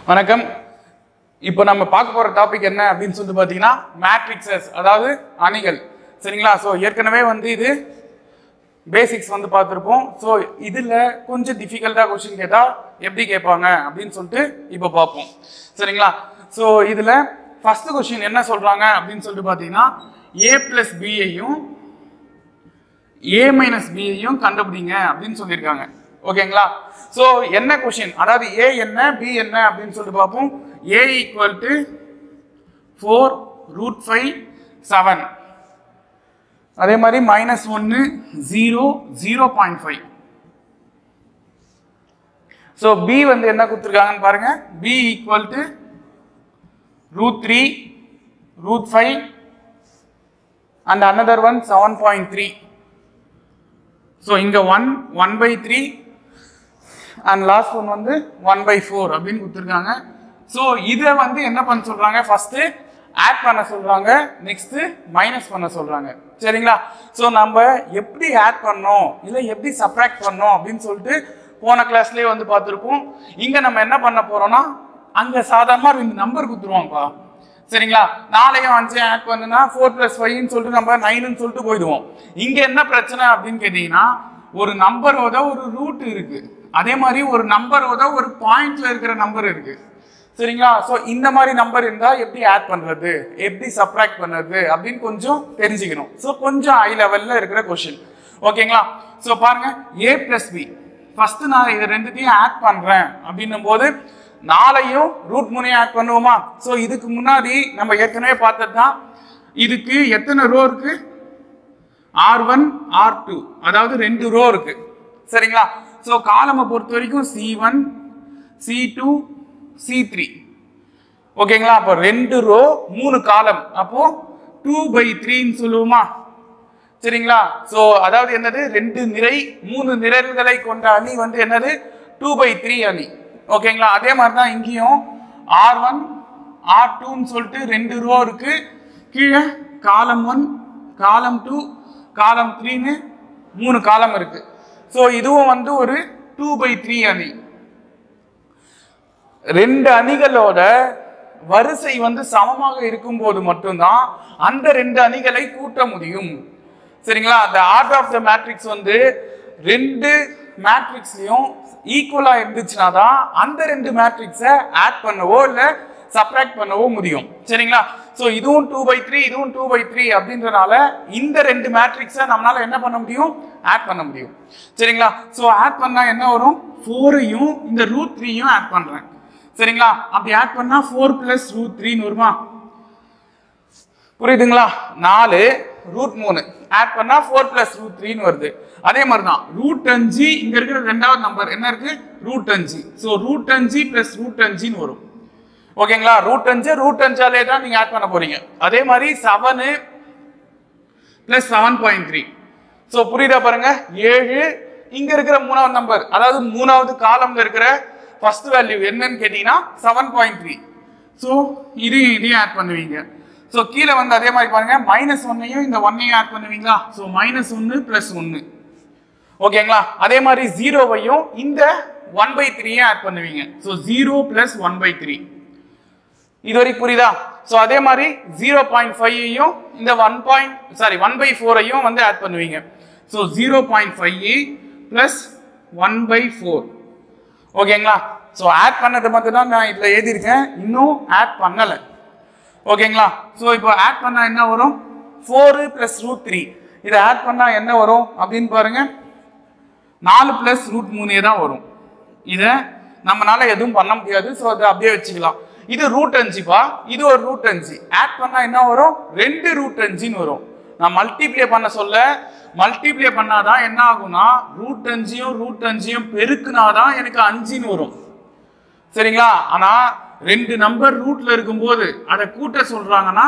வணக்கம். இப்போ நம்ம பார்க்க போற டாபிக் என்ன அப்படின்னு சொல்லிட்டு பார்த்தீங்கன்னா மேட்ரிக்ஸஸ், அதாவது அணிகள். சரிங்களா? ஸோ ஏற்கனவே இது பேசிக்ஸ் பார்த்துருப்போம். ஸோ இதில் கொஞ்சம் டிஃபிகல்ட்டாக கொஸ்டின் கேட்டால் எப்படி கேட்பாங்க அப்படின்னு சொல்லிட்டு இப்போ பார்ப்போம். சரிங்களா? ஸோ இதில் ஃபர்ஸ்ட் கொஸ்டின் என்ன சொல்கிறாங்க அப்படின்னு சொல்லிட்டு பார்த்தீங்கன்னா ஏ பிளஸ் பியையும் ஏ மைனஸ் பியையும் கண்டுபிடிங்க அப்படின்னு சொல்லியிருக்காங்க. ஓகேங்களா? ஸோ என்ன கொஸ்டின், அதாவது ஏ என்ன பி என்ன அப்படின்னு சொல்லிட்டு பார்ப்போம். ஏ ஈக்குவல் டு 4√5 7, அதே மாதிரி -1 0 0.5. ஸோ பி என்ன கொடுத்துருக்காங்கன்னு பாருங்க. B equal to √3√5 and another one 7.3. So இங்க 1/3 and last one 1/4 அப்படின்னு கொடுத்துருக்காங்க. ஸோ இதை என்ன பண்ண சொல்றாங்க, ஃபர்ஸ்ட் ஆட் பண்ண சொல்றாங்க, நெக்ஸ்ட் மைனஸ் பண்ண சொல்றாங்க. சரிங்களா? ஸோ நம்ம எப்படி ஆட் பண்ணோம் இல்லை எப்படி சப்ராக்ட் பண்ணோம் அப்படின்னு சொல்லிட்டு போன கிளாஸ்லேயே பார்த்துருப்போம். இங்க நம்ம என்ன பண்ண போறோம்னா, அங்க சாதாரணமா 2 நம்பர் கொடுத்துருவாங்கப்பா. சரிங்களா? 4 5 ஆட் பண்ணுனா 4 + 5 சொல்லிட்டு நம்ம 9 சொல்லிட்டு போயிடுவோம். இங்க என்ன பிரச்சனை அப்படின்னு கேட்டீங்கன்னா, ஒரு நம்பரோட ஒரு ரூட் இருக்கு, அதே மாதிரி ஒரு நம்பரோட ஒரு பாயிண்ட்ல இருக்கிற நம்பர் இருக்கு. சரிங்களா? ஸோ இந்த மாதிரி நம்பர் இருந்தா எப்படி ஆட் பண்றது, எப்படி சப்ராக்ட் பண்றது அப்படின்னு கொஞ்சம் தெரிஞ்சுக்கணும். ஸோ கொஞ்சம் ஹை லெவல்ல இருக்கிற கொஸ்டின். ஓகேங்களா? ஸோ பாருங்க, ஏ பிளஸ் பி. ஃபர்ஸ்ட் நான் இது ரெண்டுத்தையும் ஆட் பண்றேன் அப்படின்னும் போது 4ஐயும் √3 ஆட் பண்ணுவோமா? ஸோ இதுக்கு முன்னாடி நம்ம ஏற்கனவே பார்த்தது தான். இதுக்கு எத்தனை ரோ இருக்கு? R1 R2, அதாவது 2 ரோ இருக்கு. சரிங்களா? ஸோ காலமை பொறுத்த வரைக்கும் C1 C2 C3. ஓகேங்களா? அப்போ 2 ரோ 3 காலம், அப்போ 2/3 சொல்லுவோமா? சரிங்களா? ஸோ அதாவது என்னது, 2 நிரை 3 நிரல்களை கொண்ட அணி என்னது, 2/3 அணி. ஓகேங்களா? அதே மாதிரி தான் இங்கேயும் R1 R2ன்னு சொல்லிட்டு 2 ரோ இருக்கு. கீழே காலம் 1 காலம் 2 காலம் 3ன்னு 3 காலம் இருக்கு. ஸோ இதுவும் ஒரு 2/3 அணி. 2 அணிகளோட வரிசை சமமாக இருக்கும் போது மட்டும்தான் அந்த 2 அணிகளை கூட்ட முடியும். சரிங்களா? அந்த ஆர்டர் ஆஃப் த மேட்ரிக்ஸ் 2 மேட்ரிக்ஸ்லயும் ஈக்குவலா இருந்துச்சுன்னா தான் அந்த 2 மேட்ரிக்ஸை ஆட் பண்ணவோ இல்ல சப்ராக்ட் பண்ணவோ முடியும். சரிங்களா? ஸோ இதுவும் 2/3 இதுவும் 2/3 அப்படின்றனால இந்த 2 மேட்ரிக்ஸை நம்மளால என்ன பண்ண முடியும், ஆட் பண்ண முடியும். சரிங்களா? ஸோ ஆட் பண்ணா என்ன வரும், 4ஐயும் இந்த √3யும் ஆட் பண்றேன். சரிங்களா? அப்படி ஆட் பண்ணா 4 + √3 வருமா? புரியுதுங்களா? 4 √3 ஆட் பண்ணா 4 + √3 வருது. அதே மாதிரி தான் √5 இங்க இருக்கிற ரெண்டாவது நம்பர் என்ன இருக்கு, √5. ஸோ √5 + √5 வரும். ஓகேங்களா? √5 தான் நீங்க ஆட் பண்ண போறீங்க. அதே மாதிரி 7 + 7.3. ஸோ புரியுதா பாருங்க, 7 இங்க இருக்கிற 3வது நம்பர், அதாவது 3வது காலம்ல இருக்கிற ஃபர்ஸ்ட் வேல்யூ என்னன்னு கேட்டீங்கன்னா 7.3. ஸோ இதையும் ஆட் பண்ணுவீங்க. ஸோ கீழே அதே மாதிரி பாருங்க, -1ஐயும் இந்த 1ஐயும் ஆட் பண்ணுவீங்களா? ஸோ -1 + 1. ஓகேங்களா? அதே மாதிரி 0ஐயும் இந்த 1/3 ஆட் பண்ணுவீங்க. ஸோ 0 + 1/3. இது வரைக்கும் புரியுதா? ஸோ அதே மாதிரி 0.5ஐயும் இந்த 1/4ஐயும் ஆட் பண்ணுவீங்க. ஸோ 0.5 + 1/4. ஓகேங்களா? ஸோ ஆட் பண்ணது மட்டும் தான் நான் இதில் எழுதியிருக்கேன், இன்னும் ஆட் பண்ணலை. ஓகேங்களா? ஸோ இப்போ ஆட் பண்ணா என்ன வரும், 4 + √3. இதை ஆட் பண்ணா என்ன வரும் அப்படின்னு பாருங்க, 4 + √3 தான் வரும். இதை நம்மளால எதுவும் பண்ண முடியாது. ஸோ அதை அப்படியே வச்சுக்கலாம். இது √5பா, இது ஒரு √5. ஆட் பண்ணா என்ன வரும், 2 √5 வரும். நான் மல்டிப்ளை பண்ண சொல்ல, மல்டிப்ளை பண்ணாதான் என்ன ஆகும்னா √5யும் பெருக்குனாதான் எனக்கு 5 வரும். சரிங்களா? ஆனா 2 நம்பர் ரூட்ல இருக்கும்போது அதை கூட்ட சொல்றாங்கன்னா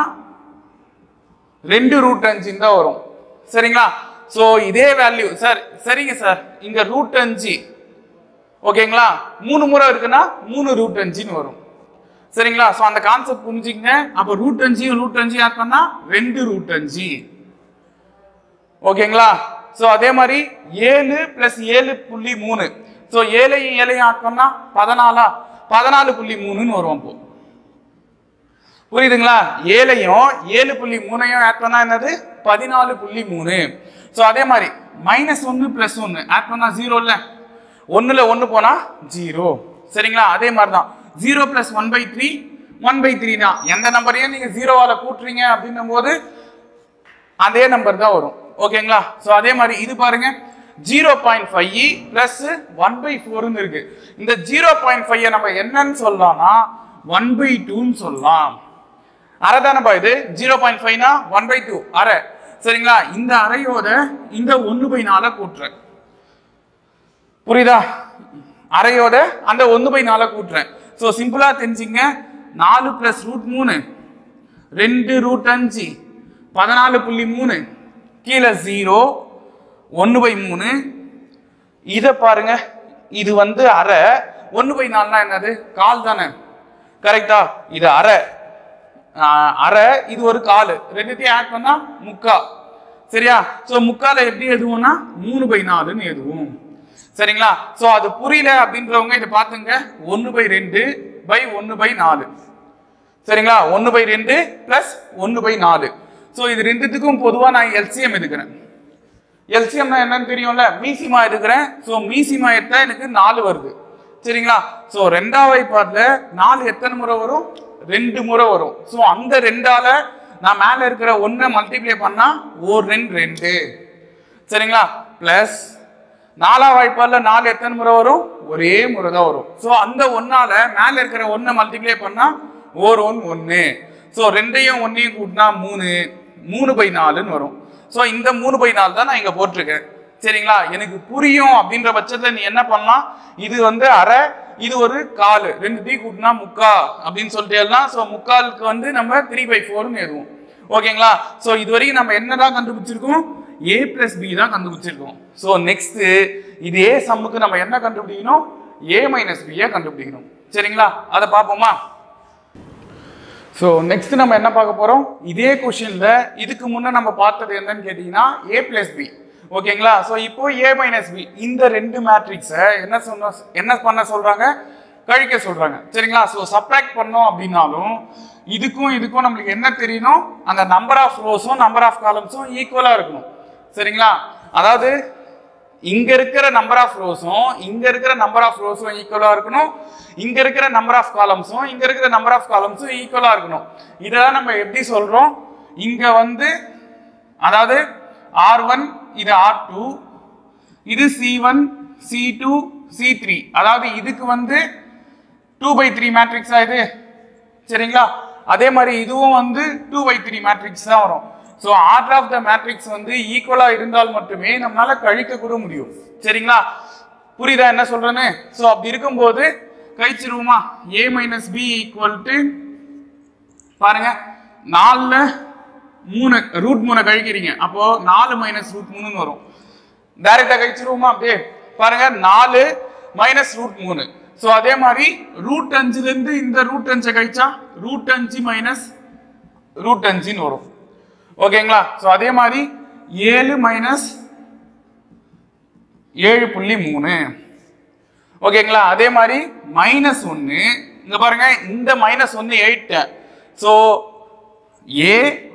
2 √5 தான் வரும். சரிங்களா? சோ இதே வேல்யூ சார், சரிங்க சார், இங்க √5 ஓகேங்களா 3 முறை இருக்குன்னா 3 √5 வரும். சரிங்களா? சோ அந்த கான்செப்ட் புரிஞ்சுக்கங்க. அப்ப √5 ஆட் பண்ணா 2 √5. ஓகேங்களா? சோ அதே மாதிரி 7 + 7.3. சோ 7ஐயும் 7ஐயும் ஆட் பண்ணா 14. 14.3 வரும். அப்போ புரியுதுங்களா? 7ஐயும் 7.3ஐயும் ஆட் பண்ணா என்னது 14.3. ஸோ அதே மாதிரி -1 + 1 ஆட் பண்ணா 0 இல்ல, 1ல 1 போனா 0. சரிங்களா? அதே மாதிரி தான் 0 + 1/3 1/3 தான். எந்த நம்பரையும் நீங்க 0வால கூட்டுறீங்க அப்படின்னும் போது அதே நம்பர் தான் வரும். ஓகேங்களா? ஸோ அதே மாதிரி இது பாருங்க 0.5 + 1/4 இருக்கு. இந்த 0.5 நம்ம என்னன்னு சொல்லலாம்னா 1/2 சொல்லலாம். அரை தானப்பா இது. 0.5னா 1/2 அரை. சரிங்களா? இந்த அரையோட இந்த 1/4 கூட்டுறேன். புரியுதா? அரையோட அந்த 1/4 கூட்டுறேன். ஸோ சிம்பிளா தெரிஞ்சுங்க, 4 + √3 2√5 14.3 கீழே 0 1/3. இதை பாருங்க, இது வந்து அரை. 1/4னா என்னது? கால் தானே. கரெக்டா? இது அரை அரை, இது ஒரு கால். ரெண்டுத்தையும் ஆட் பண்ணா முக்கா. சரியா? சோ முக்கால எப்படி எதுவும்னா 3/4ன்னு எதுவும். சரிங்களா? சோ அது புரியல அப்படின்றவங்க இதை பாத்துங்க. 1/2/1/4. சரிங்களா? 1/2 + 1/4. சோ இது ரெண்டுத்துக்கும் பொதுவா நான் எல்சிஎம் எடுக்கிறேன். எல்சிஎம்னா என்னன்னு தெரியும்ல, மீசிமா எடுக்கிறேன். சோ மீசிமா எடுத்தா எனக்கு 4 வருது. சரிங்களா? சோ ரெண்டாவது வாய்ப்பாடுல 4 எத்தனை முறை வரும்? 2 முறை வரும். சோ அந்த 2ஆல நான் மேல இருக்கிற 1 மல்டிப்ளை பண்ணா 1 2 2. சரிங்களா? பிளஸ் 4ஆவது வாய்ப்பாடுல 4 எத்தனை முறை வரும்? ஒரே முறை தான் வரும். சோ அந்த 1ஆல மேல இருக்கிற 1 மல்டிப்ளை பண்ணா 1 1 1. சோ 2ஐயும் 1ஐயும் கூட்டினா 3 3/4ன்னு வரும். சோ இந்த 3/4 தான் நான் இங்க போட்டிருக்கேன். சரிங்களா? எனக்கு புரியும் அப்படின்ற பட்சத்துல நீ என்ன பண்ணலாம், இது வந்து அரை, இது ஒரு கால், 2 கூட்டினா முக்கா அப்படின்னு சொல்லிட்டு எல்லாம். ஸோ முக்காலுக்கு வந்து நம்ம 3/4ன்னு எழுதுவோம். ஓகேங்களா? ஸோ இது வரைக்கும் நம்ம என்னதான் கண்டுபிடிச்சிருக்கோம்? a + b தான் கண்டுபிடிச்சிருக்கோம். ஸோ நெக்ஸ்ட் இதே சம்முக்கு நம்ம என்ன கண்டுபிடிக்கணும்? a - b கண்டுபிடிக்கணும். சரிங்களா? அதை பார்ப்போமா? ஸோ நெக்ஸ்ட் நம்ம என்ன பார்க்க போறோம்? இதே கொஸ்டின்ல இதுக்கு முன்ன நம்ம பார்த்தது என்னன்னு கேட்டீங்கன்னா a + b. ஓகேங்களா? சோ இப்போ a - b இந்த ரெண்டு மேட்ரிக்ஸை என்ன பண்ண சொல்றாங்க? கழிக்க சொல்றாங்க. சரிங்களா? சோ சப்ட்ராக்ட் பண்ணோம் அப்படின்னாலும் இதுக்கும் இதுக்கும் நம்மளுக்கு என்ன தெரியணும்? அந்த நம்பர் ஆஃப் ரோஸும் நம்பர் ஆஃப் காலம்ஸும் ஈக்குவலா இருக்கணும். சரிங்களா? அதாவது இங்க இருக்கிற நம்பர் ஆஃப் ரோஸும் இங்க இருக்கிற நம்பர் ஆஃப் ரோஸும் ஈக்குவலா இருக்கணும். இங்க இருக்கிற நம்பர் ஆஃப் காலம்ஸும் இங்க இருக்கிற நம்பர் ஆஃப் காலம்ஸும் ஈக்குவலா இருக்கணும். இதெல்லாம் நம்ம எப்படி சொல்றோம்? இங்க வந்து அதாவது R1 இது R2, இது C1 C2 C3. அதாவது இதுக்கு வந்து 2/3 மேட்ரிக்ஸா இது. சரிங்களா? அதே மாதிரி இதுவும் வந்து 2/3 மேட்ரிக்ஸ் தான் வரும். So order of the matrix வந்து ஈக்குவலா இருந்தால் மட்டுமே நம்மளால கழிக்க கூட முடியும். சரிங்களா? புரியுதா என்ன சொல்றேன்னு? ஸோ அப்படி இருக்கும்போது கழிச்சிருவோமா? a - b = பாருங்க 4ல 3 √3 கழிக்கிறீங்க. அப்போ 4 - √3ன்னு வரும். டைரக்டா கழிச்சிருவோமா? அப்படியே பாருங்க 4 - √3. ஸோ அதே மாதிரி √5ல இருந்து இந்த √5 கழிச்சா √5 - √5ன்னு வரும். ஓகேங்களா? ஸோ அதே மாதிரி 7 - 7.3. ஓகேங்களா? அதே மாதிரி -1 இங்க பாருங்க, இந்த -1 8. ஸோ a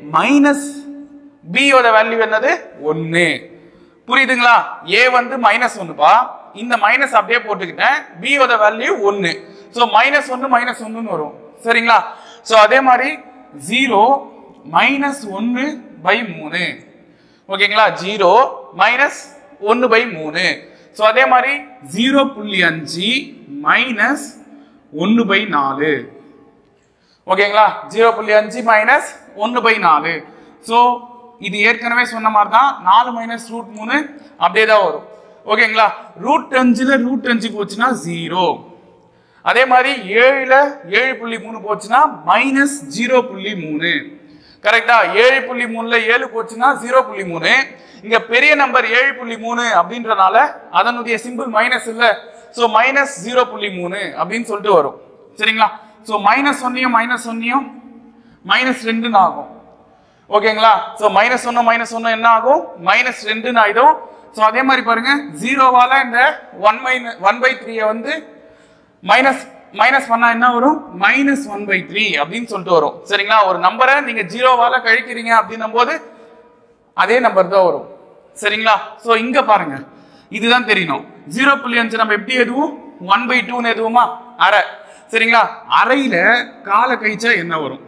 - b ஓட வேல்யூ என்னது? 1. புரியுதுங்களா? a வந்து -1பா, இந்த மைனஸ் அப்படியே போட்டுக்கிட்டேன். b ஓட வேல்யூ 1. ஸோ -1 -1ன்னு வரும். சரிங்களா? ஸோ அதே மாதிரி 0 -1/3. ஓகேங்களா? 0 -1/3. ஸோ அதே மாதிரி 0.5 -1/4. ஓகேங்களா? 0.5 -1/4. ஸோ இது ஏற்கனவே சொன்ன மாதிரி தான் 4 - √3 அப்படியே தான் வரும். ஓகேங்களா? √5ல √5 போச்சுன்னா 0. அதே மாதிரி 7ல 7.3 போச்சுன்னா -0.3. கரெக்டா? 7.3ல 7 போச்சுன்னா 0.3. இங்க பெரிய நம்பர் 7.3 அப்படின்றனால அதனுடைய சிம்பிள் மைனஸ் இல்ல. சோ -0.3 அப்படின்னு சொல்லிட்டு வரும். சரிங்களா? சோ -1யும் -1யும் -2ன்னு ஆகும். ஓகேங்களா? சோ -1 என்ன ஆகும்? -2ன்னு ஆயிடும். சோ அதே மாதிரி பாருங்க 0வால இந்த 1/3 வந்து மைனஸ் பண்ணா என்ன வரும்? -1/3 அப்படின்னு சொல்லிட்டு வரும். சரிங்களா? ஒரு நம்பரை நீங்க 0வால கழிக்கிறீங்க அப்படின்னும் போது அதே நம்பர் தான் வரும். சரிங்களா? சோ இங்க பாருங்க, இதுதான் தெரியணும். 0.5 நம்ம எப்படி எதுவும் 1/2ன்னு எதுவுமா? அரை. சரிங்களா? அரையில கால கழிச்சா என்ன வரும்?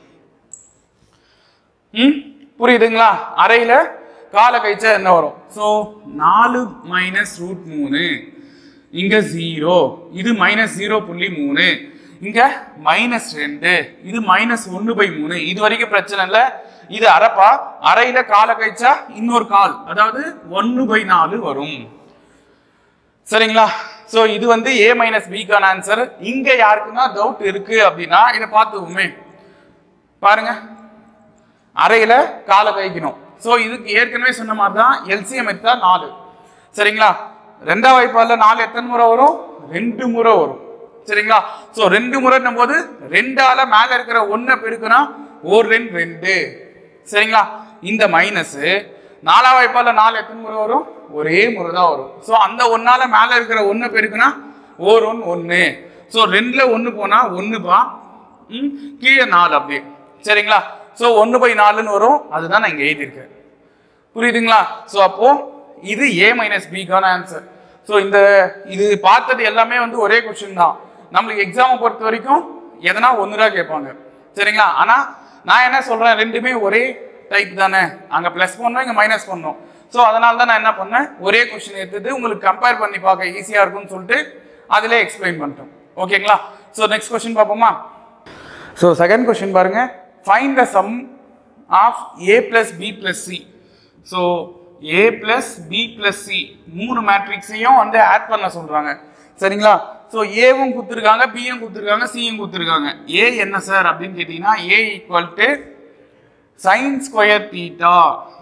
புரியுதுங்களா? அரையில கால கழிச்சா என்ன வரும்? சோ 4 - √3, இங்க 0, இது -0.3, இங்க -2, இது -1/3. இது வரைக்கும் பிரச்சனை இல்ல. இது அரைப்பா. அரையில கால கழிச்சா இன்னொரு கால், அதாவது 1/4 வரும். சரிங்களா? சோ இது வந்து a - b கான ஆன்சர். இங்க யாருக்குன்னா டவுட் இருக்கு அப்படின்னா இத பார்த்துவோமே. பாருங்க, அரையில கால கழிக்கணும். சோ இதுக்கு ஏற்கனவே சொன்ன மாதிரி தான் எல்சிஎம் எடுத்தா 4. சரிங்களா? ரெண்டாவது வாய்ப்பால 4 எத்தனை முறை வரும்? 2 முறை வரும். சரிங்களா? சோ 2 முறைன்னும் போது 2ஆல மேல இருக்கிற 1 பெருக்குனா 1 2 2. சரிங்களா? இந்த மைனஸ் 4ஆவது வாய்ப்பால 4 எத்தனை முறை வரும்? ஒரே முறை தான் வரும். சோ அந்த 1ஆல மேல இருக்கிற 1 பெருக்குனா 1 1 1. சோ 2ல 1 போனா 1 பா, கீழே 4 அப்படியே. சரிங்களா? சோ 1/4ன்னு வரும். அதுதான் நான் இங்க எழுதியிருக்கேன். புரியுதுங்களா? சோ அப்போ இது a - b கான ஆன்சர். சோ இந்த இது பார்த்தது எல்லாமே வந்து ஒரே क्वेश्चन தான். நமக்கு எக்ஸாம் பொறுத்த வரைக்கும் எதனா ஒண்ணுடா கேட்பாங்க. சரிங்களா? ஆனா நான் என்ன சொல்றேன், ரெண்டுமே ஒரே டைப் தானே. அங்க பிளஸ் பண்ணோம், இங்க மைனஸ் பண்ணோம். சோ அதனால தான் நான் என்ன பண்ணேன், ஒரே क्वेश्चन எடுத்துட்டு உங்களுக்கு கம்பேர் பண்ணி பார்க்க ஈஸியா இருக்கும்னு சொல்லிட்டு அதிலே எக்ஸ்பிளைன் பண்ணிட்டோம். ஓகேங்களா? சோ நெக்ஸ்ட் क्वेश्चन பாப்போமா? சோ செகண்ட் क्वेश्चन பாருங்க. Find the sum of a plus b plus c. So a plus b plus c மூணு மேட்ரிக்ஸையும் வந்து ஆட் பண்ண சொல்றாங்க. சரிங்களா? சோ ஏவும் கொடுத்துருக்காங்க, பியும் கொடுத்துருக்காங்க, சியும் கொடுத்துருக்காங்க. ஏ என்ன சார் அப்படின்னு கேட்டீங்கன்னா a equal to sin square theta.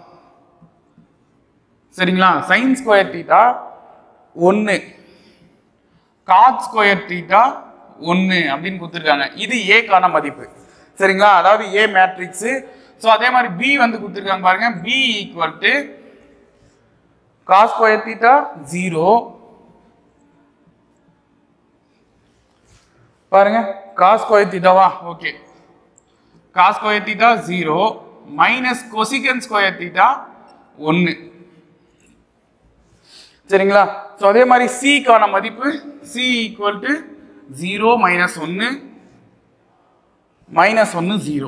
சரிங்களா? sin square theta 1, cot square theta 1 அப்படின்னு கொடுத்துருக்காங்க. இது a கான மதிப்பு. சரிங்களா? அதாவது a மேட்ரிக்ஸ். சோ அதே மாதிரி b வந்து கொடுத்துருக்காங்க பாருங்க. b equal to cos square theta 0, பாருங்க cos square theta வா, okay, cos square theta 0 minus cosecant square theta 1. சரிங்களா? சோ அதே மாதிரி c கான மதிப்பு c equal to 0 minus 1 minus 1 0.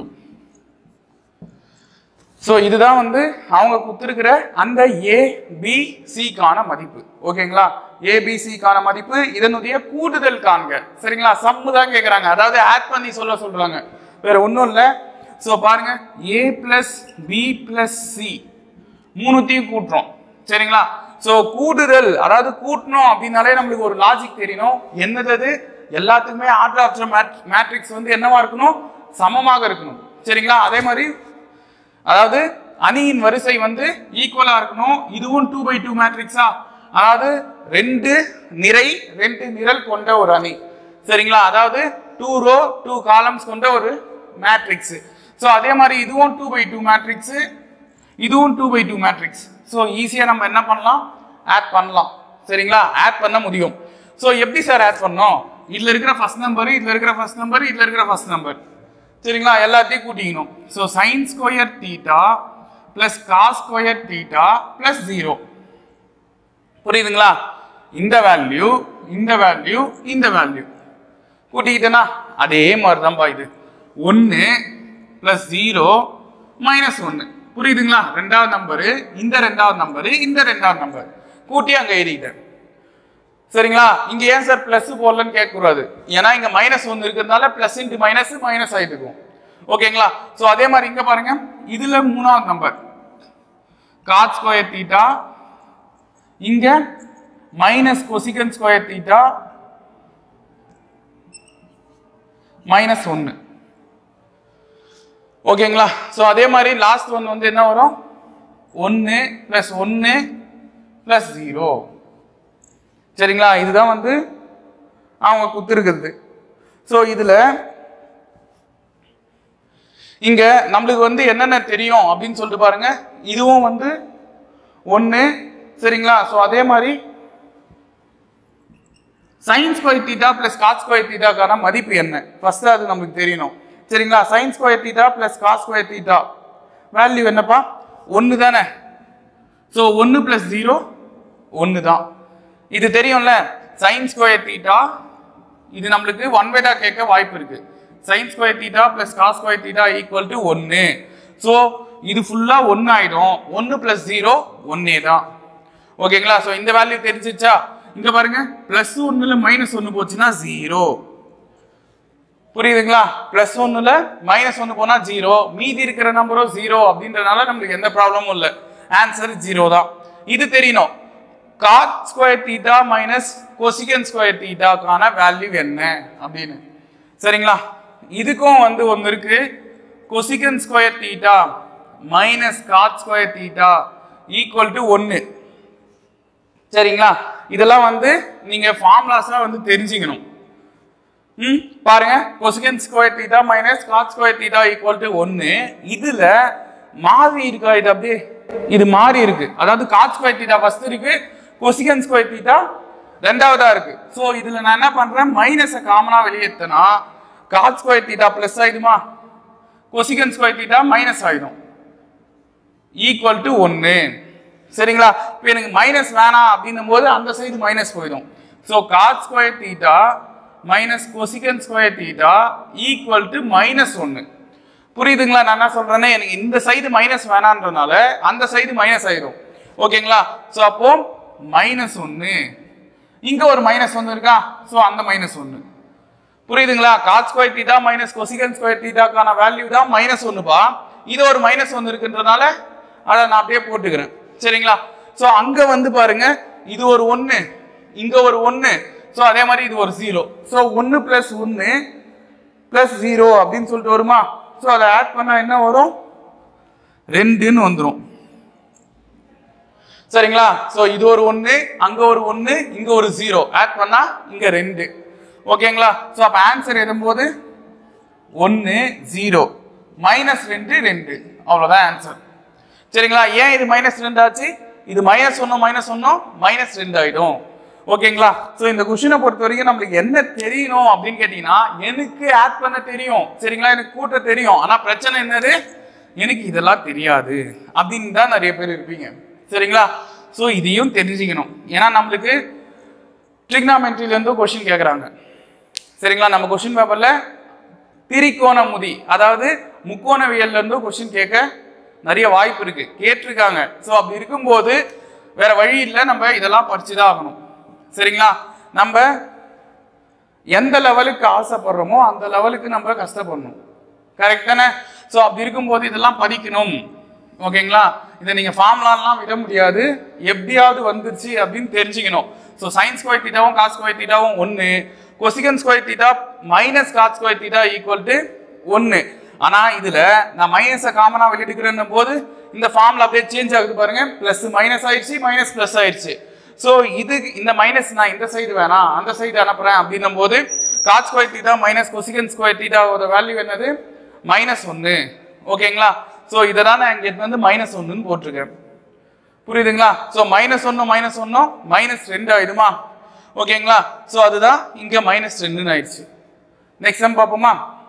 So இதுதான் வந்து அவங்க கொடுத்திருக்கிற அந்த a b c கான மதிப்பு. ஓகேங்களா? a b c கான மதிப்பு. இதனுடைய கூடுதல் காண்க. சரிங்களா? சம் தான் கேக்குறாங்க, அதாவது ஆட் பண்ணி சொல்றாங்க, வேற ஒண்ணும் இல்ல. சோ பாருங்க, a plus b plus c மூணுத்தையும் கூட்டுறோம். சரிங்களா? சோ கூடுதல், அதாவது கூட்டணும் அப்படின்னாலே நம்மளுக்கு ஒரு லாஜிக் தெரியணும். என்னது? எல்லாத்துக்குமே ஆர்டர் ஆஃப் தி மேட்ரிக்ஸ் வந்து என்னவா இருக்கணும்? சமமாக இருக்கணும். சரிங்களா? அதே மாதிரி அதாவது அணியின் வரிசை வந்து ஈக்குவலா இருக்கணும். இதுவும் 2/2 மேட்ரிக்ஸா, அதாவது 2 நிரை 2 நிரல் கொண்ட ஒரு அணி. சரிங்களா? அதாவது 2 ரோ 2 காலம்ஸ் கொண்ட ஒரு மேட்ரிக்ஸ். சோ அதே மாதிரி இதுவும் 2/2 மேட்ரிக்ஸ், இதுவும் 2/2 மேட்ரிக்ஸ். சோ ஈஸியா நம்ம என்ன பண்ணலாம்? ஆட் பண்ணலாம். சரிங்களா? ஆட் பண்ண முடியும். சோ எப்படி சார் ஆட் பண்ணோம்? இதுல இருக்கிற ஃபர்ஸ்ட் நம்பர், இதுல இருக்கிற ஃபர்ஸ்ட் நம்பர், இதுல இருக்கிற ஃபர்ஸ்ட் நம்பர். சரிங்களா? எல்லாத்தையும் கூட்டிக்கணும். So sin square theta plus cos square theta plus 0. புரியுதுங்களா? இந்த வேல்யூ, இந்த வேல்யூ, இந்த வேல்யூ கூட்டிக்கிட்டேனா அதே மாதிரி தான்ப்பா இது. 1 plus 0 minus 1. புரியுதுங்களா? ரெண்டாவது நம்பரு, இந்த ரெண்டாவது நம்பரு, இந்த ரெண்டாவது நம்பர் கூட்டி அங்க எழுதிட்டேன். சரிங்களா? இங்க ஏன் சார் பிளஸ் போடலன்னு கேட்க கூடாது. ஏன்னா இங்க -1 இருக்கிறதுனால பிளஸ் இன்டு மைனஸ் மைனஸ் ஆயிட்டு இருக்கும். ஓகேங்களா? சோ அதே மாதிரி இங்க பாருங்க, இதுல மூணாவது நம்பர் cot square theta, இங்க minus cosecant square theta -1. ஓகேங்களா? சோ அதே மாதிரி லாஸ்ட் ஒன் வந்து என்ன வரும்? 1 plus 1 plus 0. சரிங்களா? இதுதான் வந்து அவங்க கொடுத்துருக்கிறது. சோ இதுல இங்க நம்மளுக்கு வந்து என்னென்ன தெரியும் அப்படின்னு சொல்லிட்டு பாருங்க. இதுவும் வந்து 1. சரிங்களா? சோ அதே மாதிரி sin square theta plus cos square theta கான மதிப்பு என்ன ஃபர்ஸ்ட் அது நமக்கு தெரியணும் சரிங்களா sin square theta plus cos square theta value என்னப்பா 1 தானே சோ 1 plus 0 1 தான் இது தெரியும்ல sin square theta இது நமக்கு 1 பை கேட்க வாய்ப்பு இருக்கு sin square theta plus cos square theta equal to 1 so இது ஃபுல்லா 1 ஆயிடும் 1 plus 0 1 தான் ஓகேங்களா சோ இந்த வேல்யூ தெரிஞ்சிச்சா இங்க பாருங்க +1 ல -1 போச்சுனா 0 புரியுதுங்களா +1 ல -1 போனா 0 மீதி இருக்கிற நம்பரும் 0 அப்படின்றனால நமக்கு எந்த ப்ராப்ளமும் இல்ல ஆன்சர் 0 தான் இது தெரியணும் cot square theta minus cosecant square theta கான வேல்யூ என்ன அப்படினு சரிங்களா இதுக்கும் வந்து ஒன்னு இருக்கு cosecant square theta minus cot square theta equal to 1 சரிங்களா இதெல்லாம் வந்து நீங்க ஃபார்முலாஸா வந்து தெரிஞ்சிக்கணும் பாருங்க cosecant square theta minus cot square theta equal to 1 இதுல மாறி இருக்கா இது அப்படியே இது மாறி இருக்கு அதாவது cot square theta ஃபர்ஸ்ட் இருக்கு cosecant square theta இரண்டாவதா இருக்கு சோ இதுல நான் என்ன பண்றேன் மைனஸ காமனா வெளியேத்தனா cot square theta பிளஸ் ஆயிடுமா cosecant square theta மைனஸ் ஆயிடும் equal to 1 சரிங்களா இப்போ எனக்கு மைனஸ் வேணாம் அப்படினும்போது அந்த சைடு மைனஸ் போய்டும் so cot square theta minus cosecant square theta equal to -1 புரியுதுங்களா நான் என்ன சொல்றேனே எனக்கு இந்த சைடு மைனஸ் வேணாம்ன்றனால அந்த சைடு மைனஸ் ஆயிடும் ஓகேங்களா சோ அப்போ -1 இங்க ஒரு -1 இருக்கா சோ அந்த -1 புரியுதுங்களா cot square theta minus cosecant square theta கான வேல்யூ தான் -1 பா இது ஒரு -1 இருக்குன்றனால அத நான் அப்படியே போட்டுக்கிறேன் சரிங்களா சோ அங்க வந்து பாருங்க இது ஒரு 1 இங்க ஒரு 1 சோ அதே மாதிரி இது ஒரு 0 சோ 1 plus 1 plus 0 அப்படினு சொல்லிட்டு வருமா சோ அத ஆட் பண்ணா என்ன வரும் 2 ன்னு வந்துரும் சரிங்களா சோ இது ஒரு 1 அங்க ஒரு 1 இங்க ஒரு 0 ஆட் பண்ணா இங்க 2 ஓகேங்களா சோ அப்ப ஆன்சர் எழுதும்போது 1 0 -2 2 அவ்வளவுதான் ஆன்சர் சரிங்களா ஏன் இது -2 ஆச்சு இது -1 -2 ஆயிடும் ஓகேங்களா சோ இந்த क्वेश्चனை பொறுத்த வரைக்கும் நமக்கு என்ன தெரியணும் அப்படினு கேட்டினா எனக்கு ஆட் பண்ண தெரியும் சரிங்களா எனக்கு கூட்ட தெரியும் ஆனா பிரச்சனை என்னது எனக்கு இதெல்லாம் தெரியாது அப்படினு தான் நிறைய பேர் இருப்பீங்க சரிங்களா சோ இதையும் தெரிஞ்சிக்கணும் ஏனா நமக்கு ட்ரிகனாமெட்ரில இருந்து क्वेश्चन கேக்குறாங்க சரிங்களா நம்ம क्वेश्चन பேப்பர்ல திரிகோணமுதி அதாவது முக்கோணவியல்ல இருந்து क्वेश्चन கேட்க நிறைய வாய்ப்பு இருக்கு கேட்டிருக்காங்க சோ அப்படி இருக்கும்போது வேற வழி இல்ல நம்ம இதெல்லாம் படிச்சுதான் ஆகணும் சரிங்களா நம்ம எந்த லெவலுக்கு ஆசைப்படுறோமோ அந்த லெவலுக்கு நம்ம கஷ்டப்படணும் கரெக்ட் தானே சோ அப்படி இருக்கும்போது இதெல்லாம் படிக்கணும் ஓகேங்களா இதை நீங்க ஃபார்முலாலாம் விட முடியாது எப்படியாவது வந்துருச்சு அப்படின்னு தெரிஞ்சுக்கணும் சோ sin square thetaவும் cos square thetaவும் 1 cosecant square theta minus cot square theta equal to 1 ஆனா இதுல நான் மைனஸ காமனா வெளியிடுறேன்னும் போது இந்த ஃபார்முலா அப்படியே சேஞ்ச் ஆகுது பாருங்க பிளஸ் மைனஸ் ஆயிடுச்சு மைனஸ் பிளஸ் ஆயிடுச்சு சோ இது இந்த மைனஸ் நான் இந்த சைடு வேணாம் அந்த சைடு அனுப்புறேன் அப்படின்னும் போது cot square theta minus cosecant square theta ஓட வேல்யூ என்னது -1 ஓகேங்களா சோ இததான் நான் இங்க வந்து -1 ன்னு போட்டுருக்கேன் புரியுதுங்களா சோ -1 -2 ஆயிடுமா ஓகேங்களா சோ அதுதான் இங்க -2 ன்னு ஆயிடுச்சு நெக்ஸ்ட் சம் பாப்போமா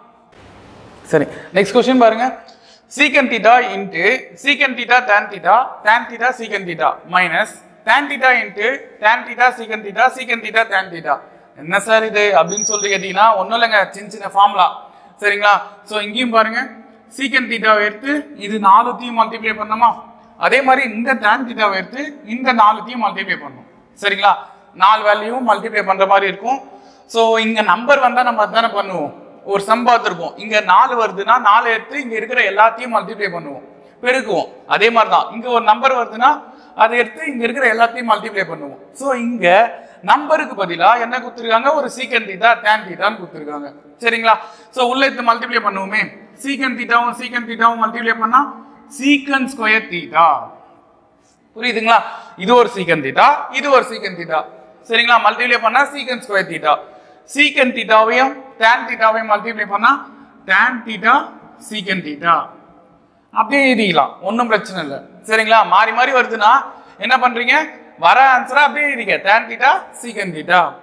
சரி நெக்ஸ்ட் क्वेश्चन பாருங்க secant theta into secant theta tan theta secant theta minus tan theta into tan theta secant theta tan theta என்ன சார் இது அப்படினு சொல்லி கேட்டினா ஒண்ணும் இல்லங்க சின்ன ஃபார்முலா சரிங்களா சோ இங்கேயும் பாருங்க secant theta எடுத்து இது 4 த்தையும் மல்டிப்ளை பண்ணனுமா அதே மாதிரி இந்த tan theta எடுத்து இந்த 4 த்தையும் மல்டிப்ளை பண்ணனும் சரிங்களா 4 வேல்யூவும் மல்டிப்ளை பண்ற மாதிரி இருக்கும் சோ இங்க நம்பர் வந்தா நம்ம அதானே பண்ணுவோம் ஒரு சம் பார்த்திருப்போம் இங்க 4 வருதுன்னா 4 எடுத்து இங்க இருக்கிற எல்லாத்தையும் மல்டிப்ளை பண்ணுவோம் பெருக்குவோம் அதே மாதிரி தான் இங்க ஒரு நம்பர் வருதுன்னா அதை எடுத்து இங்க இருக்கிற எல்லாத்தையும் மல்டிப்ளை பண்ணுவோம் சோ இங்க நம்பருக்கு பதிலா என்ன கொடுத்திருக்காங்க ஒரு secant theta tan theta ன்னு கொடுத்திருக்காங்க சரிங்களா சோ உள்ள எடுத்து மல்டிப்ளை பண்ணுவோமே secant thetaவும் மல்டிப்ளை பண்ணா secant square theta புரியுதுங்களா இது ஒரு secant theta இது ஒரு secant theta சரிங்களா மல்டிப்ளை பண்ணா secant square theta secant thetaவையும் tan thetaவையும் மல்டிப்ளை பண்ணா tan theta secant theta அப்படியே எழுதிக்கலாம் ஒண்ணும் பிரச்சனை இல்ல சரிங்களா மாறி மாறி வருதுன்னா என்ன பண்றீங்க வர ஆன்சரை அப்படியே எழுதிக்க tan theta secant theta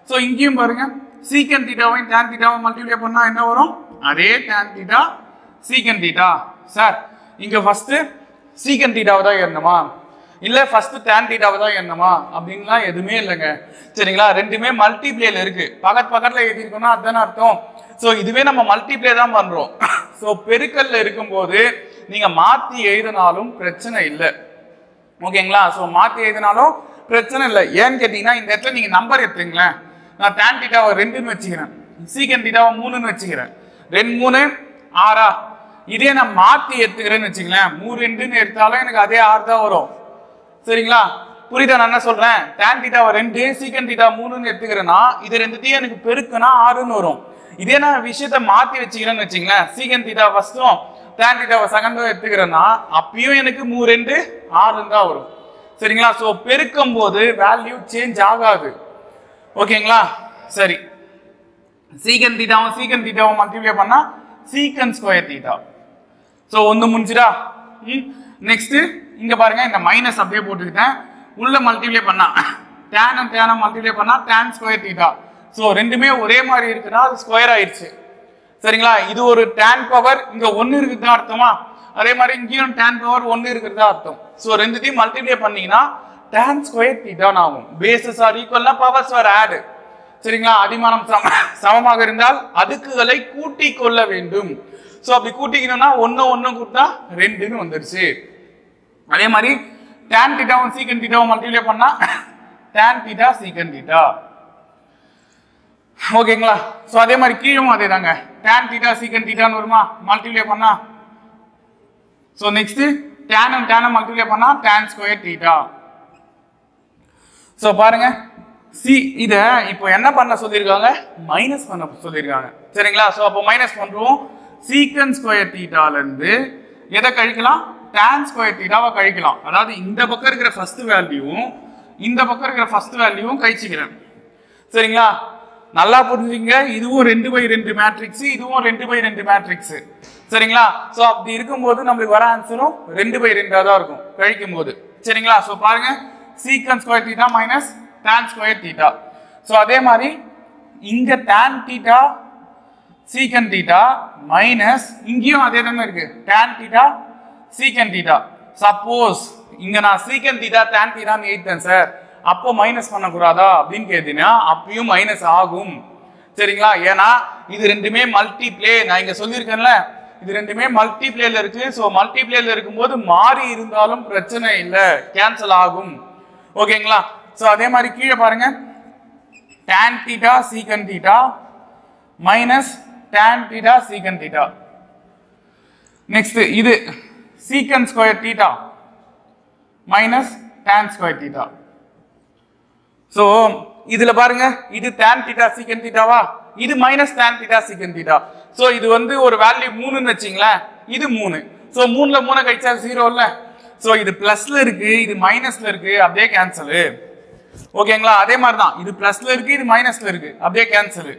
so இங்கேயும் பாருங்க சீக்கன் தீட்டாவையும் tan தீட்டாவை மல்டிப்ளை பண்ணா என்ன வரும்? அதே tan theta secant theta. Sir இங்க ஃபர்ஸ்ட் சீக்கன் தீட்டாவை தான் ஏறணுமா இல்ல ஃபர்ஸ்ட் tan தீட்டாவை தான் ஏறணுமா அப்படின்லாம் எதுவுமே இல்லைங்க. சரிங்களா? ரெண்டுமே மல்டிப்ளேல இருக்கு. பக்கத்துல எழுதிருக்கோம்னா அதுதானே அர்த்தம். ஸோ இதுவே நம்ம மல்டிப்ளே தான் பண்றோம். ஸோ பெருக்கல்ல இருக்கும்போது நீங்க மாத்தி எழுதினாலும் பிரச்சனை இல்லை. ஓகேங்களா? ஸோ மாத்தி எழுதினாலும் பிரச்சனை இல்லை. ஏன்னு கேட்டீங்கன்னா இந்த இடத்துல நீங்க நம்பர் எடுத்துங்களேன். நான் tan தீட்டாவை 2ன்னு வச்சுக்கிறேன், சீக்கன் தீட்டாவை 3ன்னு வச்சுக்கிறேன். 2 3 6. இதே நான் மாத்தி எடுத்துக்கிறேன்னு வச்சுங்களேன், 3 2ன்னு எடுத்தாலும் எனக்கு அதே 6 தான் வரும். சரிங்களா? புரியுதா நான் என்ன சொல்றேன்? tan தீட்டாவை 2 சீக்கன் தீட்டா 3ன்னு எடுத்துக்கிறேன்னா இது ரெண்டுத்தையும் எனக்கு பெருக்குனா 6ன்னு வரும். இதே நான் விஷயத்த மாத்தி வச்சுக்கிறேன்னு வச்சுங்களேன், சீக்கன் தீட்டா ஃபர்ஸ்டும் tan தீட்டாவை செகண்டும் எடுத்துக்கிறேன்னா அப்பயும் எனக்கு 3 2 6 தான் வரும். சரிங்களா? ஸோ பெருக்கும் போது வேல்யூ சேஞ்ச் ஆகாது. ஓகேங்களா? சரி, சீக்கன் தீட்டாவும் மல்டிப்ளை பண்ணா சீக்கன் ஸ்கொயர் தீட்டா. ஸோ ஒன்று முடிஞ்சுடா. நெக்ஸ்ட் இங்க பாருங்க, இந்த மைனஸ் அப்படியே போட்டுக்கிட்டேன். உள்ள மல்டிப்ளை பண்ணா tan மல்டிப்ளை பண்ணா tan ஸ்கொயர் தீட்டா. ஸோ ரெண்டுமே ஒரே மாதிரி இருக்குன்னா அது ஸ்கொயர் ஆயிடுச்சு. சரிங்களா? இது ஒரு tan பவர் இங்க 1 இருக்குதுதான் அர்த்தமா? அதே மாதிரி இங்கேயும் tan பவர் 1 இருக்கிறதா அர்த்தம். ஸோ ரெண்டுத்தையும் மல்டிப்ளை பண்ணீங்கன்னா tan ஸ்கொயர் தீட்டா ஆகும். பேசஸ் ஆர் ஈக்குவல்னா பவர்ஸ் ஆர் ஆட். சரிங்களா? அடிமானம் சமமாக இருந்தால் அடுக்குகளை கூட்டிக் கொள்ள வேண்டும். ஸோ அப்படி கூட்டிக்கணும்னா 1 1 கூட்டா 2ன்னு வந்துருச்சு. அதே மாதிரி tan தீட்டாவும் சீக்கன் தீட்டாவும் மல்டிப்ளை பண்ணா tan தீட்டா சீக்கன் தீட்டா. ஓகேங்களா? ஸோ அதே மாதிரி கீழும் அதே தாங்க, tan தீட்டா சீக்கன் தீட்டான்னு வருமா மல்டிப்ளை பண்ணா. ஸோ நெக்ஸ்ட் tan மல்டிப்ளை பண்ணா tan ஸ்கொயர் தீட்டா. ஸோ பாருங்க, இத இப்போ என்ன பண்ண சொல்லியிருக்காங்க? மைனஸ் பண்ண சொல்லியிருக்காங்க. சரிங்களா? ஸோ அப்போ மைனஸ் பண்றோம். சீக்கன் ஸ்கொயர் தீட்டால இருந்து எதை கழிக்கலாம்? tan ஸ்கொயர் தீட்டாவை கழிக்கலாம். அதாவது இந்த பக்கம் இருக்கிற ஃபர்ஸ்ட் வேல்யூவும் இந்த பக்கம் இருக்கிற ஃபர்ஸ்ட் வேல்யூவும் கழிச்சுக்கிறேன். சரிங்களா? நல்லா புரிஞ்சுங்க, இதுவும் 2/2 மேட்ரிக்ஸ், இதுவும் 2/2 மேட்ரிக்ஸ். சரிங்களா? ஸோ அப்படி இருக்கும்போது நம்மளுக்கு வர ஆன்சரும் 2/2 தான் இருக்கும் கழிக்கும் போது. சரிங்களா? ஸோ பாருங்க, secant square theta minus tan square theta. So அதே மாதிரி இங்க tan theta secant theta minus இங்கேயும் அதே தானே இருக்கு tan theta secant theta. Suppose இங்க நான் சீக்கன் தீட்டா tan தீட்டான்னு எழுதிட்டேன் சார், அப்போ மைனஸ் பண்ணக்கூடாதா அப்படின்னு கேட்டீங்கன்னா அப்பயும் மைனஸ் ஆகும். சரிங்களா? ஏன்னா இது ரெண்டுமே மல்டிப்ளே. நான் இங்க சொல்லியிருக்கேன்ல, இது ரெண்டுமே மல்டிப்ளேல இருக்கு. ஸோ மல்டிப்ளேல இருக்கும்போது மாறி இருந்தாலும் பிரச்சனை இல்லை, கேன்சல் ஆகும். ஓகேங்களா? ஸோ அதே மாதிரி கீழே பாருங்க, tan theta secant theta minus tan theta secant theta. Next இது secant square theta minus tan square theta. So இதுல பாருங்க, இது tan தீட்டா சீக்கன் தீட்டாவா, இது minus tan theta secant theta. So இது வந்து ஒரு வேல்யூ 3ன்னு வச்சிங்களேன், இது 3. ஸோ 3ல 3 கழிச்சா 0 இல்ல. ஸோ இது பிளஸ்ல இருக்கு, இது மைனஸ்ல இருக்கு, அப்படியே கேன்சலு. ஓகேங்களா? அதே மாதிரி தான், இது பிளஸ்ல இருக்கு, இது மைனஸ்ல இருக்கு, அப்படியே கேன்சலு.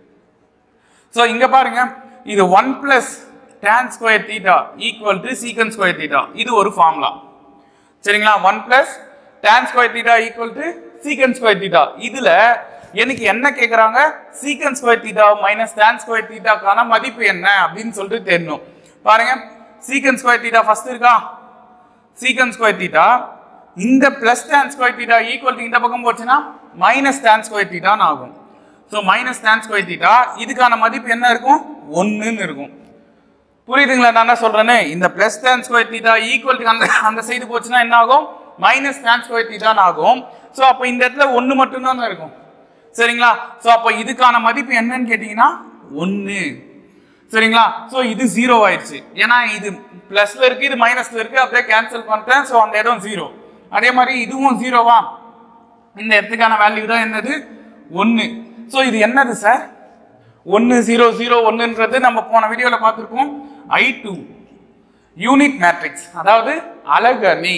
ஸோ இங்க பாருங்க, இது 1 plus tan square theta equal to secant square theta. இது ஒரு ஃபார்முலா. சரிங்களா? 1 plus tan square theta equal to secant square theta. இதுல எனக்கு என்ன கேக்குறாங்க? Secant square theta minus tan square தீட்டாக்கான மதிப்பு என்ன அப்படின்னு சொல்லிட்டு தெரியணும். பாருங்க, சீக்கன் ஸ்கொயர் தீட்டா ஃபர்ஸ்ட் இருக்கா, சீக்கன் ஸ்கொயர் தீட்டா இந்த plus tan square theta equal to இந்த பக்கம் போச்சுன்னா மைனஸ் tan ஸ்கொயர் தீட்டான்னு ஆகும். So minus tan square theta இதுக்கான மதிப்பு என்ன இருக்கும்? 1ன்னு இருக்கும். புரியுதுங்களா நான் என்ன சொல்றேன்னு? இந்த plus tan square theta equal to அந்த சைடு போச்சுன்னா என்ன ஆகும்? மைனஸ் tan ஸ்கொயர் தீட்டான்னு ஆகும். ஸோ அப்போ இந்த இடத்துல 1 மட்டும்தான் இருக்கும். சரிங்களா? ஸோ அப்போ இதுக்கான மதிப்பு என்னன்னு கேட்டீங்கன்னா 1. சரிங்களா? ஸோ இது 0 ஆயிடுச்சு. ஏன்னா இது பிளஸ்ல இருக்கு, இது மைனஸ்ல இருக்கு, அப்படியே கேன்சல் பண்ணிட்டேன். ஸோ அந்த இடம் 0. அதே மாதிரி இதுவும் 0வா? இந்த இடத்துக்கான வேல்யூ தான் என்னது? 1. ஸோ இது என்னது சார்? 1 0 0 1ன்றது நம்ம போன வீடியோல பார்த்துருக்கோம். I2 யூனிட் மேட்ரிக்ஸ், அதாவது அலகணி.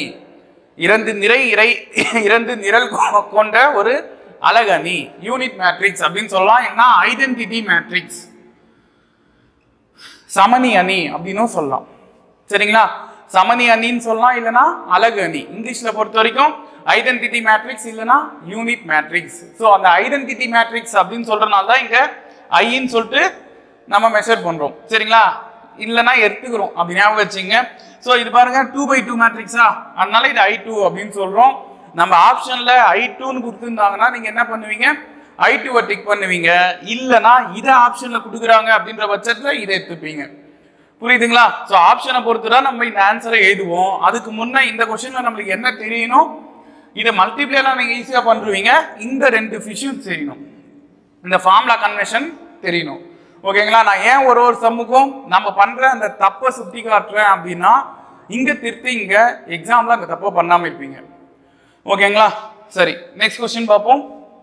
2 நிரல் கொண்ட ஒரு அலகணி, யூனிட் மேட்ரிக்ஸ் அப்படின்னு சொல்லலாம். என்ன ஐடென்டிட்டி மேட்ரிக்ஸ், சமணி அணி அப்படின்னு சொல்லலாம். சரிங்களா? சமணி அணின்னு சொல்லலாம், இல்லைன்னா அலகு அணி. இங்கிலீஷ்ல பொறுத்த வரைக்கும் ஐடென்டிட்டி மேட்ரிக்ஸ் இல்லைன்னா யூனிட் மேட்ரிக்ஸ். ஸோ அந்த ஐடென்டிட்டி மேட்ரிக்ஸ் அப்படின்னு சொல்றதுனால தான் இங்க ஐன்னு சொல்லிட்டு நம்ம மெஷர் பண்றோம். சரிங்களா, இல்லைன்னா எடுத்துக்கிறோம் அப்படி ஞாபகம் வச்சுங்க. ஸோ இது பாருங்க 2/2 மேட்ரிக்ஸா, அதனால இது I2 அப்படின்னு சொல்றோம். நம்ம ஆப்ஷன்ல I2ன்னு கொடுத்துருந்தாங்கன்னா நீங்க என்ன பண்ணுவீங்க, I2 டிக் பண்ணுவீங்க. இல்லைன்னா இதை ஆப்ஷன்ல கொடுக்குறாங்க அப்படின்ற பட்சத்துல இதை எடுத்துப்பீங்க. புரியுதுங்களா? ஸோ ஆப்ஷனை பொறுத்து தான் நம்ம இந்த ஆன்சரை எழுதுவோம். அதுக்கு முன்ன இந்த கொஸ்டின்ல நம்மளுக்கு என்ன தெரியணும், இதை மல்டிப்ளைலாம் நீங்க ஈஸியா பண்ணுவீங்க. இந்த 2 விஷயம் தெரியணும், இந்த ஃபார்முலா கன்வென்ஷன் தெரியணும். ஓகேங்களா? நான் ஏன் ஒரு சம்முக்கும் நம்ம பண்ற அந்த தப்பை சுட்டி காட்டுறேன் அப்படின்னா, இங்க திருத்தி இங்க எக்ஸாம்ல அந்த தப்பை பண்ணாம இருப்பீங்க. ஓகேங்களா? சரி, நெக்ஸ்ட் கொஸ்டின் பார்ப்போம்.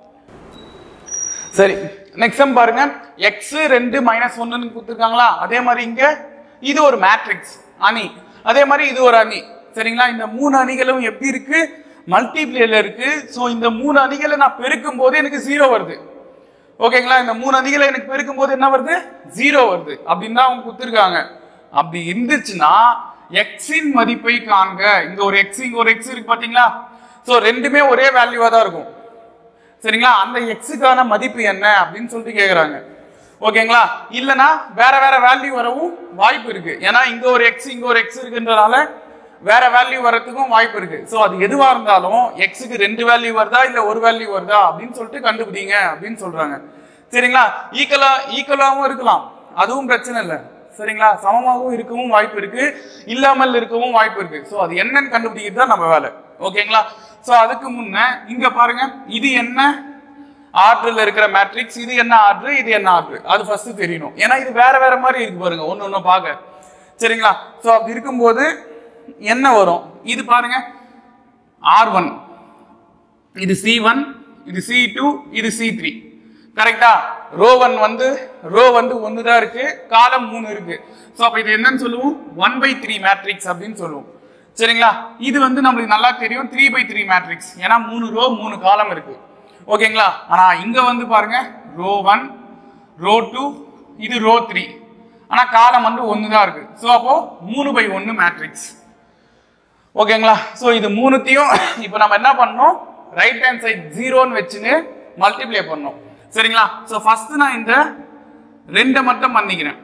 சரி, நெக்ஸ்ட் சம் பாருங்க. x 2 - 1 கொடுத்துருக்காங்களா, அதே மாதிரி இங்க இது ஒரு மேட்ரிக்ஸ் அணி, அதே மாதிரி இது ஒரு அணி. சரிங்களா, இந்த 3 அணிகளும் எப்படி இருக்கு, மல்டிப்ளேல இருக்கு. ஸோ இந்த 3 அணிகளை நான் பெருக்கும் போது எனக்கு 0 வருது. ஓகேங்களா, இந்த 3 அணிகளை எனக்கு பெருக்கும் போது என்ன வருது, 0 வருது அப்படின்னு தான் அவங்க கொடுத்துருக்காங்க. அப்படி இருந்துச்சுன்னா எக்ஸின் மதிப்பை காண்க. இங்க ஒரு எக்ஸ், இங்க ஒரு எக்ஸ் இருக்கு பாத்தீங்களா. ஸோ ரெண்டுமே ஒரே வேல்யூவா தான் இருக்கும். சரிங்களா, அந்த எக்ஸுக்கான மதிப்பு என்ன அப்படின்னு சொல்லிட்டு கேட்குறாங்க. ஓகேங்களா, இல்லைன்னா வேற வேற வேல்யூ வரவும் வாய்ப்பு இருக்கு. ஏன்னா இங்க ஒரு எக்ஸ், இங்க ஒரு எக்ஸ் இருக்குன்றதுனால வேற வேல்யூ வரதுக்கும் வாய்ப்பு இருக்கு. ஸோ அது எதுவா இருந்தாலும் எக்ஸுக்கு 2 வேல்யூ வருதா இல்ல ஒரு வேல்யூ வருதா அப்படின்னு சொல்லிட்டு கண்டுபிடிங்க அப்படின்னு சொல்றாங்க. சரிங்களா, ஈக்குவலாவும் இருக்கலாம், அதுவும் பிரச்சனை இல்லை. சரிங்களா, சமமாகவும் இருக்கவும் வாய்ப்பு இருக்கு, இல்லாமல் இருக்கவும் வாய்ப்பு இருக்கு. ஸோ அது என்னன்னு கண்டுபிடிக்கிறது தான் நம்ம வேலை. ஓகேங்களா, ஸோ அதுக்கு முன்ன இங்க பாருங்க, இது என்ன ஆர்டர்ல இருக்கிற மேட்ரிக்ஸ், இது என்ன ஆர்டர், இது என்ன ஆர்டர், அது ஃபர்ஸ்ட் தெரியணும். ஏன்னா இது வேற வேற மாதிரி இருக்கு பாருங்க, ஒன்னு ஒன்னு பார்க்க. சரிங்களா, ஸோ அப்படி இருக்கும்போது என்ன வரும், இது பாருங்க R1, இது C1, இது C2, இது C3. கரெக்டா, ரோ 1 ஒன்னு தான் இருக்கு, காலம் 3 இருக்கு. ஸோ அப்ப இது என்னன்னு சொல்லுவோம், 1/3 மேட்ரிக்ஸ் அப்படின்னு சொல்லுவோம். சரிங்களா, இது நம்மளுக்கு நல்லா தெரியும் 3/3 மேட்ரிக்ஸ், ஏன்னா 3 ரோ 3 காலம் இருக்கு. ஓகேங்களா, ஆனா இங்க பாருங்க ரோ 1, ரோ 2, இது ரோ 3, ஆனா காலம் 1 தான் இருக்கு. ஸோ அப்போ 3/1 மேட்ரிக்ஸ். ஓகேங்களா, ஸோ இது மூணுத்தையும் இப்போ நம்ம என்ன பண்ணோம், ரைட் ஹேண்ட் சைட் 0ன்னு வச்சுன்னு மல்டிப்ளை பண்ணோம். சரிங்களா, ஸோ ஃபர்ஸ்ட் நான் இந்த 2 மட்டும் பண்ணிக்கிறேன்.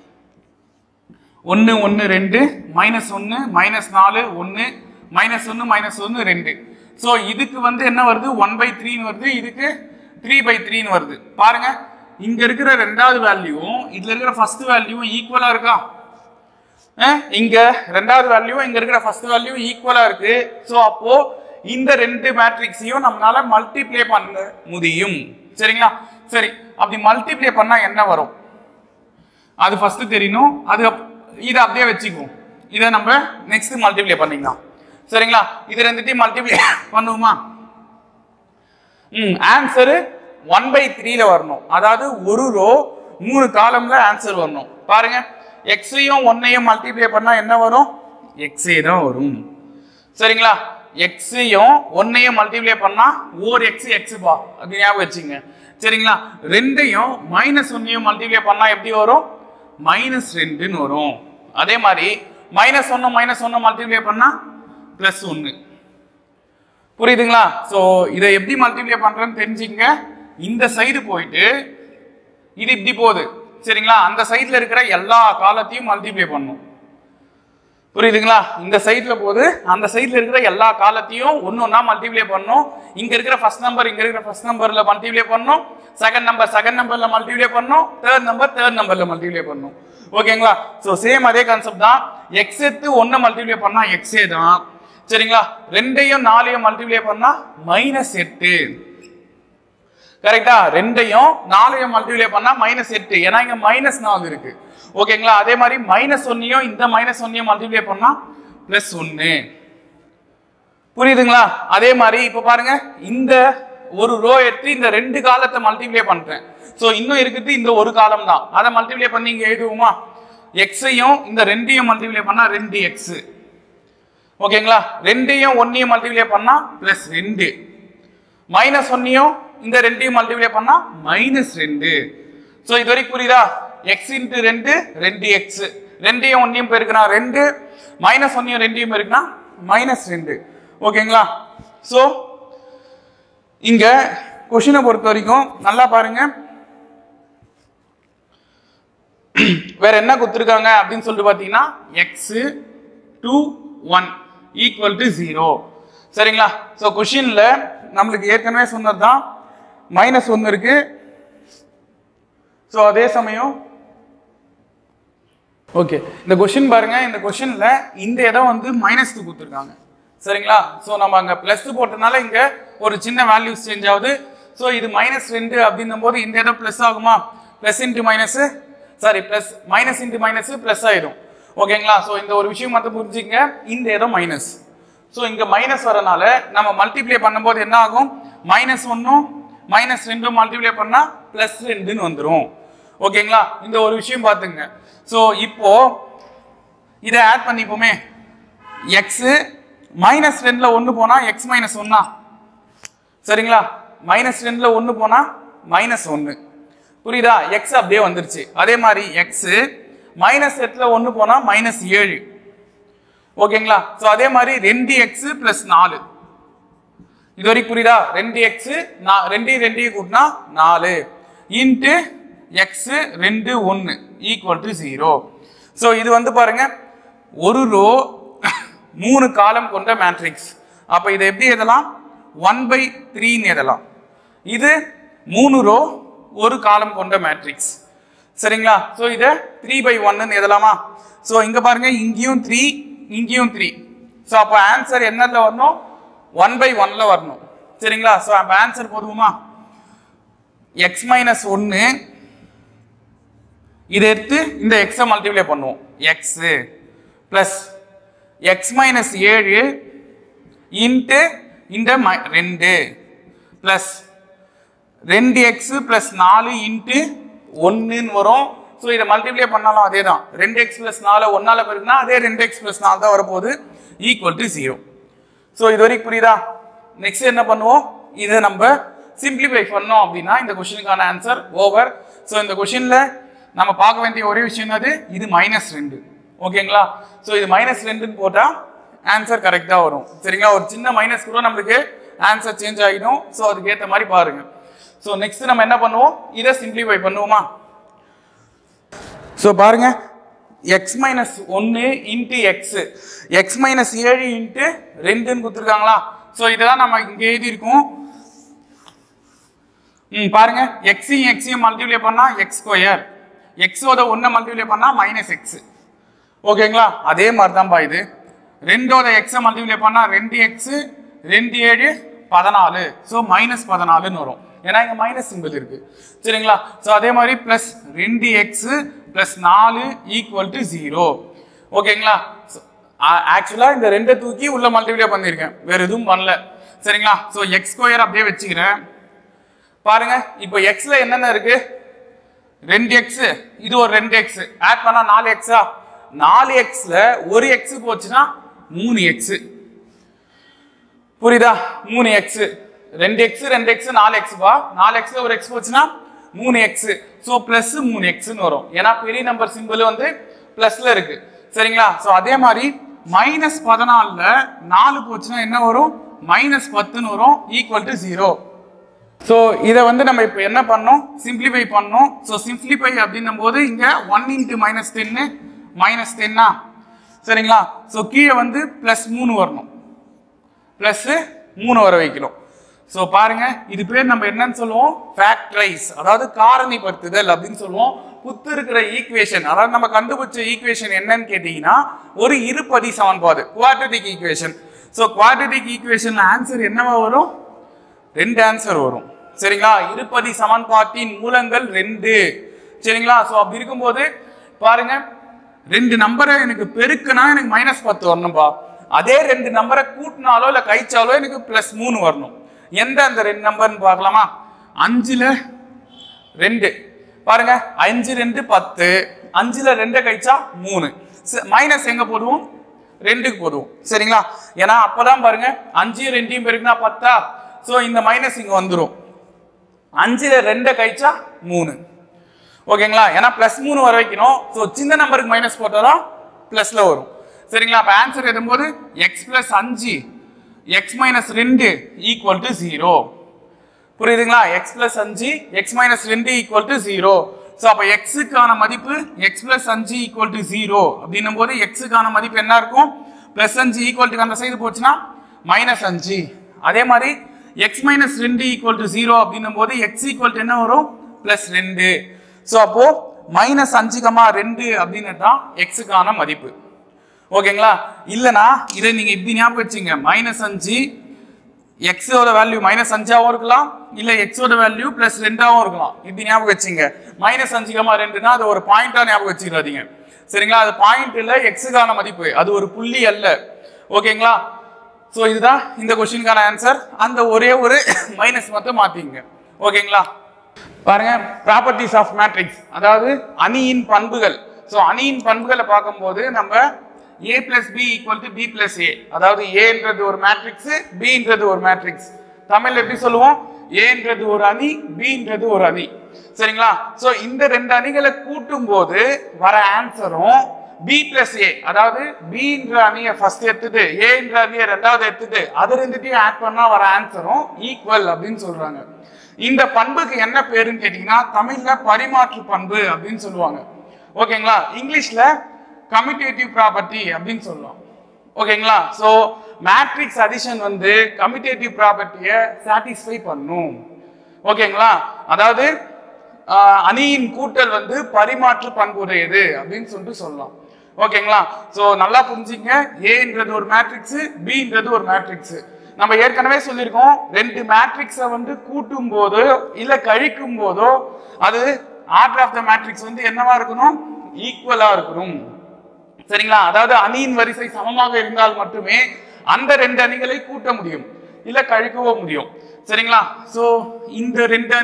1 1 2 -1 -4 1 -1 2. ஸோ இதுக்கு என்ன வருது, 1/3 வருது, இதுக்கு 3/3 வருது. பாருங்க, இங்க இருக்கிற ரெண்டாவது வேல்யூவும் இதுல இருக்கிற ஃபர்ஸ்ட் வேல்யூவும் ஈக்குவலா இருக்கா, இங்க ரெண்டாவது வேல்யூ இங்க இருக்கிற ஃபர்ஸ்ட் வேல்யூ ஈக்குவலா இருக்கு. சோ அப்போ இந்த 2 மேட்ரிக்ஸையும் நம்மளால மல்டிப்ளை பண்ண முடியும். சரிங்களா, சரி, அப்படி மல்டிப்ளை பண்ணா என்ன வரும் அது ஃபர்ஸ்ட் தெரியணும். அது இதை அப்படியே வச்சுக்குவோம், இதை நம்ம நெக்ஸ்ட் மல்டிப்ளை பண்ணிக்கலாம். சரிங்களா, இது ரெண்டுத்தையும் மல்டிப்ளை பண்ணுவோமா, ஆன்சர் 1/3ல வரணும். அதாவது ஒரு ரோ 3 காலம்ல ஆன்சர் வரணும். பாருங்க, எக்ஸையும் 1ஐயும் மல்டிப்ளை பண்ணா என்ன வரும், எக்ஸே தான் வரும். சரிங்களா, எக்ஸையும் 1ஐயும் மல்டிப்ளை பண்ணா ஓர் எக்ஸ் எக்ஸ் பா, அப்படி ஞாபகம் வச்சுங்க. சரிங்களா, 2ஐயும் -1ஐயும் மல்டிப்ளை பண்ணா எப்படி வரும், -2ன்னு வரும். அதே மாதிரி -1 மல்டிப்ளை பண்ணா +1. புரியுதுங்களா? சோ இதை எப்படி மல்டிப்ளை பண்றேன்னு தெரிஞ்சுங்க. இந்த சைடு போயிட்டு இது இப்படி போகுது. சரிங்களா, அந்த சைட்ல இருக்கிற எல்லா காலத்தையும் மல்டிப்ளை பண்ணும். புரியுதுங்களா, இந்த சைட்ல போகுது, அந்த சைட்ல இருக்கிற எல்லா காலத்தையும் ஒன்னொன்னா மல்டிப்ளை பண்ணும். இங்க இருக்கிற ஃபர்ஸ்ட் நம்பர் இங்க இருக்கிற ஃபர்ஸ்ட் நம்பர்ல மல்டிப்ளை பண்ணும், செகண்ட் நம்பர்ல மல்டிப்ளை பண்ணும், தேர்ட் நம்பர்ல மல்டிப்ளை பண்ணும். ஓகேங்களா, சோ சேம் அதே கான்செப்ட் தான். எக்ஸ் எடுத்து 1 மல்டிப்ளை பண்ணா எக்ஸே தான். சரிங்களா, 2ஐயும் 4ஐயும் மல்டிப்ளை பண்ணா -8. கரெக்டா, 2ஐயும் 4ஐயும் மல்டிப்ளை பண்ணா -8, ஏன்னா இங்க -4 இருக்கு. ஓகேங்களா, அதே மாதிரி -1ஐயும் இந்த -1ஐயும் மல்டிப்ளை பண்ணா +1. புரியுதுங்களா? அதே மாதிரி இப்ப பாருங்க, இந்த ஒரு ரோ எடுத்து இந்த 2 காலத்தை மல்டிப்ளை பண்றேன். சோ இன்னும் இருக்குது இந்த ஒரு காலம் தான், அதை மல்டிப்ளை பண்ணி இங்க எழுதுவோமா, எக்ஸையும் இந்த 2ஐயும் மல்டிப்ளை பண்ணா 2x. ஓகேங்களா, 2ஐயும் 1ஐயும் மல்டிப்ளை பண்ணா +2, -1ஐயும் இந்த 2ஐயும் மல்டிப்ளை பண்ணா -2. சோ இது வரைக்கும் புரியுதா, x × 2 2x, 2யும் 1யும் பெருக்கினா 2, -1யும் 2யும் பெருக்கினா -2. ஓகேங்களா? ஸோ இங்க கொஸ்டினை பொறுத்த வரைக்கும் நல்லா பாருங்க, வேற என்ன கொடுத்துருக்காங்க அப்படின்னு சொல்லிட்டு பார்த்தீங்கன்னா x 2 1 = 0. சரிங்களா? ஸோ கொஸ்டின்ல நம்மளுக்கு ஏற்கனவே சொன்னதுதான் -1 இருக்கு. ஸோ அதே சமயம் ஓகே, இந்த கொஸ்டின் பாருங்க, இந்த கொஸ்டின்ல இந்த இடம் வந்து -2 கொடுத்துருக்காங்க. சரிங்களா? ஸோ நம்ம அங்கே ப்ளஸ் போட்டனால இங்க ஒரு சின்ன வேல்யூஸ் சேஞ்ச் ஆகுது. ஸோ இது -2 அப்படின்னும் போது இந்த இடம் ப்ளஸ் ஆகுமா? Plus into minus, sorry plus minus into minus plus ஆயிடும். ஓகேங்களா? ஸோ இந்த ஒரு விஷயம் மட்டும் புரிஞ்சுங்க, இந்த இடம் மைனஸ். ஸோ இங்க மைனஸ் வரனால நம்ம மல்டிப்ளை பண்ணும்போது என்ன ஆகும்? -1ம் -2ம் மல்டிப்ளை பண்ணா +2ன்னு வந்துடும். ஓகேங்களா? இந்த ஒரு விஷயம் பார்த்துங்க. ஸோ இப்போ இதை ஆட் பண்ணிப்போமே, x -2ல 1 போனா x -1. சரிங்களா? -2ல 1 போனா -1. புரியுதா? x அப்படியே வந்துருச்சு. அதே மாதிரி x -8ல 1 போனா -7. ஓகேங்களா? ஸோ அதே மாதிரி 2x + 4. இது வரைக்கும் புரியுதா? 2x 2 கூட்டினா 4 இன்ட்டு x 2 1 = 0. ஸோ இது வந்து பாருங்க ஒரு ரோ 3 காலம் கொண்ட மேட்ரிக்ஸ். அப்ப இதை எப்படி எழுதலாம்? 1/3ன்னு எழுதலாம். இது 3 ரோ ஒரு காலம் கொண்ட மேட்ரிக்ஸ். சரிங்களா? ஸோ இதை 3/1ன்னு எழுதலாமா? ஸோ இங்க பாருங்க, இங்கேயும் 3 இங்கேயும் 3. ஸோ அப்போ ஆன்சர் என்னல வரணும்? 1/1ல வரணும். சரிங்களா? ஸோ அப்போ ஆன்சர் போடுவோமா? x - 1 இதை எடுத்து இந்த x மல்டிப்ளை பண்ணுவோம். x பிளஸ் x - 7 இன்ட்டு இந்த 2 பிளஸ் 2x + 4 இன்ட்டு 1ன்னு வரும். ஸோ இதை மல்டிப்ளை பண்ணாலும் அதே தான். 2x + 4 1ஆல பெருக்குனா அதே 2x + 4 தான் வரப்போகுது, = 0. ஸோ இது வரைக்கும் புரியுதா? நெக்ஸ்ட் என்ன பண்ணுவோம்? இதை நம்ம சிம்பிளிஃபை பண்ணோம் அப்படின்னா இந்த கொஸ்டினுக்கான ஆன்சர் ஓவர். ஸோ இந்த கொஸ்டின்ல நம்ம பார்க்க வேண்டிய ஒரே விஷயம் என்னது? இது -2. ஓகேங்களா? ஸோ இது -2ன்னு போட்டா ஆன்சர் கரெக்டா வரும். சரிங்களா? ஒரு சின்ன மைனஸ் கூட நம்மளுக்கு ஆன்சர் சேஞ்ச் ஆகிடும். ஸோ அதுக்கு ஏற்ற மாதிரி பாருங்க. ஸோ நெக்ஸ்ட் நம்ம என்ன பண்ணுவோம்? இதை சிம்பிளிஃபை பண்ணுவோமா? ஸோ பாருங்க, x - 1 இன்ட்டு x 7 இன்ட்டு 2ன்னு கொடுத்துருக்காங்களா? ஸோ இதெல்லாம் நம்ம இங்கே எழுதியிருக்கோம். பாருங்க, x மல்டிப்ளை பண்ணா x², x-ஓட 1 மல்டிப்ளை பண்ணா -x. ஓகேங்களா? அதே மாதிரி தான்ப்பா இது. 2ஓட x மல்டிப்ளை பண்ணா 2x 2 7 14. ஸோ -14ன்னு வரும். ஏன்னா இங்க மைனஸ் சிம்பிள் இருக்கு. சரிங்களா? ஸோ அதே மாதிரி பிளஸ் 2x + 4 = 0. ஓகேங்களா? ஆக்சுவலா இந்த 2 தூக்கி உள்ள மல்டிப்ளை பண்ணிருக்கேன், வேற எதுவும் பண்ணல. சரிங்களா? ஸோ x² அப்படியே வச்சுக்கிறேன். பாருங்க, இப்போ xல என்னென்ன இருக்கு? 2x, இது ஒரு 2x ஆட் பண்ணா 4x. 4xல ஒரு x போச்சுன்னா 3x. புரியுதா? 3x 2x 4x பா. 4xல ஒரு x போச்சுன்னா 3x. ஸோ பிளஸ் 3xன்னு வரும். ஏன்னா பெரிய நம்பர் சிம்பிள் வந்து பிளஸ்ல இருக்கு. சரிங்களா? ஸோ அதே மாதிரி -14ல 4 போச்சுன்னா என்ன வரும்? -10ன்னு வரும், = 0. ஸோ இதை வந்து நம்ம இப்போ என்ன பண்ணோம்? சிம்பிளிஃபை பண்ணோம். ஸோ சிம்பிளிஃபை அப்படின்னும் போது இங்க 1 × -10 -10. சரிங்களா? ஸோ கீழே வந்து +3 வரணும், +3 வர வைக்கணும். ஸோ பாருங்க, இது பேர் நம்ம என்னன்னு சொல்லுவோம்? ஃபேக்டரைஸ், அதாவது காரணிப்படுத்துதல் அப்படின்னு சொல்லுவோம். புத்து இருக்கிற ஈக்குவேஷன், அதாவது நம்ம கண்டுபிடிச்ச ஈக்குவேஷன் என்னன்னு கேட்டீங்கன்னா ஒரு இருபடி சமன்பாடு, குவாட்ரட்டிக் ஈக்குவேஷன். ஸோ குவாட்ரட்டிக் ஈக்குவேஷன்ல ஆன்சர் என்னவா வரும்? 2 ஆன்சர் வரும். சரிங்களா? இருபடி சமன்பாட்டின் மூலங்கள் 2. சரிங்களா? ஸோ அப்படி இருக்கும்போது பாருங்க, 2 நம்பரை எனக்கு பெருக்குனா எனக்கு -10 வரணும்பா. அதே 2 நம்பரை கூட்டினாலோ இல்ல கழிச்சாலோ எனக்கு +3 வரணும். எந்த அந்த 2 நம்பர்னு பார்க்கலாமா? 5ல 2 பாருங்க, 5 2 10. 5ல 2 கழிச்சா 3. மைனஸ் எங்க போடுவோம்? 2க்கு போடுவோம். சரிங்களா? ஏன்னா அப்பதான் பாருங்க 5 2 பெருக்குனா 10. ஸோ இந்த மைனஸ் இங்க வந்துடும். 5ல 2 கழிச்சா 3. ஓகேங்களா? ஏன்னா +3 வர வைக்கணும். ஸோ சின்ன நம்பருக்கு மைனஸ் போட்டால் தான் ப்ளஸ்ல வரும். சரிங்களா? அப்போ ஆன்சர் எழுதும்போது எக்ஸ் + 5 எக்ஸ் - 2 = 0. புரியுதுங்களா? X + 5 X - 2 = 0. ஸோ அப்போ எக்ஸுக்கான மதிப்பு எக்ஸ் + 5 = 0 அப்படின்னும் போது எக்ஸுக்கான மதிப்பு என்ன இருக்கும்? +5 ஈக்குவல் அந்த சைடு போச்சுன்னா -5. அதே மாதிரி எக்ஸ் - 2 = 0 அப்படின்னும் போது எக்ஸ் ஈக்குவல் என்ன வரும்? +2. ஸோ அப்போ -5,2 அப்படின்னு தான் எக்ஸுக்கான மதிப்பு. ஓகேங்களா? இல்லைனா இதை நீங்க இப்படி ஞாபகம் வச்சுங்க. -5 எக்ஸோட வேல்யூ -5ஆகவும் இருக்கலாம், இல்ல எக்ஸோட வேல்யூ +2ஆகவும் இருக்கலாம். இப்படி ஞாபகம் வச்சுங்க. -5,2னா அது ஒரு பாயிண்டா ஞாபகம் வச்சுக்காதீங்க. சரிங்களா? அது பாயிண்ட் இல்ல, எக்ஸுக்கான மதிப்பு, அது ஒரு புள்ளி அல்ல. ஓகேங்களா? ஸோ இதுதான் இந்த கொஸ்டினுக்கான ஆன்சர். அந்த ஒரே ஒரு மைனஸ் மட்டும் மாத்திங்க. ஓகேங்களா? பாருங்க, ப்ராப்பர்ட்டிஸ் ஆஃப் மேட்ரிக்ஸ், அதாவது அணியின் பண்புகள். ஸோ அணியின் பண்புகளை பார்க்கும்போது நம்ம a + b = b + a, அதாவது a-ன்றது ஒரு மேட்ரிக்ஸ், b-ன்றது ஒரு மேட்ரிக்ஸ். தமிழ்ல எப்படி சொல்லுவோம்? a-ன்றது ஒரு அணி, b-ன்றது ஒரு அணி. சரிங்களா? சோ இந்த ரெண்டு அணிகளை கூட்டும் போது வர ஆன்சரும் b + a, அதாவது b-ன்ற அணியை ஃபர்ஸ்ட் எடுத்துட்டு a-ன்ற அணியை ரெண்டாவது எடுத்துட்டு அது ரெண்டுத்தையும் ஆட் பண்ணா வர ஆன்சரும் ஈக்குவல் அப்படின்னு சொல்றாங்க. இந்த பண்புக்கு என்ன பேருன்னு கேட்டீங்கன்னா தமிழ்ல பரிமாற்று பண்பு அப்படின்னு சொல்லுவாங்க. ஓகேங்களா? இங்கிலீஷ்ல கம்யூட்டேட்டிவ் ப்ராப்பர்ட்டி அப்படின்னு சொல்லுவோம். ஓகேங்களா? சோ மேட்ரிக்ஸ் அடிஷன் வந்து கம்யூட்டேட்டிவ் ப்ராப்பர்ட்டியை சாட்டிஸ்ஃபை பண்ணும். ஓகேங்களா? அதாவது அணியின் கூட்டல் வந்து பரிமாற்று பண்புடையது அப்படின்னு சொல்லிட்டு சொல்லலாம். ஓகேங்களா? சோ நல்லா புரிஞ்சுங்க. ஏன்றது ஒரு மேட்ரிக்ஸ், பின்றது ஒரு மேட்ரிக்ஸ். நம்ம ஏற்கனவே சொல்லியிருக்கோம், ரெண்டு மேட்ரிக்ஸை வந்து கூட்டும் போதோ இல்ல கழிக்கும் போதோ அது ஆர்டர் ஆஃப் த மேட்ரிக்ஸ் வந்து என்னவா இருக்கணும்? ஈக்குவலா இருக்கணும். சரிங்களா? அதாவது அணியின் வரிசை சமமாக இருந்தால் மட்டுமே அந்த ரெண்டு அணிகளை கூட்ட முடியும், இல்ல கழிக்கவோ முடியும். சரிங்களா? சோ இந்த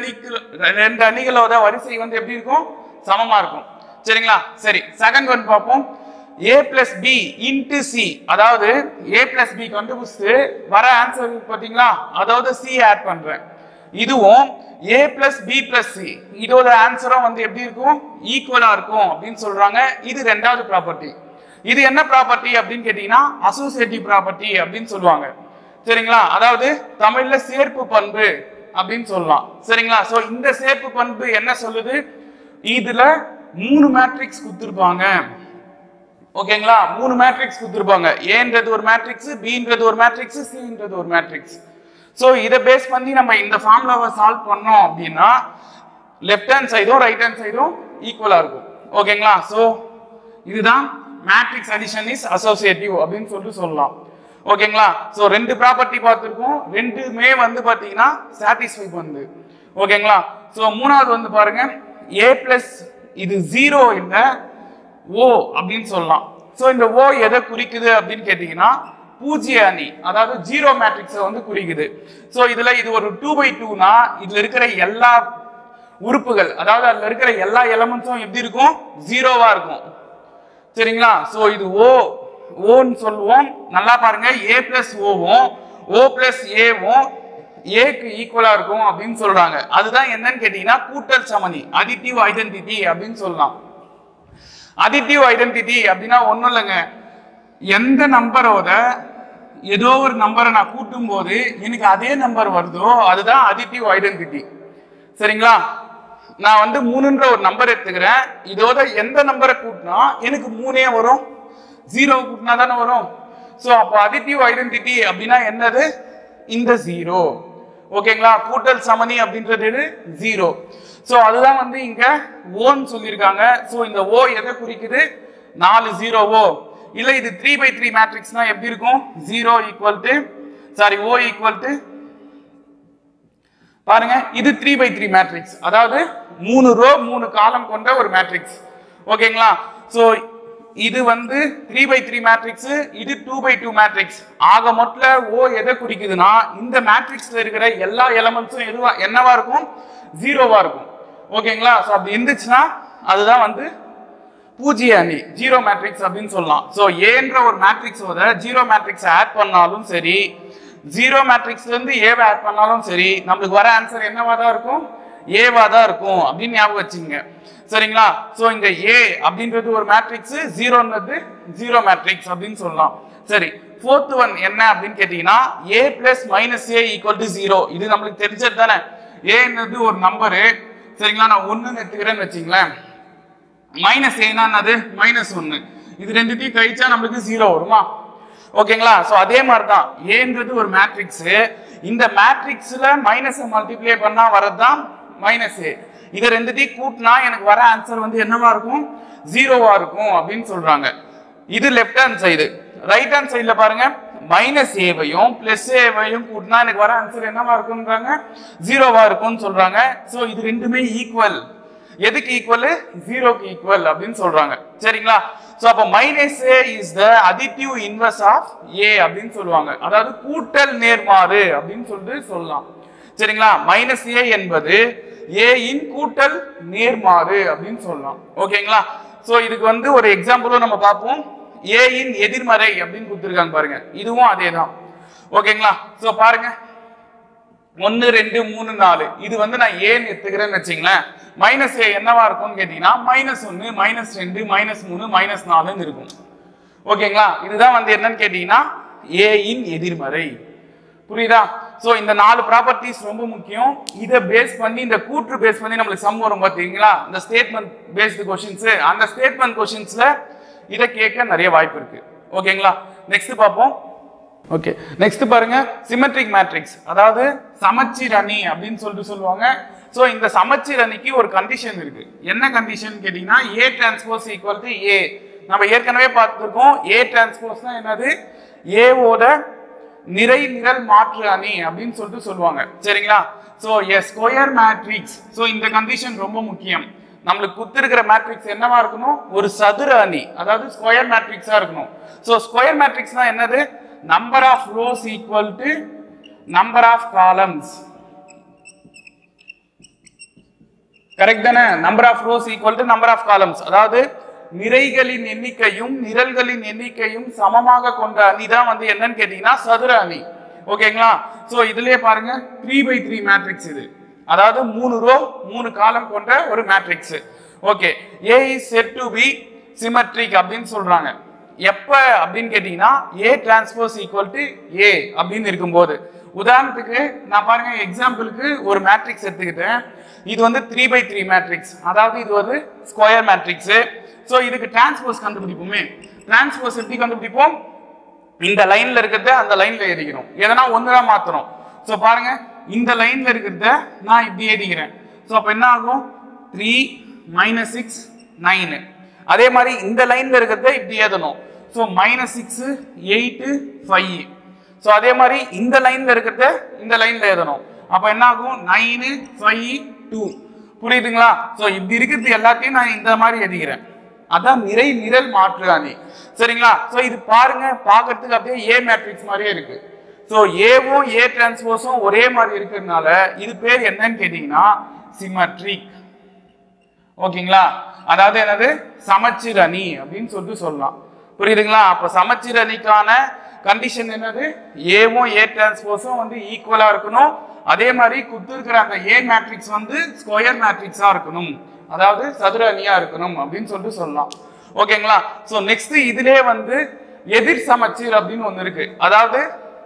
ரெண்டு அணிகளோட வரிசை வந்து எப்படி இருக்கும்? சமமா இருக்கும். சரிங்களா? சரி, செகண்ட் ஒன் பார்ப்போம். a + b * c, அதாவது a + b கண்டுபிடிச்சு வர ஆன்சர் பாத்தீங்களா? அதாவது c ஆட் பண்றேன். இதுவும் a + b + c, இதோட ஆன்சரும் வந்து எப்படி இருக்கும்? ஈக்குவலா இருக்கும் அப்படின்னு சொல்றாங்க. இது ரெண்டாவது ப்ராப்பர்ட்டி. இது என்ன ப்ராப்பர்ட்டி அப்படின்னு கேட்டீங்கன்னா அசோசியேட்டிவ் ப்ராப்பர்ட்டி அப்படின்னு சொல்லுவாங்க. சரிங்களா? அதாவது தமிழ்ல சேர்ப்பு பண்பு அப்படின்னு சொல்லலாம். சரிங்களா? சோ இந்த சேர்ப்பு பண்பு என்ன சொல்லுது? இதுல 3 மேட்ரிக்ஸ் கொடுத்திருப்பாங்க. ஓகேங்களா? 3 மேட்ரிக்ஸ் கொடுத்திருப்பாங்க. ஏன்றது ஒரு மேட்ரிக்ஸ், பின்றது ஒரு மேட்ரிக்ஸ், சின்றது ஒரு மேட்ரிக்ஸ். சோ இத பேஸ் பண்ணி நம்ம இந்த ஃபார்முலாவை சால்வ் பண்ணோம் அப்படின்னா லெஃப்ட் ஹேண்ட் சைடும் ரைட் ஹேண்ட் சைடும் ஈக்குவலா இருக்கும். ஓகேங்களா? சோ இதுதான் மேட்ரிக்ஸ் அடிஷன் இஸ் அசோசியேட்டிவ் அப்படின்னு சொல்லிட்டு சொல்லலாம். ஓகேங்களா? சோ ரெண்டு ப்ராப்பர்ட்டி பார்த்திருக்கோம், ரெண்டுமே வந்து பாத்தீங்கன்னா சாட்டிஸ்ஃபை பண்ணுது. ஓகேங்களா? சோ மூணாவது வந்து பாருங்க, a பிளஸ் இது 0 இல்ல o அப்படின்னு சொல்லலாம். சோ இந்த o எதை குறிக்குது அப்படின்னு கேட்டீங்கன்னா பூஜ்ய அணி, அதாவது ஜீரோ மேட்ரிக்ஸை வந்து குறிக்குது. சோ இதுல இது ஒரு 2/2னா இதுல இருக்கிற எல்லா உறுப்புகள், அதாவது அதுல இருக்கிற எல்லா எலிமெண்ட்ஸும் எப்படி இருக்கும்? ஜீரோவா இருக்கும். சரிங்களா? சோ இது ஓன்னு சொல்லுவோம். நல்லா பாருங்க, a பிளஸ் ஓவும் o பிளஸ் ஏவும் ஏக்கு ஈக்குவலா இருக்கும் அப்படின்னு சொல்றாங்க. அதுதான் என்னன்னு கேட்டீங்கன்னா கூட்டல் சமணி, அடிட்டிவ் ஐடென்டிட்டி அப்படின்னு சொல்லலாம். அடிட்டிவ் ஐடென்டிட்டி அப்படின்னா ஒண்ணும் இல்லைங்க, எந்த நம்பரோட ஏதோ ஒரு நம்பரை நான் கூட்டும் போது எனக்கு அதே நம்பர் வருதோ அதுதான் அடிட்டிவ் ஐடென்டிட்டி. சரிங்களா? நான் வந்து 3ன்ற ஒரு நம்பர் எடுத்துக்கிறேன், இதோட எந்த நம்பரை கூட்டினா எனக்கு 3 வரும்? 0 கூட்டினா தானே வரும். சோ அப்போ அடிட்டிவ் ஐடென்டிட்டி அப்படின்னா என்னது? இந்த 0. ஓகேங்களா? கூட்டல் சமணி அப்படின்றது 0. சோ அதுதான் வந்து இங்க ஓன்னு சொல்லியிருக்காங்க. சோ இந்த ஓ எதை குறிக்குது? 4 0ஓ இல்ல இது 3/3 மேட்ரிக்ஸ்னா எப்படி இருக்கும்? 0 equal to o equal to பாருங்க, இது 3/3 மேட்ரிக்ஸ், அதாவது 3 ரோ 3 காலம் கொண்ட ஒரு மேட்ரிக்ஸ். ஓகேங்களா? சோ இது வந்து 3/3 மேட்ரிக்ஸ், இது 2/2 மேட்ரிக்ஸ். ஆக மொத்தம் ஓ எதை குறிக்குதுன்னா இந்த மேட்ரிக்ஸ்ல இருக்கிற எல்லா எலிமெண்ட்ஸும் என்னவா இருக்கும்? 0வா இருக்கும். ஓகேங்களா? சோ அப்படி இருந்துச்சுன்னா அதுதான் வந்து பூஜ்ய அணி, ஜீரோ மேட்ரிக்ஸ் அப்படின்னு சொல்லலாம். சோ ஏன்ற ஒரு மேட்ரிக்ஸோட ஜீரோ மேட்ரிக்ஸ் ஆட் பண்ணாலும் சரி, ஜீரோ மேட்ரிக்ஸ்ல இருந்து ஏவை ஆட் பண்ணாலும் சரி, நம்மளுக்கு வர ஆன்சர் என்னவா தான் இருக்கும்? ஏவா தான் இருக்கும் அப்படின்னு ஞாபகம் வச்சுங்க. சரிங்களா? சோ இங்க ஏ அப்படின்றது ஒரு மேட்ரிக்ஸ், ஜீரோன்றது ஜீரோ மேட்ரிக்ஸ் அப்படின்னு சொல்லலாம். சரி, ஃபோர்த் ஒன் என்ன அப்படின்னு கேட்டீங்கன்னா a plus minus A equal to 0. இது நம்மளுக்கு தெரிஞ்சது தானே. ஏன்றது ஒரு நம்பரு. சரிங்களா? நான் 1 எடுத்துக்கிறேன்னு வச்சுங்களேன். மைனஸ் ஏன்னா என்னது -1. இது ரெண்டுத்தையும் கழிச்சா நம்மளுக்கு 0 வருமா? ஓகேங்களா? சோ அதே மாதிரி தான் ஏன்றது ஒரு மேட்ரிக்ஸ். இந்த மேட்ரிக்ஸ்ல மைனஸை மல்டிப்ளை பண்ணா வரதுதான் மைனஸ் ஏ. இதை ரெண்டுத்தையும் கூட்டினா எனக்கு வர ஆன்சர் வந்து என்னவா இருக்கும்? 0வா இருக்கும் அப்படின்னு சொல்றாங்க. இது left hand side. Right hand சைடுல பாருங்க, மைனஸ் ஏவையும் பிளஸ் ஏவையும் கூட்டினா எனக்கு வர ஆன்சர் என்னவா இருக்கும்ன்றாங்க? 0வா இருக்கும்னு சொல்றாங்க. சோ இது ரெண்டுமே ஈக்குவல். எதுக்கு ஈக்குவல்? 0க்கு ஈக்குவல் அப்படின்னு சொல்றாங்க. சரிங்களா? சோ அப்ப minus A is the additive inverse of A அப்படின்னு சொல்லுவாங்க. அதாவது கூட்டல் நேர்மாறு அப்படின்னு சொல்லிட்டு சொல்லலாம். சரிங்களா? மைனஸ் ஏ என்பது ஏ இன் கூட்டல் நேர்மாறு அப்படின்னு சொல்லலாம். ஓகேங்களா? சோ இதுக்கு வந்து ஒரு எக்ஸாம்பிளும் நம்ம பார்ப்போம். ஏ இன் எதிர்மறை அப்படின்னு கொடுத்துருக்காங்க பாருங்க. இதுவும் அதே தான். ஓகேங்களா? சோ பாருங்க, 1 2 3 4. இது வந்து நான் ஏன்னு எடுத்துக்கிறேன்னு வச்சுங்களேன். மைனஸ் ஏ என்னவா இருக்கும்னு கேட்டீங்கன்னா -1 -2 -3 -4 இருக்கும். ஓகேங்களா? இதுதான் வந்து என்னன்னு கேட்டீங்கன்னா ஏ இன் எதிர்மறை. புரியுதா? சோ இந்த 4 ப்ராப்பர்ட்டிஸ் ரொம்ப முக்கியம். இதை பேஸ் பண்ணி, இந்த கூற்று பேஸ் பண்ணி நம்மளுக்கு சம் வரும் பாத்தீங்களா, இந்த ஸ்டேட்மெண்ட் பேஸ்டு क्वेश्चंस. அந்த ஸ்டேட்மெண்ட் क्वेश्चंसல இதை கேட்க நிறைய வாய்ப்பு இருக்கு. ஓகேங்களா? நெக்ஸ்ட் பார்ப்போம். ஓகே, நெக்ஸ்ட் பாருங்க, சிமெட்ரிக் மேட்ரிக்ஸ், அதாவது சமச்சீர் அணி அப்படின்னு சொல்லிட்டு சொல்லுவாங்க. சோ இந்த சமச்சீர் அணிக்கு ஒரு கண்டிஷன் இருக்கு. என்ன கண்டிஷன் கேட்டீங்கன்னா A transpose equal to A. நம்ம ஏற்கனவே பார்த்துருக்கோம். ஏ டிரான்ஸ்போஸ்னா என்னது? ஏவோட நிறை நிரல் மாற்று அணி அப்படின்னு சொல்லிட்டு சொல்லுவாங்க. சரிங்களா? So a square matrix. So இந்த கண்டிஷன் ரொம்ப முக்கியம். நம்மளுக்கு குத்திருக்கிற மேட்ரிக்ஸ் என்னவா இருக்கணும்? ஒரு சதுர அணி, அதாவது ஸ்கொயர் மேட்ரிக்ஸா இருக்கணும். சோ ஸ்கொயர் மேட்ரிக்ஸ்னா என்னது? Number of rows equal to number of columns. Correct தானே? Number of rows equal to number of columns. அதாவது நிறைகளின் எண்ணிக்கையும் நிரல்களின் எண்ணிக்கையும் சமமாக கொண்ட அணி தான் வந்து என்னன்னு கேட்டீங்கன்னா சதுர அணி. ஓகேங்களா? சோ இதுலயே பாருங்க 3/3 மேட்ரிக்ஸ் இது. அதாவது 3 ரோ 3 காலம் கொண்ட ஒரு matrix. Okay, A is said to be symmetric அப்படின்னு சொல்றாங்க. எப்ப அப்படின்னு கேட்டீங்கன்னா A transpose equal to A அப்படின்னு இருக்கும்போது. உதாரணத்துக்கு நான் பாருங்க எக்ஸாம்பிளுக்கு ஒரு மேட்ரிக்ஸ் எடுத்துக்கிட்டேன். இது வந்து 3/3 மேட்ரிக்ஸ், அதாவது இது ஒரு ஸ்கொயர் மேட்ரிக்ஸ். சோ இதுக்கு டிரான்ஸ்போஸ் கண்டுபிடிப்போமே. டிரான்ஸ்போஸ் எப்படி கண்டுபிடிப்போம்? இந்த லைன்ல இருக்கிறத அந்த லைன்ல எழுதிக்கணும். எதனா ஒண்ணுதான் மாத்தணும். சோ பாருங்க, இந்த லைன்ல இருக்கிறத நான் இப்படி எழுதிக்கிறேன். சோ அப்ப என்ன ஆகும்? 3 -6 9. அதே மாதிரி இந்த லைன்ல இருக்கிறத இப்படி எழுதணும். சோ -6 8 5. சோ அதே மாதிரி இந்த லைன்ல இருக்கிறத இந்த லைன்ல எழுதணும். அப்ப என்ன ஆகும்? 9 5 2. புரியுதுங்களா? சோ இப்படி இருக்கிறது எல்லாத்தையும் நான் இந்த மாதிரி எழுதிக்கிறேன். அதான் நிறை நிரல் மாற்று அணி. சரிங்களா? சோ இது பாருங்க, பார்க்கிறதுக்கு அப்படியே ஏ மேட்ரிக்ஸ் மாதிரியே இருக்கு. சோ ஏவும் ஏ டிரான்ஸ்போஸும் ஒரே மாதிரி இருக்கிறதுனால இது பேர் என்னன்னு கேட்டீங்கன்னா சிமெட்ரிக். ஓகேங்களா? அதாவது என்னது? சமச்சீர் அணி அப்படின்னு சொல்லிட்டு சொல்லலாம். புரியுதுங்களா? அப்ப சமச்சீர் அணிக்கான கண்டிஷன் என்னது? ஏவும் ஏ டிரான்ஸ்போஸும் வந்து ஈக்குவலா இருக்கணும். அதே மாதிரி குத்துக்கிற அந்த ஏ மேட்ரிக்ஸ் வந்து ஸ்கொயர் மேட்ரிக்ஸா இருக்கணும், அதாவது சதுர அணியா இருக்கணும் அப்படின்னு சொல்லிட்டு சொல்லலாம். ஓகேங்களா? சோ நெக்ஸ்ட் இதுலயே வந்து எதிர் சமச்சீர் அப்படின்னு ஒண்ணு இருக்கு. அதாவது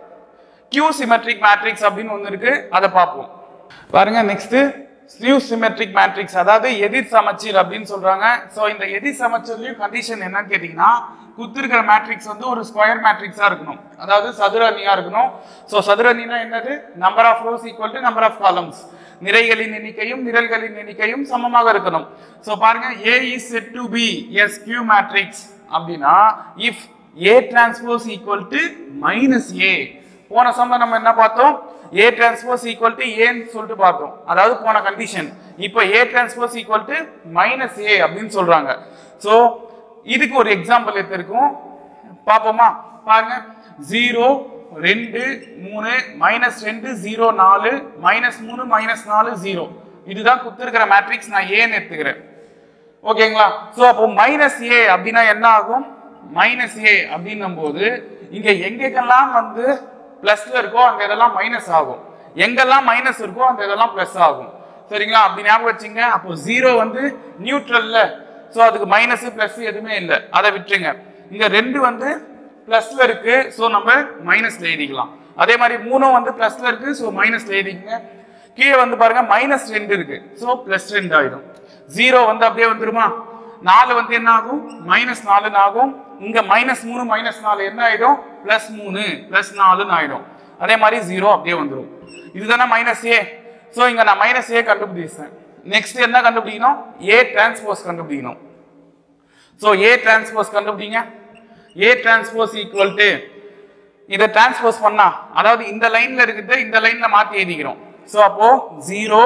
Q symmetric matrix அப்படின்னு ஒண்ணு இருக்கு. அதை பார்ப்போம். பாருங்க, நெக்ஸ்ட் Q symmetric matrix, அதாவது எதிர் சமச்சீர் அப்படின்னு சொல்றாங்க. சோ இந்த எதிர் சமச்சீர்லயும் கண்டிஷன் என்னன்னு கேட்டீங்கன்னா குத்திருக்கிற மேட்ரிக்ஸ் வந்து ஒரு ஸ்கொயர் மேட்ரிக்ஸா இருக்கணும், அதாவது சதுர அணியா இருக்கணும். சோ சதுர அணினா என்னது? Number of rows equal to number of columns. நிறைகளின் எண்ணிக்கையும் நிரல்களின் எண்ணிக்கையும் சமமாக இருக்கணும். சோ பாருங்க, A is said to be a skew matrix அப்படின்னா if A transpose equal to -A. போன சம்ல நம்ம என்ன பார்த்தோம்? A transpose equal to A ன்னு சொல்லிட்டு பார்த்தோம், அதாவது போன கண்டிஷன். இப்போ A transpose equal to -A அப்படின்னு சொல்றாங்க. சோ இதுக்கு ஒரு எக்ஸாம்பிள் எடுத்திருக்கோம், பாப்போமா? பாருங்க, 0 2 3 -2 0 4 -3 -4 0. இதுதான் குத்திருக்கிற மேட்ரிக்ஸ். நான் ஏன்னு எடுத்துக்கிறேன். ஓகேங்களா? சோ அப்போ -A அப்படின்னா என்ன ஆகும்? -A அப்படின்னும் போது இங்க எங்கெல்லாம் வந்து பிளஸ்ல இருக்கோ அங்க இதெல்லாம் மைனஸ் ஆகும், எங்கெல்லாம் மைனஸ் இருக்கோ அந்த இதெல்லாம் பிளஸ் ஆகும். சரிங்களா? அப்படி ஞாபகம் வச்சுங்க. அப்போ 0 வந்து நியூட்ரல்ல, ஸோ அதுக்கு மைனஸ் பிளஸ் எதுவுமே இல்லை, அதை விட்டுருங்க. இங்க 2 வந்து பிளஸ்ல இருக்கு, ஸோ நம்ம மைனஸ்ல எழுதிக்கலாம். அதே மாதிரி 3 வந்து பிளஸ்ல இருக்கு, ஸோ மைனஸ்ல எழுதிக்கங்க. கீழே வந்து பாருங்க -2 இருக்கு, ஸோ +2 ஆயிடும். 0 வந்து அப்படியே வந்துருமா? 4 வந்து என்ன ஆகும்? -4 ஆகும். இங்க -3 -4 என்ன ஆயிடும்? +3 +4 ஆயிடும். அதே மாதிரி 0 அப்படியே வந்துடும். இதுதானே -a. ஸோ இங்க நான் -a கண்டுபிடிச்சேன். நெக்ஸ்ட் என்ன கண்டுபிடிக்கணும்? A டிரான்ஸ்போஸ் கண்டுபிடிக்கணும். ஸோ A டிரான்ஸ்போஸ் கண்டுபிடிங்க. A டிரான்ஸ்போஸ் ஈக்குவல் டு, இதை டிரான்ஸ்போஸ் பண்ணா, அதாவது இந்த லைன்ல இருக்குது இந்த லைன்ல மாத்தி எழுதிக்கிறோம். ஸோ அப்போ 0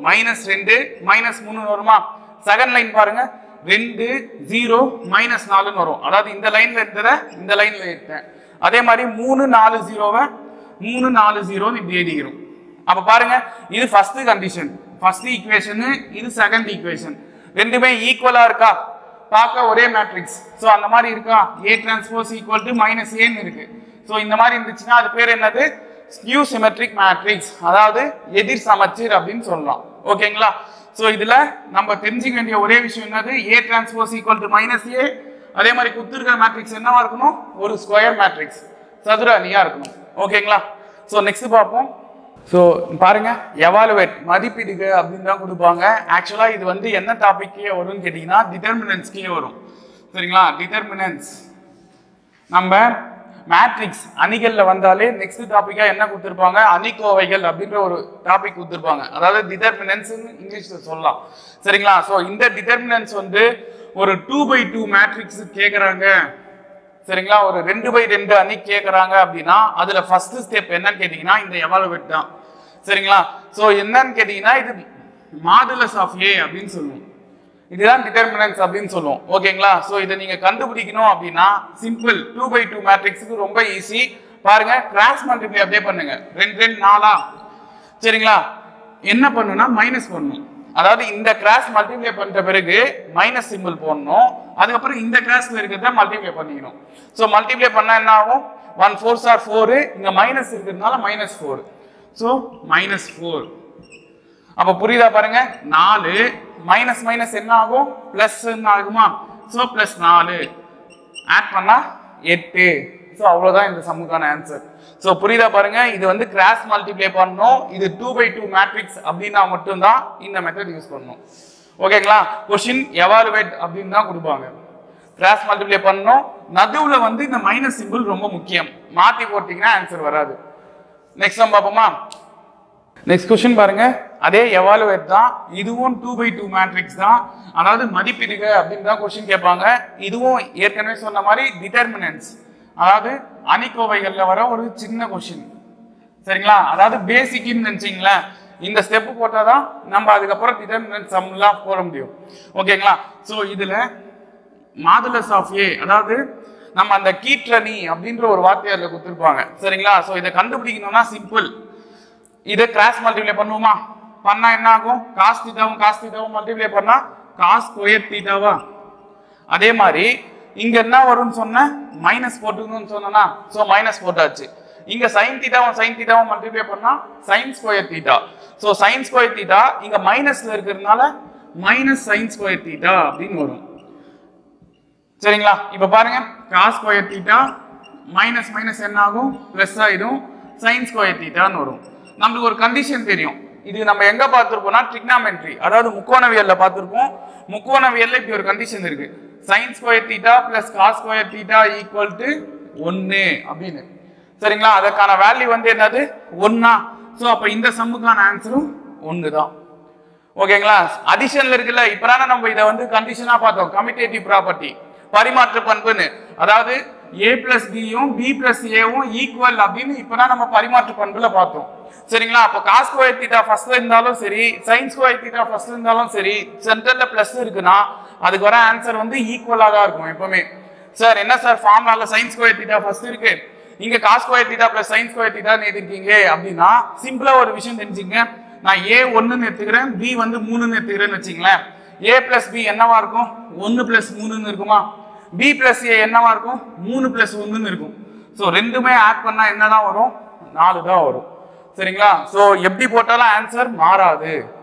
-2 -3 வருமா? செகண்ட் லைன் பாருங்க, 2 0 -4 வரும். அதாவது இந்த லைன்ல இருந்ததை இந்த லைன்ல எடுத்தேன். அதே மாதிரி 3 4 0 3 4 0 இப்படி எழுதிக்கிறோம். அப்ப பாருங்க, இது ஃபர்ஸ்ட் கண்டிஷன், ஃபர்ஸ்ட் ஈக்குவேஷன், இது செகண்ட் ஈக்குவேஷன். ரெண்டுமே ஈக்குவலா இருக்கா? பார்க்க ஒரே மேட்ரிக்ஸ். ஸோ அந்த மாதிரி இருக்கா? A transpose equal to -a இருக்கு. ஸோ இந்த மாதிரி இருந்துச்சுன்னா அது பேர் என்னது? ஸ்கியூ சிமெட்ரிக் மேட்ரிக்ஸ், அதாவது எதிர் சமச்சீர் அப்படின்னு சொல்லலாம். ஓகேங்களா? ஸோ இதுல நம்ம தெரிஞ்சுக்க வேண்டிய ஒரே விஷயம் என்னது? A transpose equal to -a. அதே மாதிரி குத்துருக்கிற மேட்ரிக்ஸ் என்னவா இருக்கணும்? ஒரு ஸ்கொயர் மேட்ரிக்ஸ், சதுர அணியா இருக்கணும். ஓகேங்களா? ஸோ நெக்ஸ்ட் பார்ப்போம். ஸோ பாருங்க, எவாலுவேட் மதிப்பீடுக அப்படின்னு தான் கொடுப்பாங்க. ஆக்சுவலா இது வந்து என்ன டாபிக்கே வரும்னு கேட்டீங்கன்னா டிட்டர்மினன்ஸ்க்கே வரும். சரிங்களா? டிட்டர்மினன்ஸ் நம்ம மேட்ரிக்ஸ் அணிகள்ல வந்தாலே நெக்ஸ்ட் டாபிக்கா என்ன கொடுத்துருப்பாங்க? அணிக்கோவைகள் அப்படின்ற ஒரு டாபிக் கொடுத்துருப்பாங்க. அதாவது டிட்டர்மினன்ஸ் இங்கிலீஷ்ல சொல்லலாம். சரிங்களா? ஸோ இந்த டிட்டர்மினன்ஸ் வந்து ஒரு 2/2 மேட்ரிக்ஸ் கேட்கறாங்க. சரிங்களா? ஒரு 2/2 அணி கேட்கறாங்க அப்படின்னா அதுல ஃபர்ஸ்ட் ஸ்டெப் என்னன்னு கேட்டீங்கன்னா இந்த எவாலுவேட் தான். சரிங்களா? ஸோ என்னன்னு கேட்டீங்கன்னா இது மாடுலஸ் ஆஃப் A அப்படின்னு சொல்லுவோம். இதுதான் டிட்டர்மினன்ஸ் அப்படின்னு சொல்லுவோம். ஓகேங்களா? ஸோ இதை நீங்க கண்டுபிடிக்கணும் அப்படின்னா சிம்பிள், 2/2 மேட்ரிக்ஸுக்கு ரொம்ப ஈஸி. பாருங்க, கிராஸ் மல்டிப்ளை அப்படியே பண்ணுங்க. 2 2 4. சரிங்களா? என்ன பண்ணுனா மைனஸ் பண்ணணும். அதாவது இந்த கிராஸ் மல்டிப்ளை பண்ற பிறகு மைனஸ் சிம்பிள் போடணும். அதுக்கப்புறம் இந்த கிராஸ்ல இருக்கிறத மல்டிப்ளை பண்ணிக்கணும். ஸோ மல்டிப்ளை பண்ணா என்ன ஆகும்? 1 4s are 4. இங்க மைனஸ் இருக்கிறதுனால -4. ஸோ -4. அப்ப புரியுதா? பாருங்க, 4 மைனஸ் மைனஸ் என்ன ஆகும்? பிளஸ் ஆகுமா? ஸோ +4 ஆட் பண்ணா 8. ஸோ அவ்வளவுதான் இந்த சம்முக்கான ஆன்சர். ஸோ புரியுதா? பாருங்க, இது வந்து கிராஸ் மல்டிப்ளை பண்ணணும். இது 2/2 மேட்ரிக்ஸ் அப்படின்னா மட்டும்தான் இந்த மெத்தட் யூஸ் பண்ணணும். ஓகேங்களா? கொஸ்டின் எவாலுவேட் அப்படின்னு தான் கொடுப்பாங்க. கிராஸ் மல்டிப்ளை பண்ணணும். நடுவுல வந்து இந்த மைனஸ் சிம்பிள் ரொம்ப முக்கியம். மாத்தி போட்டீங்கன்னா ஆன்சர் வராது. நெக்ஸ்ட் சம் பார்ப்போமா? நெக்ஸ்ட் கொஸ்டின் பாருங்க, அதே எவாலுவேட் தான். இதுவும் 2/2 மேட்ரிக்ஸ் தான். அதாவது மதிப்பீடுக அப்படின்னு தான் கொஸ்டின் கேட்பாங்க. இதுவும் ஏற்கனவே சொன்ன மாதிரி டிட்டர்மினன்ஸ், அதாவது அணிக்கோவைகள்ல வர ஒரு சின்ன கொஸ்டின். சரிங்களா? அதாவது பேசிக்னு நினைச்சீங்களேன், இந்த ஸ்டெப் போட்டாதான் நம்ம அதுக்கப்புறம் டிட்டர்மினன்ட் சம்லாம் போட முடியும். ஓகேங்களா? ஸோ இதுல மாடுலஸ் ஆஃப் A, அதாவது நம்ம அந்த கீற்றணி அப்படின்ற ஒரு வார்த்தையை அதுல கொடுத்துருப்பாங்க. சரிங்களா? ஸோ இதை கண்டுபிடிக்கணும்னா சிம்பிள். இதை கிராஸ் மல்டிப்ளை பண்ணுவோமா? பண்ணா என்ன ஆகும்? காஸ் தீட்டாவும் மல்டிப்ளை பண்ணா காஸ் ஸ்கொயர் தீட்டாவா? அதே மாதிரி இங்க என்ன வரும்னு சொன்ன? மைனஸ் போட்டுக்கணும்னு சொன்னா, ஸோ மைனஸ் போட்டாச்சு. இங்க சைன் தீட்டாவும் மல்டிப்ளை பண்ணா sine square theta. So sine square theta இங்க மைனஸ்ல இருக்கிறதுனால மைனஸ் சைன் ஸ்கொயர் தீட்டா அப்படின்னு வரும். சரிங்களா? இப்ப பாருங்க, cos square theta minus minus என்ன ஆகும்? பிளஸ் ஆயிடும். சைன் ஸ்கொயர் தீட்டான்னு வரும். நம்மளுக்கு ஒரு கண்டிஷன் தெரியும். இது நம்ம எங்க பார்த்திருப்போம்னா ட்ரிக்னாமெட்ரி, அதாவது முக்கோணவியல்ல பார்த்திருப்போம். முக்கோணவியல்ல இப்படி ஒரு கண்டிஷன் இருக்கு, sine square theta plus cos square theta equal to 1 அப்படின்னு. சரிங்களா? அதற்கான வேல்யூ வந்து என்னது? 1. சோ அப்ப இந்த சம்முக்கான ஆன்சரும் 1 தான். ஓகேங்களா? அடிஷன்ல இருக்குல்ல, இப்பதானே நம்ம இதை வந்து கண்டிஷனா பார்த்தோம், கம்யூட்டேட்டிவ் ப்ராப்பர்ட்டி, பரிமாற்று பண்புன்னு. அதாவது A plus B யும் B plus A வும் ஈக்குவல் அப்படின்னு இப்பதான் நம்ம பரிமாற்று பண்புல பார்த்தோம். சரிங்களா? அப்போ காஸ் ஸ்கொயர் தீட்டா ஃபர்ஸ்ட்ல இருந்தாலும் சரி, சைன் ஸ்கொயர் தீட்டா ஃபர்ஸ்ட்ல இருந்தாலும் சரி, சென்டர்ல பிளஸ் இருக்குன்னா அதுக்கு வர ஆன்சர் வந்து ஈக்குவலா தான் இருக்கும் எப்பவுமே. சார் என்ன சார் ஃபார்முலால சைன் ஸ்கொயர் தீட்டா ஃபர்ஸ்ட் இருக்கு, இங்க cos square theta plus sine square தீட்டான்னு எழுதிருக்கீங்க அப்படின்னா சிம்பிளா ஒரு விஷயம் தெரிஞ்சுங்க. நான் A 1ன்னு எடுத்துக்கிறேன், B வந்து 3ன்னு எடுத்துக்கிறேன்னு வச்சுங்களேன். A plus B என்னவா இருக்கும்? 1 plus 3ன்னு இருக்குமா? B plus A என்னவா இருக்கும்? 3 plus 1ன்னு இருக்கும். ஸோ ரெண்டுமே ஆட் பண்ணா என்னதான் வரும்? 4 தான் வரும். சரிங்களா? ஸோ எப்படி போட்டாலும் ஆன்சர் மாறாது.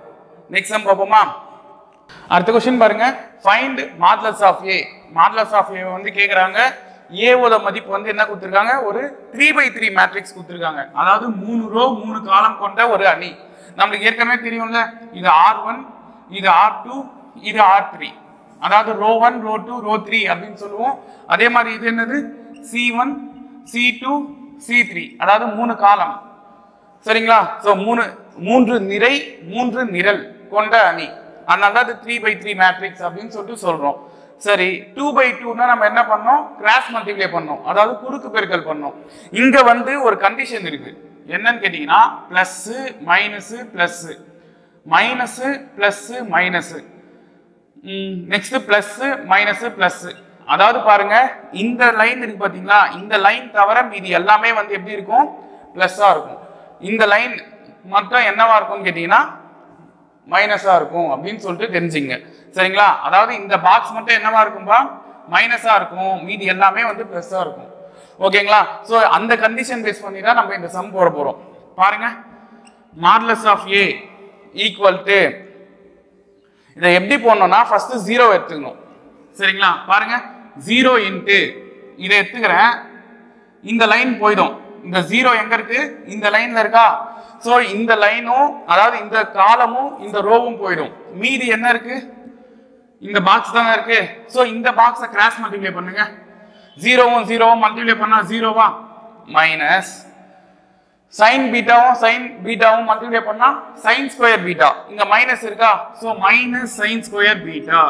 நெக்ஸ்ட் சம் பார்ப்போமா? அடுத்த क्वेश्चन பாருங்க. Find modulus of a. Modulus of a வந்து கேக்குறாங்க. a ஓட மதிப்பு வந்து என்ன கொடுத்திருக்காங்க? ஒரு 3/3 மேட்ரிக்ஸ் கொடுத்திருக்காங்க. அதாவது 3 ரோ 3 காலம் கொண்ட ஒரு அணி. நமக்கு ஏற்கனவே தெரியும்ல, இது R1, இது R2, இது R3. அதாவது ரோ 1, ரோ 2, ரோ 3 அப்படின்னு சொல்லுவோம். அதே மாதிரி இது என்னது? C1, C2, C3. அதாவது 3 காலம். சரிங்களா? சோ 3 நிரை 3 நிரல் கொண்ட அணி. அதனால அது 3/3 மேட்ரிக்ஸ் அப்படின்னு சொல்லிட்டு சொல்றோம். சரி, 2/2னா நம்ம என்ன பண்ணோம்? கிராஸ் மல்டிப்ளை பண்ணோம். அதாவது குறுக்கு பெருக்கல் பண்ணோம். இங்க வந்து ஒரு கண்டிஷன் இருக்கு. என்னன்னு கேட்டீங்கன்னா plus minus plus minus plus minus next plus minus plus. அதாவது பாருங்க, இந்த லைன் இருக்கு பாத்தீங்களா? இந்த லைன் தவிர மீதி எல்லாமே வந்து எப்படி இருக்கும்? பிளஸ்ஸா இருக்கும். இந்த லைன் மட்டும் என்னவா இருக்கும்னு கேட்டீங்கன்னா மைனஸா இருக்கும் அப்படின்னு சொல்லிட்டு தெரிஞ்சுங்க. சரிங்களா? அதாவது இந்த பாக்ஸ் மட்டும் என்னவா இருக்கும்பா? மைனஸா இருக்கும். மீதி எல்லாமே வந்து பிளஸ்ஸா இருக்கும். ஓகேங்களா? சோ அந்த கண்டிஷன் பேஸ் பண்ணி தான் நம்ம இந்த சம் போட போறோம். பாருங்க, modulus of a equal to, இதை எப்படி போடணும்னா ஃபர்ஸ்ட் 0 எடுத்துக்கணும். சரிங்களா? பாருங்க, 0 இன்ட்டு இதை எடுத்துக்கிறேன். இந்த லைன் போயிடும். இந்த 0 எங்க இருக்கு? இந்த லைன்ல இருக்கா? சோ இந்த லைனும், அதாவது இந்த காலமும் இந்த ரோவும் போயிடும். மீதி என்ன இருக்கு? இந்த பாக்ஸ் தானே இருக்கு. சோ இந்த பாக்ஸை கிராஸ் மல்டிப்ளை பண்ணுங்க. 0வும் 0வும் மல்டிப்ளை பண்ணா 0வா? மைனஸ் sin பீட்டாவும் மல்டிப்ளை பண்ணா sin ஸ்கொயர் பீட்டா. இங்க மைனஸ் இருக்கா? So minus sin square beta.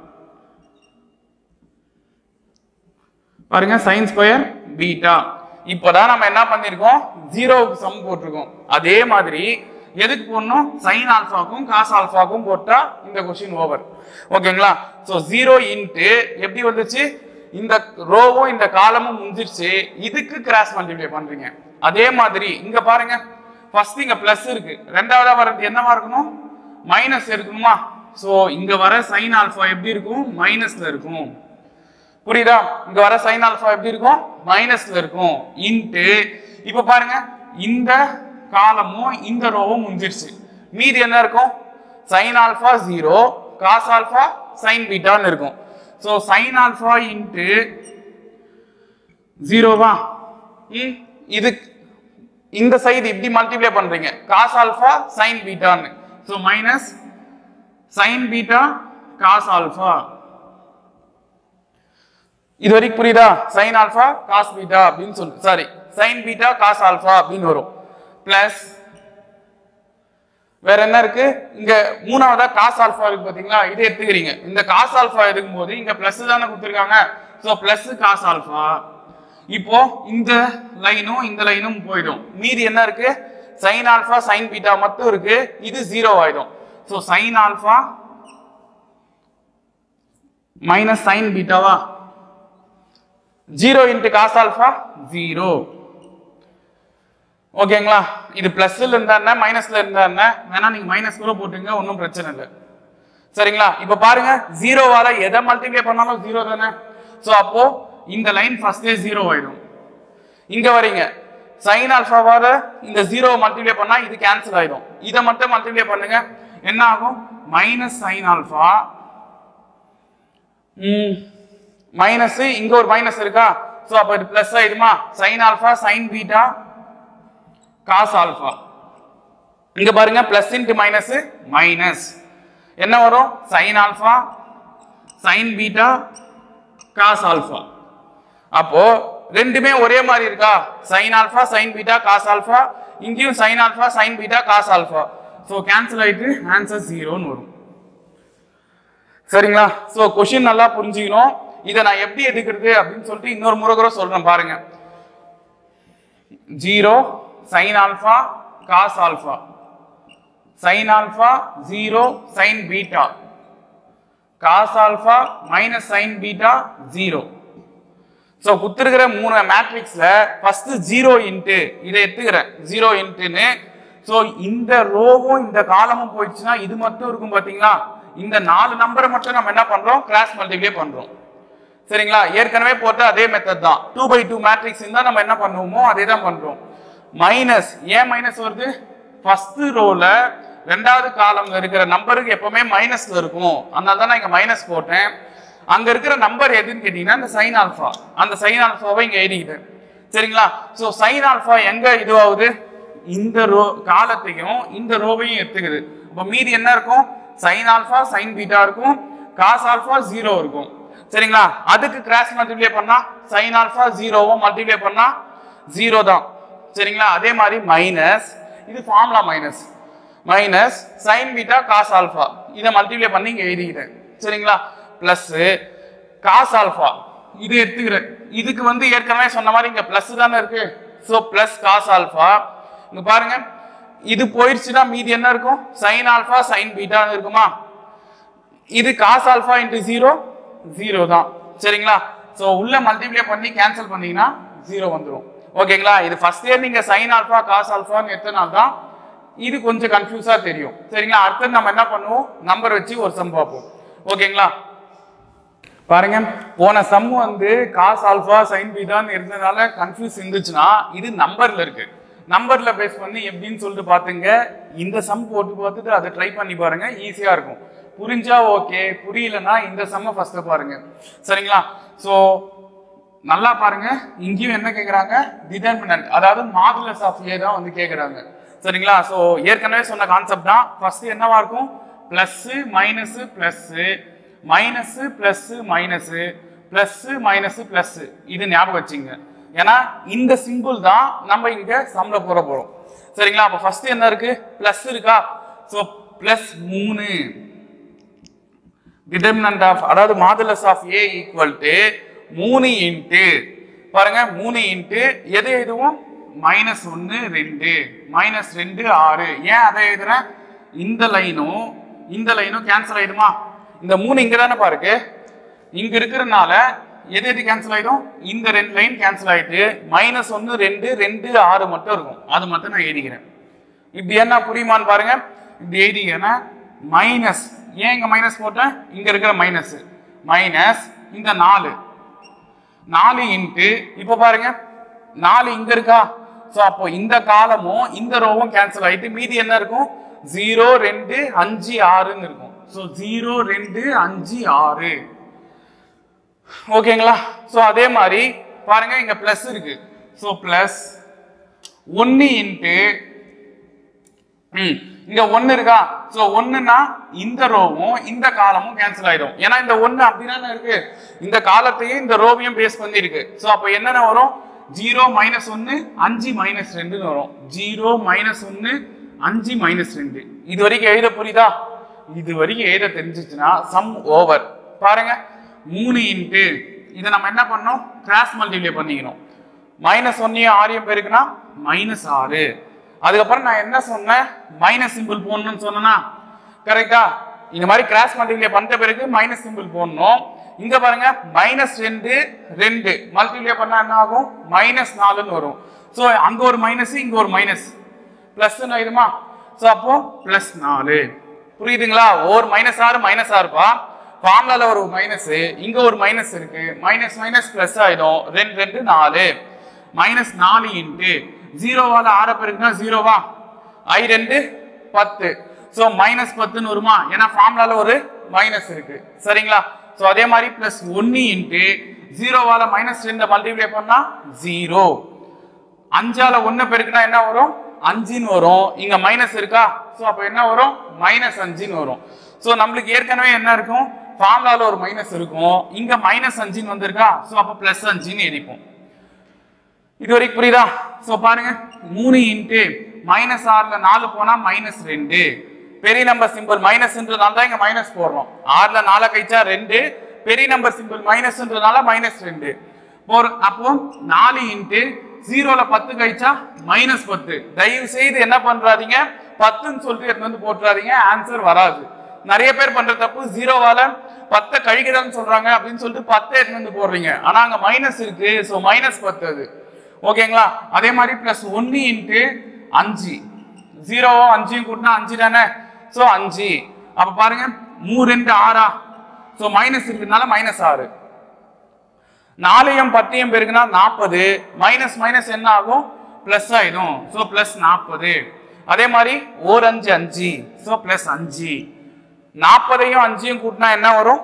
பாருங்க, sin ஸ்கொயர் பீட்டா. இப்போதான் நம்ம என்ன பண்ணிருக்கோம்? 0க்கு சம் போட்டிருக்கோம். அதே மாதிரி எதுக்கு போடணும்? sin ஆல்பாக்கும் cos ஆல்பாக்கும் போட்டா இந்த क्वेश्चन ஓவர். ஓகேங்களா? சோ 0 இன்ட்டு எப்படி வந்துச்சு? இந்த ரோவும் இந்த காலமும் முடிஞ்சிருச்சு. இதுக்கு கிராஸ் மல்டிப்ளை பண்றீங்க. அதே மாதிரி இங்க பாருங்க, ஃபர்ஸ்ட் இங்க பிளஸ் இருக்கு. ரெண்டாவதா வரது என்னவா இருக்கணும்? மைனஸ் இருக்கணுமா? சோ இங்க வர sin ஆல்பா எப்படி இருக்கும்? மைனஸ்ல இருக்கும். புரியுதா? இங்க வர sin ஆல்பா எப்படி இருக்கும்? மைனஸ்ல இருக்கும். இன்ட்டு இப்ப பாருங்க, இந்த காலமும் இந்த ரோவும் முடிஞ்சிருச்சு. மீதி என்ன இருக்கும்? sin alpha 0, cos alpha sin பீட்டான்னு இருக்கும். சோ sin ஆல்பா இன்ட்டு 0வா? இது இந்த சைடு இப்படி மல்டிப்ளை பண்றீங்க. cos ஆல்பா sin பீட்டான்னு. So minus sin beta cos alpha. இது வரைக்கும் புரியுதா? sin ஆல்பா cos பீட்டா அப்படின்னு சொல்லு, sorry sin beta cos alpha அப்படின்னு வரும். பிளஸ் வேற என்ன இருக்கு? இங்க மூணாவதா cos ஆல்பா இருக்கு பாத்தீங்களா? இதை எடுத்துக்கிறீங்க. இந்த cos ஆல்பா இருக்கும்போது இங்க பிளஸ் தானே கொடுத்துருக்காங்க. So plus cos alpha. இப்போ இந்த லைனும் இந்த லைனும் போயிடும். மீதி என்ன இருக்கு? sin ஆல்பா sin பீட்டா மட்டும் இருக்கு. இது 0 ஆயிடும். So sin alpha minus sin பீட்டாவா? 0 இன்ட்டு cos ஆல்பா 0. ஓகேங்களா? இது பிளஸ்ல இருந்தா என்ன, மைனஸ்ல இருந்தா என்ன, வேணா நீங்க மைனஸ் கூட போட்டுங்க, ஒன்றும் பிரச்சனை இல்லை. சரிங்களா? இப்ப பாருங்க, 0வால எதை மல்டிப்ளை பண்ணாலும் 0 தானே. சோ அப்போ இந்த லைன் ஃபர்ஸ்டே 0 ஆயிடும். இங்க வரீங்க, sin ஆல்பாவால இந்த 0 மல்டிப்ளை பண்ணா இது கேன்சல் ஆயிடும். இதை மட்டும் மல்டிப்ளை பண்ணுங்க, என்ன ஆகும்? மைனஸ் sin ஆல்பா மைனஸ், இங்க ஒரு மைனஸ் இருக்கா? சோ அப்ப இது பிளஸ் ஆயிடுமா? sin alpha sin beta cos alpha. இங்க பாருங்க, பிளஸ் இன்டு மைனஸ் மைனஸ் என்ன வரும்? sin alpha sin beta cos alpha. அப்போ ரெண்டுமே ஒரே மாதிரி இருக்கா? sin alpha sin beta cos alpha. இங்கேயும் sin alpha sin beta cos alpha. So cancel ஆயிட்டு ஆன்சர் 0ன்னு வரும். சரிங்களா? சோ क्वेश्चन நல்லா புரிஞ்சுக்கணும். இதை நான் எப்படி எடுக்கிறது அப்படின்னு சொல்லிட்டு இன்னொரு முறை கூட சொல்றேன் பாருங்க. 0 sin alpha cos alpha, sin alpha 0 sin beta, cos alpha minus sin beta 0. So குத்துருக்கிற மூணு மேட்ரிக்ஸ்ல ஃபர்ஸ்ட் 0 இன்ட்டு இதை எடுத்துக்கிறேன். 0 இன்ட்டுன்னு. சோ இந்த ரோவும் இந்த காலமும் போயிடுச்சுன்னா இது மட்டும் இருக்கும் பாத்தீங்களா? இந்த 4 நம்பரை மட்டும் நம்ம என்ன பண்றோம்? கிராஸ் மல்டிப்ளை பண்றோம். சரிங்களா? ஏற்கனவே போட்ட அதே மெத்தட் தான். 2/2 மேட்ரிக்ஸ் இருந்தா நம்ம என்ன பண்ணுவோமோ அதே தான் பண்றோம். மைனஸ், ஏன் மைனஸ் வருது? ஃபர்ஸ்ட் ரோல ரெண்டாவது காலம்ல இருக்கிற நம்பருக்கு எப்பவுமே மைனஸ்ல இருக்கும். அதனால தான் நான் இங்க மைனஸ் போட்டேன். அங்க இருக்கிற நம்பர் எதுன்னு கேட்டீங்கன்னா இந்த சைன் ஆல்பா. அந்த சைன் ஆல்பாவை இங்க எழுதிக்கிட்டேன். சரிங்களா? சோ சைன் ஆல்பா எங்க இதுவாகுது? இந்த ரோ காலத்தையும் இந்த ரோவையும் எடுத்துக்குது. அப்ப மீதி என்ன இருக்கும்? சைன் ஆல்பா சைன் பீட்டா இருக்கும், காஸ் ஆல்பா 0 இருக்கும். சரிங்களா? அதுக்கு கிராஸ் மல்டிப்ளை பண்ணா சைன் ஆல்பா 0வும் மல்டிப்ளை பண்ணா 0 தான். சரிங்களா? அதே மாதிரி மைனஸ், இது formula minus sine beta cos alpha, இதை மல்டிப்ளை பண்ணி இங்க எழுதிக்கிறேன். சரிங்களா? பிளஸ் காஸ் ஆல்பா இது எடுத்துக்கிறேன். இதுக்கு வந்து ஏற்கனவே சொன்ன மாதிரி இங்க பிளஸ் தானே இருக்கு. So plus cos alpha. இங்க பாருங்க, இது போயிடுச்சுன்னா மீதி என்ன இருக்கும்? சைன் ஆல்பா சைன் பீட்டா இருக்குமா? இது காஸ் ஆல்பா இன்டு 0 தான். சரிங்களா? சோ உள்ள மல்டிப்ளை பண்ணி கேன்சல் பண்ணீங்கன்னா 0 வந்துடும். ஓகேங்களா? இது ஃபர்ஸ்ட் இயர் நீங்க சைன் ஆல்பா காஸ் ஆல்பான்னு எத்தனால தான் இது கொஞ்சம் கன்ஃபியூஸா தெரியும். சரிங்களா? அடுத்து நம்ம என்ன பண்ணுவோம்? நம்பர் வச்சு ஒரு சம் பார்ப்போம். ஓகேங்களா? பாருங்க, போன சம் வந்து காஸ் ஆல்பா சைன் பீட்டான்னு இருந்ததால கன்ஃபியூஸ் இருந்துச்சுன்னா இது நம்பர்ல இருக்கு. நம்பர்ல பேஸ் பண்ணி எப்படின்னு சொல்லிட்டு பாத்துங்க. இந்த சம் போட்டு பார்த்துட்டு அதை ட்ரை பண்ணி பாருங்க, ஈஸியா இருக்கும். புரிஞ்சா ஓகே, புரியலன்னா இந்த சம்ம ஃபர்ஸ்ட் பாருங்க. சரிங்களா? சோ நல்லா பாருங்க, இங்கேயும் என்ன கேக்குறாங்க? டிட்டர்மினன்ட், அதாவது மாடுலஸ் ஆஃப் ஏ தான் வந்து கேக்குறாங்க. சரிங்களா? சோ ஏற்கனவே சொன்ன கான்செப்ட் தான். ஃபர்ஸ்ட் என்னவா இருக்கும்? Plus minus plus minus plus minus plus minus plus, இது ஞாபகம் வச்சுங்க. ஏன்னா இந்த சிம்பிள் தான் நம்ம இங்க சம்ல போறோம். சரிங்களா? அப்ப ஃபர்ஸ்ட் என்ன இருக்கு? பிளஸ் இருக்கா? சோ பிளஸ் 3 டிட்டர்மினன்ட் ஆஃப், அதாவது modulus of A equal to 3 into பாருங்க 3 இன்ட்டு எது எதுவும் -1 2 -2 6. ஏன் அதை எழுதுறேன்? இந்த லைனும் கேன்சல் ஆயிடுமா? இந்த 3 இங்க தானே பாருங்க, இங்க இருக்கிறதுனால எது எது கேன்சல் ஆயிடும்? இந்த 2 லைன் கேன்சல் ஆயிட்டு -1 2 2 6 மட்டும் இருக்கும். அது மட்டும் நான் எழுதிக்கிறேன். இப்படி என்ன புரியுமான்னு பாருங்க. இப்படி எழுதிக்கிறேன்னா மைனஸ், ஏன் இங்க மைனஸ் போட்டேன்? இங்க இருக்கிற மைனஸ் இந்த 4 இன்ட்டு, இப்ப பாருங்க 4 இங்க இருக்கா? சோ அப்போ இந்த காலமும் இந்த ரோவும் கேன்சல் ஆயிட்டு மீதி என்ன இருக்கும்? 0 2 5 6ன்னு இருக்கும். சோ 0 2 5 6. ஓகேங்களா? சோ அதே மாதிரி பாருங்க, இங்க பிளஸ் இருக்கு. சோ பிளஸ் 1 இன்ட்டு இங்க 1 இருக்கா? சோ 1னா இந்த ரோவும் இந்த காலமும் கேன்சல் ஆயிடும். ஏன்னா இந்த 1 அப்படிதானே இருக்கு, இந்த காலத்தையும் இந்த ரோவையும் பேஸ் பண்ணி இருக்கு. சோ அப்ப என்னென்ன வரும்? 0 -1 5 -2 வரும். 0 -1 5 -2. இது வரைக்கும் எழுத புரியுதா? இது வரைக்கும் எழுத தெரிஞ்சிச்சுன்னா சம் ஓவர். பாருங்க 3 இன்ட்டு இதை நம்ம என்ன பண்ணோம்? கிராஸ் மல்டிப்ளை பண்ணிக்கணும். -1 6 பேருக்குன்னா -6. அதுக்கப்புறம் நான் என்ன சொன்னேன்? மைனஸ் சிம்பிள் போடணும்னு சொன்னா கரெக்டா? இந்த மாதிரி கிராஸ் மல்டிப்ளை பண்ணிட்ட பிறகு மைனஸ் சிம்பிள் போடணும். இங்க பாருங்க -2 2 மல்டிப்ளை பண்ணா என்ன ஆகும்? -4ன்னு வரும். சோ அங்க ஒரு மைனஸ், இங்க ஒரு மைனஸ், பிளஸ் ஆயிடுமா? சோ அப்போ +4. புரியுதுங்களா? ஒரு -6 பா, ஃபார்முலால ஒரு மைனஸ், இங்க ஒரு மைனஸ் இருக்கு. மைனஸ் மைனஸ் பிளஸ் ஆயிடும். 2 2 4 -4 இன்ட்டு 0வால 6 பெருக்குனா 0வா? I 2 10. சோ -10ன்னு வருமா? ஏன்னா ஃபார்முலால ஒரு மைனஸ் இருக்கு. சரிங்களா? சோ அதே மாதிரி +1 இன்ட்டு 0வால -2 மல்டிப்ளை பண்ணா 0. 5ஆல 1 பெருக்குனா என்ன வரும்? 5ன்னு வரும். இங்க மைனஸ் இருக்கா? சோ அப்ப என்ன வரும்? -5ன்னு வரும். சோ நம்மளுக்கு ஏற்கனவே என்ன இருக்கும்? ஃபார்முலால ஒரு மைனஸ் இருக்கும். இங்க -5ன்னு வந்திருக்கா? சோ அப்ப +5ன்னு எழுதிப்போம். இது வரைக்கும் புரியுதா? சோ பாருங்க 3 இன்ட்டு -6ல 4 போனா -2. பெரிய நம்பர் சிம்பிள் மைனஸ்ன்றதால தான் இங்க மைனஸ் போடுறோம். 6ல 4 கழிச்சா 2, பெரிய நம்பர் சிம்பிள் மைனஸ்ன்றதால -2. அப்போ 4 இன்ட்டு 0ல 10 கழிச்சா -10. தயவு செய்து என்ன பண்றாதீங்க, 10ன்னு சொல்லிட்டு எடுத்து வந்து போட்டுறாதீங்க, ஆன்சர் வராது. நிறைய பேர் பண்ற தப்பு 0வால 10 கழிக்கிறதான்னு சொல்றாங்க அப்படின்னு சொல்லிட்டு 10 எடுத்து வந்து போடுறீங்க. ஆனா அங்க மைனஸ் இருக்கு. சோ -10 அது. ஓகேங்களா? அதே மாதிரி +1 இன்ட்டு 5, 0வும் 5யும் கூட்டினா 5 தானே? சோ 5. அப்ப பாருங்க 3 2 6. So minus இருக்குனால -6. 4யும் 10யும் பெருக்குனா 40. மைனஸ் மைனஸ் என்ன ஆகும்? பிளஸ் ஆயிடும். சோ +40. அதே மாதிரி ஓர் 5 5, ஸோ பிளஸ் 5. 40ஐயும் 5ஐயும் கூட்டினா என்ன வரும்?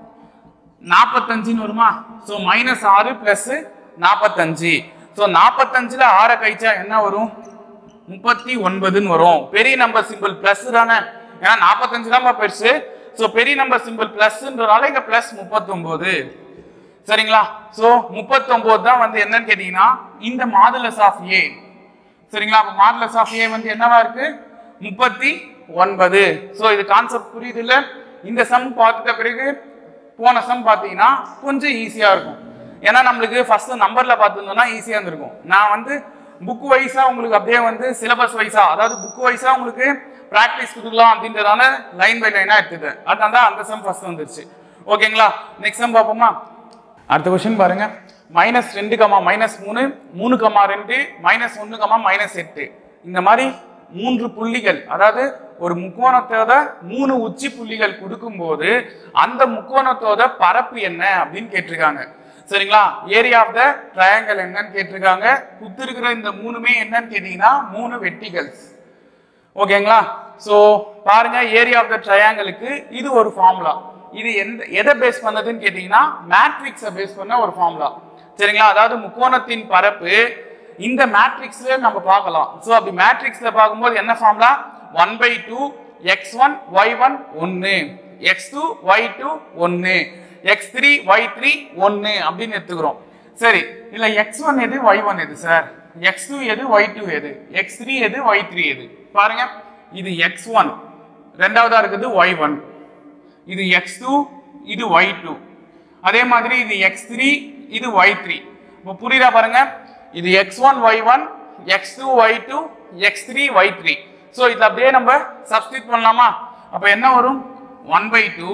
45 வருமா? So -6 plus 45. ஸோ 45ல 6 கழிச்சா என்ன வரும்? 39 வரும். பெரிய நம்பர் சிம்பிள் பிளஸ் தானே, ஏன்னா 45 தான் பெருசு. ஸோ பெரிய நம்பர் சிம்பிள் பிளஸ்ன்றதால இங்க பிளஸ் 39. சரிங்களா? ஸோ 39 தான் வந்து என்னன்னு கேட்டீங்கன்னா இந்த மாடுலஸ் ஆஃப் ஏ. சரிங்களா? அப்ப மாடுலஸ் ஆஃப் ஏ வந்து என்னவா இருக்கு? 39. ஸோ இது கான்செப்ட் புரியுது இல்ல? இந்த சம் பார்த்துட்ட பிறகு போன சம் பார்த்தீங்கன்னா கொஞ்சம் ஈஸியா இருக்கும். ஏன்னா நம்மளுக்கு ஃபர்ஸ்ட் நம்பர்ல பார்த்துருந்தோம்னா ஈஸியா இருந்திருக்கும். நான் வந்து புக் வைஸா உங்களுக்கு அப்படியே வந்து சிலபஸ் வைஸா, அதாவது புக் வைஸா உங்களுக்கு பிராக்டிஸ் கொடுக்கலாம் அப்படின்றதால லைன் பை லைனா எடுத்துட்டேன். அதான் அந்த சம் ஃபர்ஸ்ட் வந்துருச்சு. ஓகேங்களா? நெக்ஸ்ட் சம் பார்ப்போமா? அடுத்த क्वेश्चन பாருங்க. -2, -3, -3, -2, -1, -8. இந்த மாதிரி 3 புள்ளிகள், அதாவது ஒரு முக்கோணத்தோட 3 உச்சி புள்ளிகள் கொடுக்கும்போது அந்த முக்கோணத்தோட பரப்பு என்ன அப்படின்னு கேட்டிருக்காங்க. சரிங்களா? ஏரியா ஆஃப் த ட்ரையாங்கிள் என்னன்னு கேட்டிருக்காங்க. குத்திருக்கிற இந்த 3மே என்னன்னு கேட்டீங்கன்னா 3 வெர்டிகல்ஸ். ஓகேங்களா? சோ பாருங்க, ஏரியா ஆஃப் த ட்ரையாங்கிளுக்கு இது ஒரு ஃபார்முலா. இது எதை பேஸ் பண்ணதுன்னு கேட்டீங்கன்னா மேட்ரிக்ஸை பேஸ் பண்ண ஒரு ஃபார்முலா. சரிங்களா? அதாவது முக்கோணத்தின் பரப்பு இந்த மேட்ரிக்ஸ்ல நம்ம பார்க்கலாம். சோ அப்படி மேட்ரிக்ஸ்ல பார்க்கும்போது என்ன formula? 1/2 x1 y1 1, x2 y2 1, x3 y3 1 அப்படின்னு எடுத்துக்கிறோம். சரி, இல்ல x1 எது y1 எது சார், x2 எது y2 எது, x3 எது y3 எது? பாருங்க, இது x1, ரெண்டாவதா இருக்குது y1, இது x2, இது y2, அதே மாதிரி இது x3, இது y3. இப்போ புரியுதா பாருங்க, இது x1 y1, x2 y2, x3 y3. So இது அப்படியே நம்ம சப்ஸ்டிட்யூட் பண்ணலாமா? அப்ப என்ன வரும்? 1/2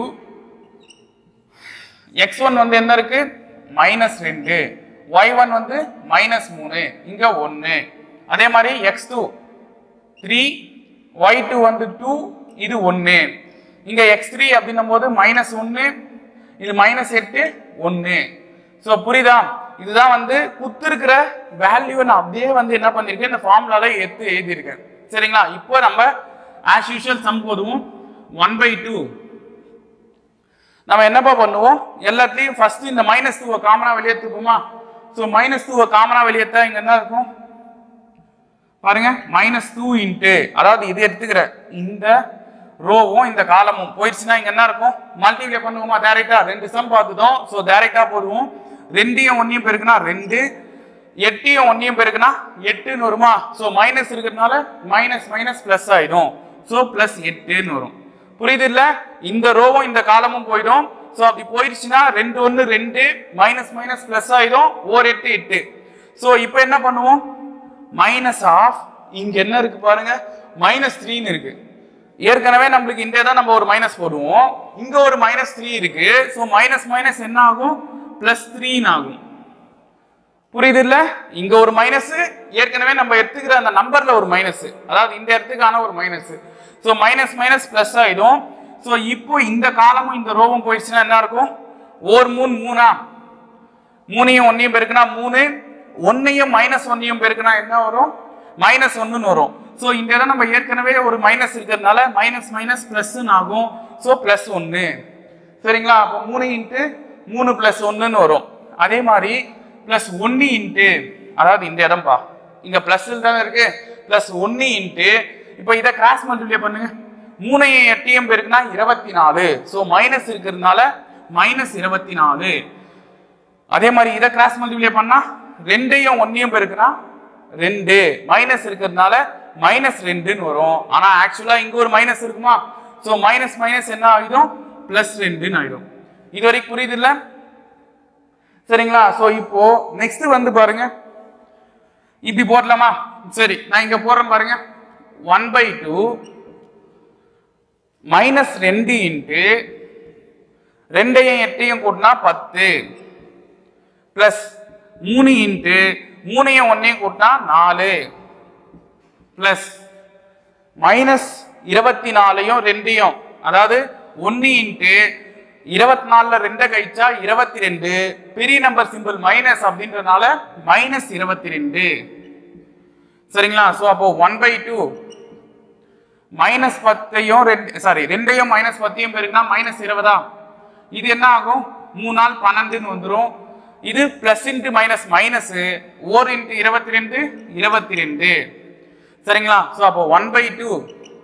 x1 வந்து என்ன இருக்கு? -2, y1 வந்து -3, இங்க 1. அதே மாதிரி x2 3, y2 வந்து 2, இது 1. இங்க x3 அப்படின்னும் போது -1, இது -8, 1. சோ புரியுதா? இதுதான் வந்து குத்திருக்கிற வேல்யூ நான் அப்படியே வந்து என்ன பண்ணிருக்கேன், இந்த ஃபார்முலால எடுத்து எழுதியிருக்கேன். சரிங்களா? இப்போ நம்ம as usual சம் போடுவோம். 1/2 நம்ம என்னப்பா பண்ணுவோம், எல்லாத்தையும் ஃபர்ஸ்ட் இந்த -2 காமனா வெளியேற்றுப்போமா? சோ -2 காமனா வெளியேற்றா இங்க என்ன இருக்கும் பாருங்க, -2 இன்ட்டு, அதாவது இது எடுத்துக்கிற இந்த ரோவும் இந்த காலமும் போயிடுச்சுன்னா இங்க என்ன இருக்கும்? மல்டிப்ளை பண்ணுவோமா டைரக்டா? 2 சம் பார்த்துட்டோம். சோ டைரக்டா போடுவோம். 2ஐயும் 1ஐயும் பெருக்குனா 2, 8ஐயும் 1ஐயும் பெருக்குனா 8ன்னு வருமா? சோ மைனஸ் இருக்கிறதுனால மைனஸ் பிளஸ் ஆயிடும். சோ பிளஸ் 8ன்னு வரும். புரியுது இல்ல? இந்த ரோவும் இந்த காலமும் போயிடும். சோ அப்படி போயிடுச்சுன்னா 2 1 2, மைனஸ் பிளஸ் ஆயிடும். 8 8. சோ இப்போ என்ன பண்ணுவோம்? மைனஸ் ஆஃப், இங்க என்ன இருக்கு பாருங்க, -3ன்னு இருக்கு. ஏற்கனவே நம்மளுக்கு இந்த தான் நம்ம ஒரு மைனஸ் போடுவோம், இங்க ஒரு -3 இருக்கு. சோ மைனஸ் என்ன ஆகும்? +3 ஆகும். புரியுது இல்ல? இங்க ஒரு மைனஸ், ஏற்கனவே நம்ம எடுத்துக்கிற அந்த நம்பர்ல ஒரு மைனஸ், அதாவது இந்த இடத்துக்கான ஒரு மைனஸ். சோ மைனஸ் பிளஸ் ஆயிடும். சோ இப்போ இந்த காலமும் இந்த ரோவும் போயிடுச்சுன்னா என்ன இருக்கும்? 3 3, 3ஐயும் 1ஐயும் பெருக்குனா 3, 1ஐயும் -1ஐயும் பெருக்குனா என்ன வரும்? -1ன்னு வரும். சோ இந்த இடம் நம்ம ஏற்கனவே ஒரு மைனஸ் இருக்கிறதுனால மைனஸ் பிளஸ் ஆகும். சோ +1. சரிங்களா? அப்போ 3 இன்ட்டு 3 + 1ன்னு வரும். அதே மாதிரி +1 இன்ட்டு, அதாவது இந்த இடம் பா, இங்க பிளஸ் தானே இருக்கு, +1 இன்ட்டு, இப்போ இதை கிராஸ் மல்டிப்ளை பண்ணுங்க. 3ஐயும் 8ஐயும் பெருக்குனா 24. சோ மைனஸ் இருக்கிறதுனால -24. அதே மாதிரி இதை கிராஸ் மல்டிப்ளை பண்ணா 2ஐயும் 1ஐயும் பெருக்குனா 2, மைனஸ் இருக்கிறதுனால -2ன்னு வரும். ஆனா ஆக்சுவலா இங்க ஒரு மைனஸ் இருக்குமா? சோ மைனஸ் என்ன ஆயிடும்? +2ன்னு ஆயிடும். இது வரைக்கும் புரியுது இல்ல? சரிங்களா? சோ இப்போ நெக்ஸ்ட் வந்து பாருங்க, இப்படி போடலாமா? சரி, நான் இங்க போறேன் பாருங்க. 1/2 -2 இன்ட்டு 2ஐயும் 8ஐயும் கூட்டினா 10, பிளஸ் 3 இன்ட்டு 3ஐயும் 1ஐயும் கூட்டினா 4, பிளஸ் -24ஐயும் 2ஐயும், அதாவது 1 இன்ட்டு 24ல 2 கழிச்சா 22, பெரிய நம்பர் சிம்பிள் மைனஸ் அப்படின்றதுனால -22. சரிங்களா? சோ அப்போ 1/2 மைனஸ் 10 சாரி 2 மைனஸ் 10 பெருக்குனா மைனஸ் 20. இது என்ன ஆகும் 3 நாள் 12 வந்துரும். இது plus into minus minus 1 into 22 22. சரிங்களா? சோ அப்போ 1/2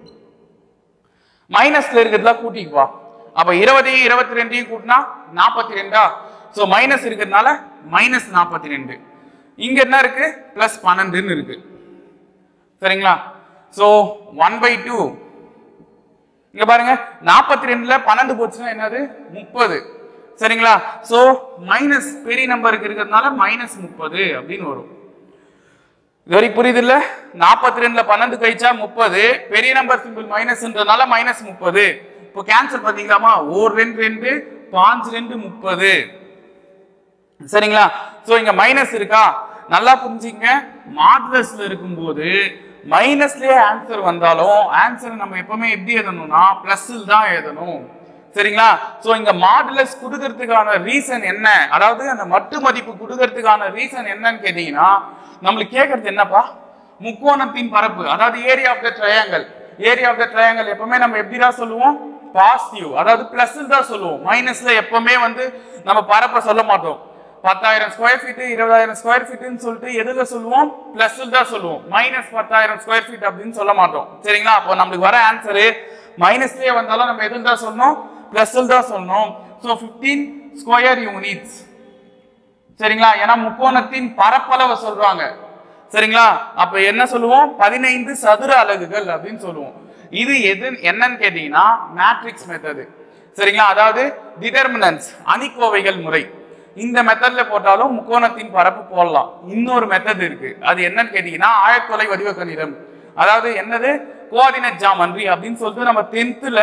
மைனஸ்ல இருக்கிறதுல கூட்டிக்குவா. அப்ப 20 22 கூட்டினா 42. சோ மைனஸ் இருக்கிறதுனால மைனஸ் 42. இங்க என்ன இருக்கு பிளஸ் 12 இருக்கு. சரிங்களா? சோ 1/2 இங்க பாருங்க 42ல 12 போச்சுன்னா என்னது 30. சரிங்களா? சோ மைனஸ் பெரிய நம்பருக்கு இருக்கிறதுனால மைனஸ் 30 அப்படின்னு வரும். இது வரைக்கும் புரியுது இல்ல? 42ல 12 கழிச்சா 30, பெரிய நம்பர் சிம்பிள் மைனஸ்ன்றதுனால மைனஸ் 30. இப்போ கேன்சல் பண்ணிக்கலாமா? 1 2 2 5 2 30. சரிங்களா? சோ இங்க மைனஸ் இருக்கா? நல்லா புரிஞ்சுங்க. மாடுலஸ்ல இருக்கும்போது மைனஸ்லயே ஆன்சர் வந்தாலும் ஆன்சர் நம்ம எப்பவுமே எப்படி எழுதணும்னா பிளஸ்ல தான் எழுதணும். சரிங்களா? சோ இங்க மாடுலஸ் கொடுக்கிறதுக்கான ரீசன் என்ன, அதாவது அந்த மட்டு மதிப்பு கொடுக்கிறதுக்கான ரீசன் என்னன்னு கேட்டீங்கன்னா, நம்மளுக்கு கேட்கறது என்னப்பா முக்கோணத்தின் பரப்பு, அதாவது area of the triangle. Area of the triangle எப்பவுமே நம்ம எப்படிதான் சொல்லுவோம் பாசிட்டிவ், அதாவது பிளஸ் தான் சொல்லுவோம். மைனஸ்ல எப்பவுமே வந்து நம்ம பரப்பை சொல்ல மாட்டோம். 10,000 ஸ்கொயர் ஃபீட் 20,000 ஸ்கொயர் ஃபீட்னு சொல்லிட்டு எதுல சொல்லுவோம் பிளஸ் தான் சொல்லுவோம். மைனஸ் 10,000 ஸ்கொயர் ஃபீட் அப்படின்னு சொல்ல மாட்டோம். சரிங்களா? அப்போ நம்மளுக்கு வர ஆன்சரு மைனஸ்லயே வந்தாலும் நம்ம எதுல தான் சொல்லணும் பிளஸ் தான் சொல்லணும். So 15 square units. சரிங்களா? ஏன்னா முக்கோணத்தின் பரப்பளவை சொல்றாங்க. சரிங்களா? அப்ப என்ன சொல்லுவோம் 15 சதுர அலகுகள் அப்படின்னு சொல்லுவோம். இது எது என்னன்னு கேட்டீங்கன்னா மேட்ரிக்ஸ் மெத்தட். சரிங்களா? அதாவது டிடர்மினன்ட்ஸ் அணிக்கோவைகள் முறை. இந்த மெத்தட்ல போட்டாலும் முக்கோணத்தின் பரப்பு போடலாம். இன்னொரு மெத்தட் இருக்கு, அது என்னன்னு கேட்டீங்கன்னா ஆயத்தொலை வடிவ கணிதம். அதாவது என்னது கோஆர்டினேட் ஜாமெட்ரி அப்படின்னு சொல்லிட்டு நம்ம 10th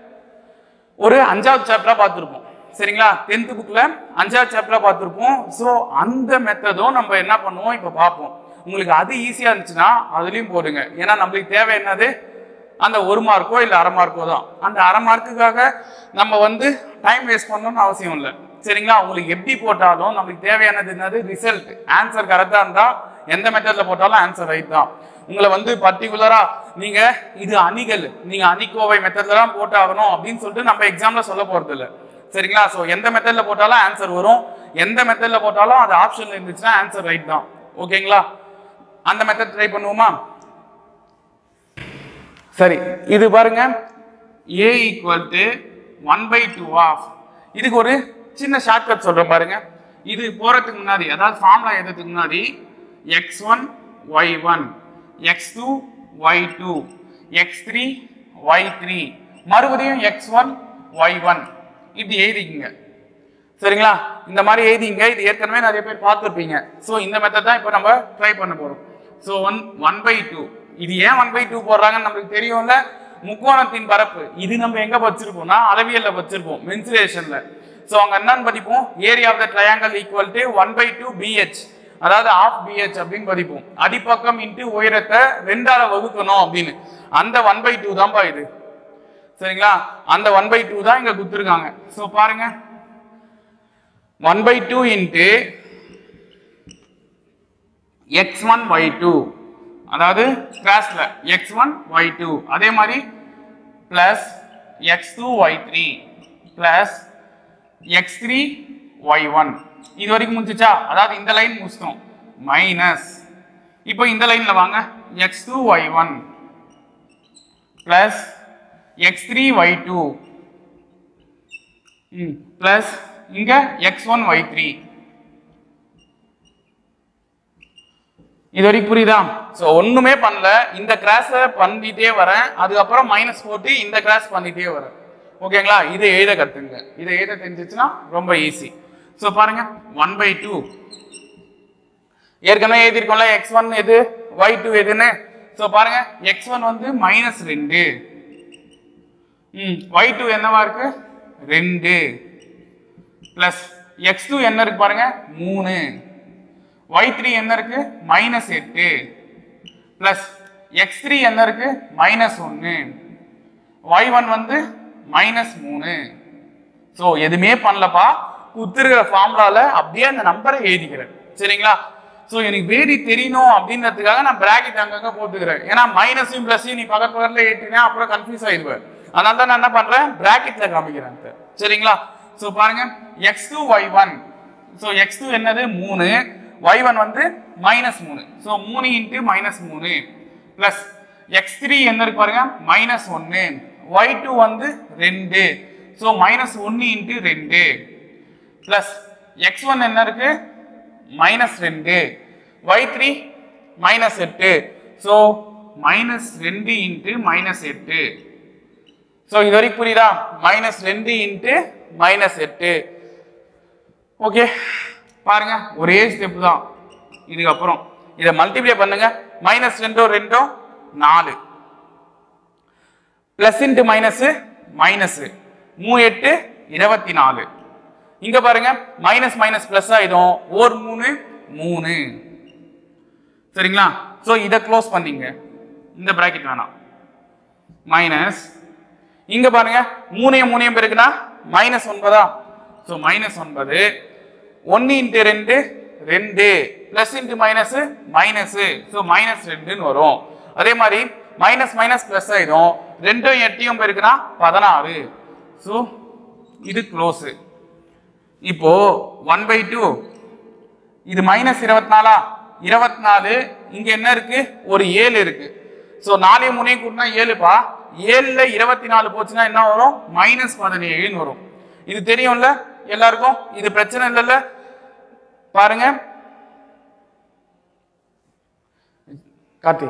ஒரு 5வது சாப்டரா பார்த்திருப்போம். சரிங்களா? 10th புக்ல 5வது சாப்டரா பார்த்திருப்போம். சோ அந்த மெத்தடும் நம்ம என்ன பண்ணுவோம் இப்ப பார்ப்போம். உங்களுக்கு அது ஈஸியா இருந்துச்சுன்னா அதுலயும் போடுங்க. ஏன்னா நம்மளுக்கு தேவை என்னது அந்த 1 மார்க்கோ இல்ல அரை மார்க்கோ தான். அந்த அரை மார்க்குக்காக நம்ம வந்து டைம் வேஸ்ட் பண்ணணும்னு அவசியம் இல்லை. சரிங்களா? உங்களுக்கு எப்படி போட்டாலும் நம்மளுக்கு தேவையானது என்னது ரிசல்ட். ஆன்சர் கரெக்டா இருந்தா எந்த மெத்தட்ல போட்டாலும் ஆன்சர் ரைட் தான். உங்களை வந்து பர்டிகுலரா நீங்க இது அணிகள், நீங்க அணிக்கோவை மெத்தட்ல தான் போட்டாகணும் அப்படின்னு சொல்லிட்டு நம்ம எக்ஸாம்ல சொல்ல போறது இல்லை. சரிங்களா? சோ எந்த மெத்தட்ல போட்டாலும் ஆன்சர் வரும். எந்த மெத்தட்ல போட்டாலும் அது ஆப்ஷன்ல இருந்துச்சுன்னா ஆன்சர் ரைட் தான். ஓகேங்களா? அந்த மெத்தட் ட்ரை பண்ணுவோமா? சரி, இது பாருங்க a = 1/2 ஆஃப். இதுக்கு ஒரு சின்ன ஷார்ட்கட் சொல்றேன் பாருங்க. இது போறதுக்கு முன்னாடி, அதாவது ஃபார்முலா எழுதுறதுக்கு முன்னாடி x1 y1 x2 y2 x3 y3 மறுபடியும் x1 y1 இப்படி எழுதிக்கங்க. சரிங்களா? இந்த மாதிரி எழுதிங்க. இது ஏற்கனவே நிறைய பேர் பார்த்துருப்பீங்க. ஸோ இந்த மெத்தட் தான் இப்போ நம்ம ட்ரை பண்ண போறோம். ஸோ 1/2 இது ஏன் 1/2 போடுறாங்கன்னு நம்மளுக்கு தெரியும்ல. முக்கோணத்தின் பரப்பு இது நம்ம எங்க வச்சிருப்போம்னா அளவியல்ல வச்சிருப்போம், மென்சுரேஷன்ல. சோ அங்க என்னன்னு படிப்போம் area of the triangle equal to 1/2 BH, அதாவது half BH அப்படின்னு படிப்போம். அடிப்பக்கம் இன்டு உயரத்தை 2ஆல வகுக்கணும் அப்படின்னு. அந்த 1/2 தான்ப்பா இது. சரிங்களா? அந்த 1/2 தான் இங்க கொடுத்துருக்காங்க. சோ பாருங்க 1/2 இன்டு x1 y2, அதாவது கிளாஸ்ல x1 y2, அதே மாதிரி plus x2 y3 plus x3 y1. இது வரைக்கும் முடிஞ்சுச்சா? அதாவது இந்த லைன் முடிச்சிட்டோம். மைனஸ் இப்போ இந்த லைன்ல வாங்க x2 y1 plus x3 y2 plus இங்க x1 y3. இது வரைக்கும் புரியுதா? சோ ஒண்ணுமே பண்ணல, இந்த கிளாஸ பண்ணிட்டே வரேன், அதுக்கப்புறம் மைனஸ் போட்டு இந்த கிளாஸ் பண்ணிட்டே வரேன். ஓகேங்களா? இதை எழுத கத்துங்க. இதை எழுத தெரிஞ்சிச்சுன்னா ரொம்ப ஈஸி. சோ பாருங்க 1/2 ஏற்கனவே எழுதிருக்கோம்ல x1 எது y2 எதுன்னு. சோ பாருங்க x1 வந்து -2, y2 என்னவா இருக்கு 2 பிளஸ் x2 என்ன இருக்கு பாருங்க 3, y3 என்ன இருக்கு -8 பிளஸ் x3 என்ன இருக்கு -1, y1 வந்து -3. சோ எதுவுமே பண்ணலப்பா, குத்துருக்கிற ஃபார்முலால அப்படியே அந்த நம்பரை எழுதிக்கிறேன். சரிங்களா? ஸோ எனக்கு வேரி தெரியணும் அப்படின்றதுக்காக நான் பிராக்கெட் அங்கங்க போட்டுக்கிறேன். ஏன்னா மைனஸையும் பிளஸையும் நீ பக்கத்துல ஏற்றினா அப்புறம் கன்ஃபியூஸ் ஆயிடுவேன். அதனால தான் நான் என்ன பண்றேன், பிராக்கெட்ல காமிக்கிறேன். சரிங்களா? ஸோ பாருங்க x2 y1. ஸோ x2 என்னது 3, y1 வந்து -3. ஸோ 3 × -3 பிளஸ் x3 என்ன இருக்கு பாருங்க -1, y2 வந்து 2. ஸோ -1 × 2 பிளஸ் x1 என்ன இருக்கு -2, y3 -8. ஸோ -2 × -8. ஸோ இது வரைக்கும் புரியுதா? -2 × -8. ஓகே பாருங்க ஒரே ஸ்டெப் தான். இதுக்கப்புறம் இதை மல்டிப்ளை பண்ணுங்க. -2 2 4 பிளஸ் இன்ட்டு மைனஸ் மைனஸ் 3 8 24. இங்க பாருங்க மைனஸ் மைனஸ் பிளஸ் ஆயிடும். 1 3 3. சரிங்களா? சோ இத க்ளோஸ் பண்ணீங்க. இந்த பிராக்கெட் வேணாம். மைனஸ் இங்க பாருங்க 3 பெருக்குனா -9. So -9 1 × 2 2 plus into minus minus. So -2 ன்னு வரும். அதே மாதிரி மைனஸ் மைனஸ் பிளஸ் ஆயிடும். 2 8 பெருக்குனா 16. சோ இது க்ளோஸ். இப்போ 1/2 இது -24. 24 இங்க என்ன இருக்கு, ஒரு 7 இருக்கு. சோ 4 3 கூட்டினா 7பா. 7ல 24 போச்சுன்னா என்ன வரும், -17 வரும். இது தெரியும்ல எல்லாருக்கும், இது பிரச்சனை இல்லைல்ல. பாருங்க கார்த்தி.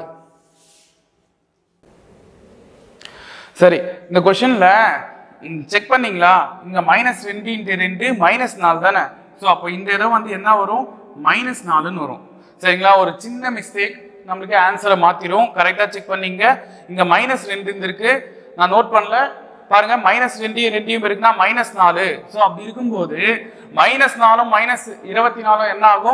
சரி இந்த क्वेश्चनல செக் பண்ணீங்களா, இங்க -2 × 2 -4 தானே. சோ அப்போ இந்த இடம் வந்து என்ன வரும், -4ன்னு வரும். சரிங்களா? ஒரு சின்ன மிஸ்டேக் நமக்கு ஆன்சரை மாத்திரும். கரெக்டா செக் பண்ணீங்க. இங்க -2 இருக்கு, நான் நோட் பண்ணல. பாருங்க -2 2 இருக்குன்னா -4. சோ அப்படி இருக்கும்போது -4 -24 என்ன ஆகும்,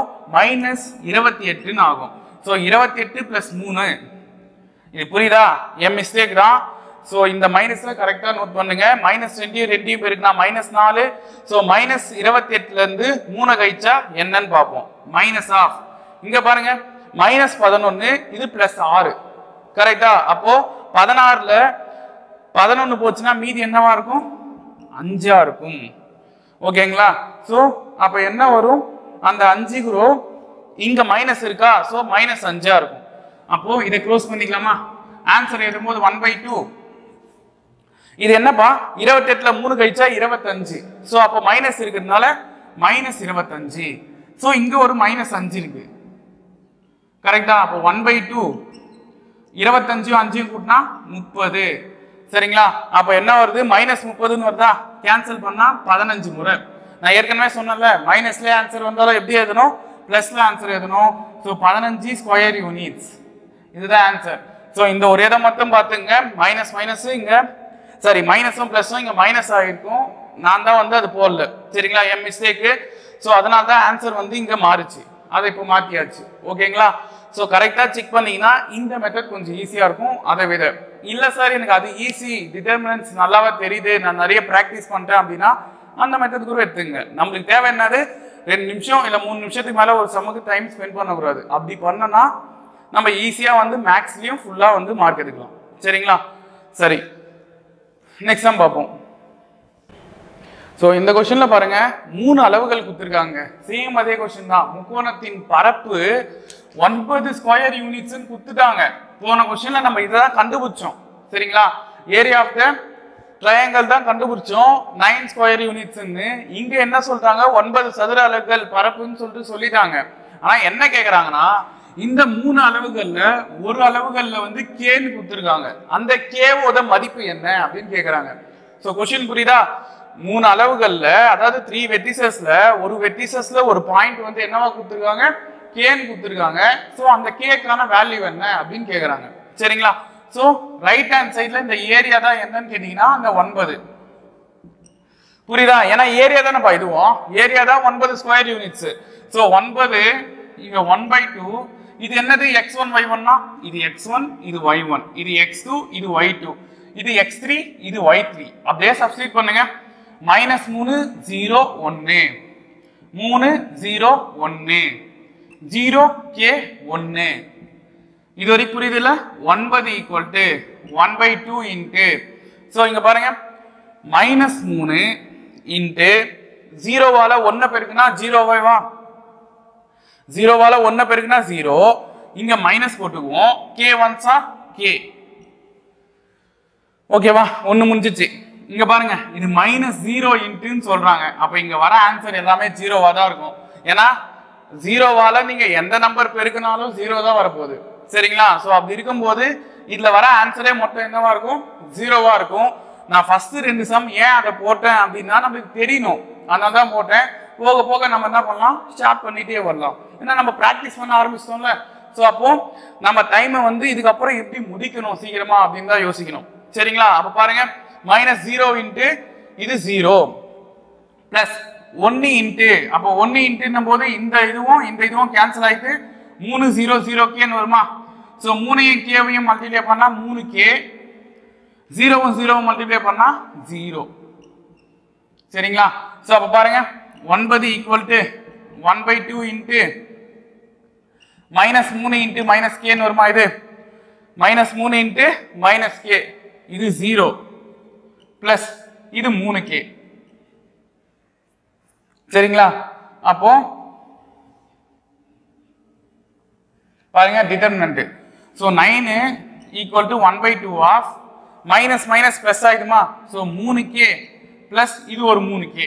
-28 ஆகும். சோ 28 + 3. இது புரியுதா? என் மிஸ்டேக் தான். சோ இந்த மைனஸ்ல கரெக்டா நோட் பண்ணுங்க. -2 2 இருக்குன்னா -4. சோ -28ல இருந்து 3 கழிச்சா என்னன்னு பார்ப்போம். மைனஸ் ஆஃப் இங்க பாருங்க -11, இது +6. கரெக்டா? அப்போ 16ல 11 போச்சுன்னா மீதி என்னவா இருக்கும், 5ஆ இருக்கும். ஓகேங்களா? சோ அப்ப என்ன வரும், அந்த 5 ரோ இங்க மைனஸ் இருக்கா, சோ -5ஆ இருக்கும். அப்போ இதை க்ளோஸ் பண்ணிக்கலாமா? ஆன்சர் எழுதும்போது 1/2. இது என்னப்பா, 28ல 3 கழிச்சா 25. சோ அப்போ மைனஸ் இருக்கிறதுனால -25. சோ இங்க ஒரு -5 இருக்கு. கரெக்டா? அப்போ 1/2 25 5 கூட்டினா 30. சரிங்களா? அப்ப என்ன வருது, -30ன்னு வருதா. கேன்சல் பண்ணா 15 முறை. நான் ஏற்கனவே சொன்னேன்ல, மைனஸ்ல ஆன்சர் வந்தாலும் எப்படி எழுதணும், பிளஸ்ல ஆன்சர் எழுதணும். சோ 15 ஸ்கொயர் யூனிட்ஸ், இதுதான் ஆன்சர். சோ இந்த ஒரு இதை மட்டும் பாத்துங்க. மைனஸ் மைனஸ் இங்க சாரி மைனஸும் பிளஸும் இங்க மைனஸ் ஆகிருக்கும். நான் தான் வந்து அது போடல. சரிங்களா? என் மிஸ்டேக்கு. சோ அதனால தான் ஆன்சர் வந்து இங்க மாறுச்சு. அதை இப்போ மாத்தியாச்சு. ஓகேங்களா? சோ கரெக்டா செக் பண்ணீங்கன்னா இந்த மெத்தட் கொஞ்சம் ஈஸியா இருக்கும் அதை விட. இல்ல சார் எனக்கு அது ஈஸி, டிட்டர்மினன்ட்ஸ் நல்லாவே தெரியுது, நான் நிறைய பிராக்டிஸ் பண்ணிட்டேன் அப்படின்னா அந்த மெத்தட் கூட எடுத்துங்க. நம்மளுக்கு தேவை என்னது, 2 நிமிஷம் இல்ல 3 நிமிஷத்துக்கு மேல ஒரு சமுக்கு டைம் ஸ்பெண்ட் பண்ணக்கூடாது. அப்படி பண்ணனா நம்ம ஈஸியா வந்து மேக்ஸ்லயும் ஃபுல்லா வந்து மார்க் எடுக்கலாம். சரிங்களா? சரி நெக்ஸ்ட் சம் பார்ப்போம். சோ இந்த क्वेश्चनல பாருங்க 3 அளவுகள் கொடுத்திருக்காங்க. சேம் அதே क्वेश्चन தான். முக்கோணத்தின் பரப்பு 9 ஸ்கொயர் யூனிட்ஸ் கொடுத்துட்டாங்க. போன क्वेश्चनல நம்ம இத தான் கண்டுபிடிச்சோம். சரிங்களா? ஏரியா ஆஃப் தி ட்ரையாங்கிள் தான் கண்டுபிடிச்சோம் 9 ஸ்கொயர் யூனிட்ஸ் ன்னு. இங்க என்ன சொல்றாங்க, 9 சதுர அலகுகள் பரப்புன்னு சொல்லிட்டாங்க. ஆனா என்ன கேக்குறாங்கன்னா, இந்த 3 அளவுகள்ல ஒரு அளவுகள்ல வந்து k ன்னு கொடுத்திருக்காங்க. அந்த k ஓட மதிப்பு என்ன அப்படின்னு கேக்குறாங்க. சோ क्वेश्चन புரியுதா? 3 அளவுகள்ல அதாவது 3 வெர்டிசஸ்ல ஒரு வெர்டிசஸ்ல ஒரு பாயிண்ட் வந்து என்னவா கொடுத்திருக்காங்க, k ன்னு கொடுத்திருக்காங்க. சோ அந்த k க்கான வேல்யூ என்ன அப்படின்னு கேக்குறாங்க. சரிங்களா? சோ ரைட் ஹேண்ட் சைடுல இந்த ஏரியா தான் என்னன்னு கேட்டீங்கன்னா அந்த 9. புரியுதா? ஏன்னா ஏரியா தானேப்பா இதுவும், ஏரியா தான் 9 ஸ்கொயர் யூனிட்ஸ். சோ 9 இங்க 1/2. இது என்னது, x1 y1 னா இது x1 இது y1, இது x2 இது y2, இது x3 இது y3. அப்படியே சப்ஸ்டிட்யூட் பண்ணுங்க. -3 0 1 3 0 1. 0 k 1 இது வரை புரியுதுல 9 ஈக்குவல் டு 1/2 இன்ட்டு ஸோ இங்க பாருங்க -3 இன்ட்டு 0வால 1 பெருக்குனா 0வா 0வால 1 பெருக்குனா 0 இங்க மைனஸ் போட்டுக்குவோம் k ஒன்ஸா k ஓகேவா ஒன்னு முடிஞ்சிச்சு இங்க பாருங்க இது -0 இன்ட்டுன்னு சொல்றாங்க அப்ப இங்க வர ஆன்சர் எல்லாமே 0வா தான் இருக்கும் ஏன்னா 0வால நீங்க எந்த நம்பர் பெருக்கினாலும் 0 தான் வரப்போகுது சரிங்களா சோ அப்படி இருக்கும்போது இதுல வர ஆன்சரே மொத்தம் என்னவா இருக்கும் 0வா இருக்கும் நான் ஃபர்ஸ்ட் ரெண்டு சம் ஏன் அதை போட்டேன் அப்படின்னா நமக்கு தெரியணும் அதனால தான் போட்டேன் போக போக நம்ம என்ன பண்ணலாம் ஸ்டார்ட் பண்ணிட்டே வரலாம் ஏன்னா நம்ம பிராக்டிஸ் பண்ண ஆரம்பிச்சிட்டோம்ல சோ அப்போ நம்ம டைமை வந்து இதுக்கப்புறம் எப்படி முடிக்கணும் சீக்கிரமா அப்படின்னு தான் யோசிக்கணும் சரிங்களா அப்ப பாருங்க -0 இன்ட்டு இது 0 பிளஸ் 1 இன்ட்டு அப்போ 1 இன்ட்டுன்னும் போது இந்த இதுவும் கேன்சல் ஆயிட்டு 3 0 0 கேன்னு வருமா ஸோ 3ஐயும் கேவையும் மல்டிப்ளை பண்ணா 3k 0வும் 0வும் மல்டிப்ளை பண்ணா 0 சரிங்களா ஸோ அப்போ பாருங்க 9 ஈக்குவல் டு 1/2 இன்ட்டு -3 இன்ட்டு -kன்னு வருமா இது -3 இன்ட்டு -k இது 0 பிளஸ் இது 3k சரிங்களா அப்போ பாருங்க determinant so 9 equal to 1/2 of minus minus plus ஆயிடுமா சோ 3k பிளஸ் இது ஒரு 3k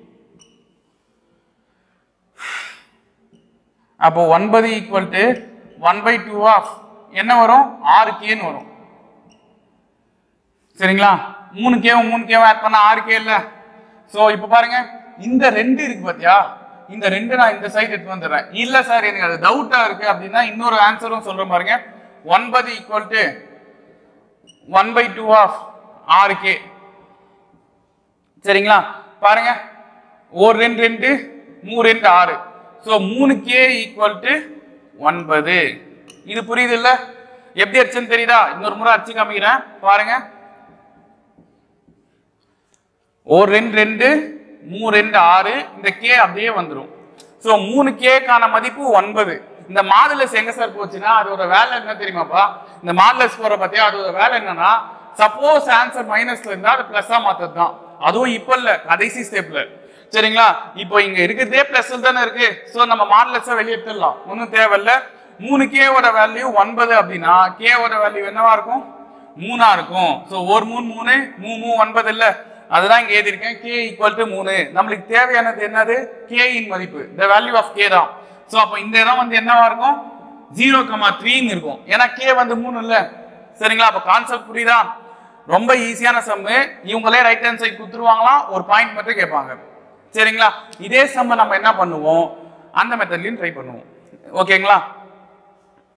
அப்போ 9 ஈக்குவல் டு 1/2 ஆஃப் என்ன வரும் 6k ன்னு வரும் சரிங்களா 3k ஆட் பண்ணா 6k இல்ல சோ இப்போ பாருங்க இந்த ரெண்டு இருக்கு பாத்தியா இந்த ரெண்டு நான் இந்த சைடு எடுத்து வந்துடுறேன் இல்ல சார் எனக்கு அது டவுட்டா இருக்கு அப்படின்னா இன்னொரு ஆன்சரும் சொல்றேன் பாருங்க 9 ஈக்குவல் டு 1/2 ஆஃப் 6k சரிங்களா பாருங்க ஒரு 2 2 3 2 6 சோ 3k ஈக்குவல் டு 9 இது புரியுது இல்ல எப்படி அடிச்சுன்னு தெரியுதா இன்னொரு முறை அடிச்சு காமிக்கிறேன் பாருங்க ஒரு 2 2 3 2 6 இந்த k அப்படியே வந்துரும் சோ 3k கான மதிப்பு 9 இந்த மாடுலஸ் எங்க சார் போச்சுன்னா அதோட வேலை என்ன தெரியுமாப்பா இந்த மாடுலஸ் போற பத்தியா அதோட வேலை என்னன்னா சப்போஸ் ஆன்சர் மைனஸ்ல இருந்தா அது பிளஸ்ஸா மாத்தது தான் அதுவும் இப்ப இல்ல கடைசி ஸ்டெப்ல சரிங்களா இப்போ இங்க இருக்கிறதே பிளஸ் தானே இருக்கு சோ நம்ம மாடுலஸை வெளியே எடுத்துடலாம் ஒன்றும் தேவையில்ல 3k ஓட வேல்யூ 9 அப்படின்னா k ஓட வேல்யூ என்னவா இருக்கும் 3ஆ இருக்கும் சோ ஒரு 3 3 9 இல்ல அதுதான் இங்க எழுதிருக்கேன் k ஈக்குவல் டு 3 நம்மளுக்கு தேவையானது என்னது k இன் மதிப்பு the value of k தான் சோ அப்ப இந்த இடம் வந்து என்னவா இருக்கும் 0,3 ன்னு இருக்கும் ஏன்னா k வந்து 3 இல்ல சரிங்களா அப்ப கான்செப்ட் புரியுதா ரொம்ப ஈஸியான சம் இவங்களே ரைட் ஹேண்ட் சைடு கொடுத்துருவாங்களாம் ஒரு பாயிண்ட் மட்டும் கேட்பாங்க சரிங்களா இதே சம் நம்ம என்ன பண்ணுவோம் அந்த மெத்தட்லயும் ட்ரை பண்ணுவோம் ஓகேங்களா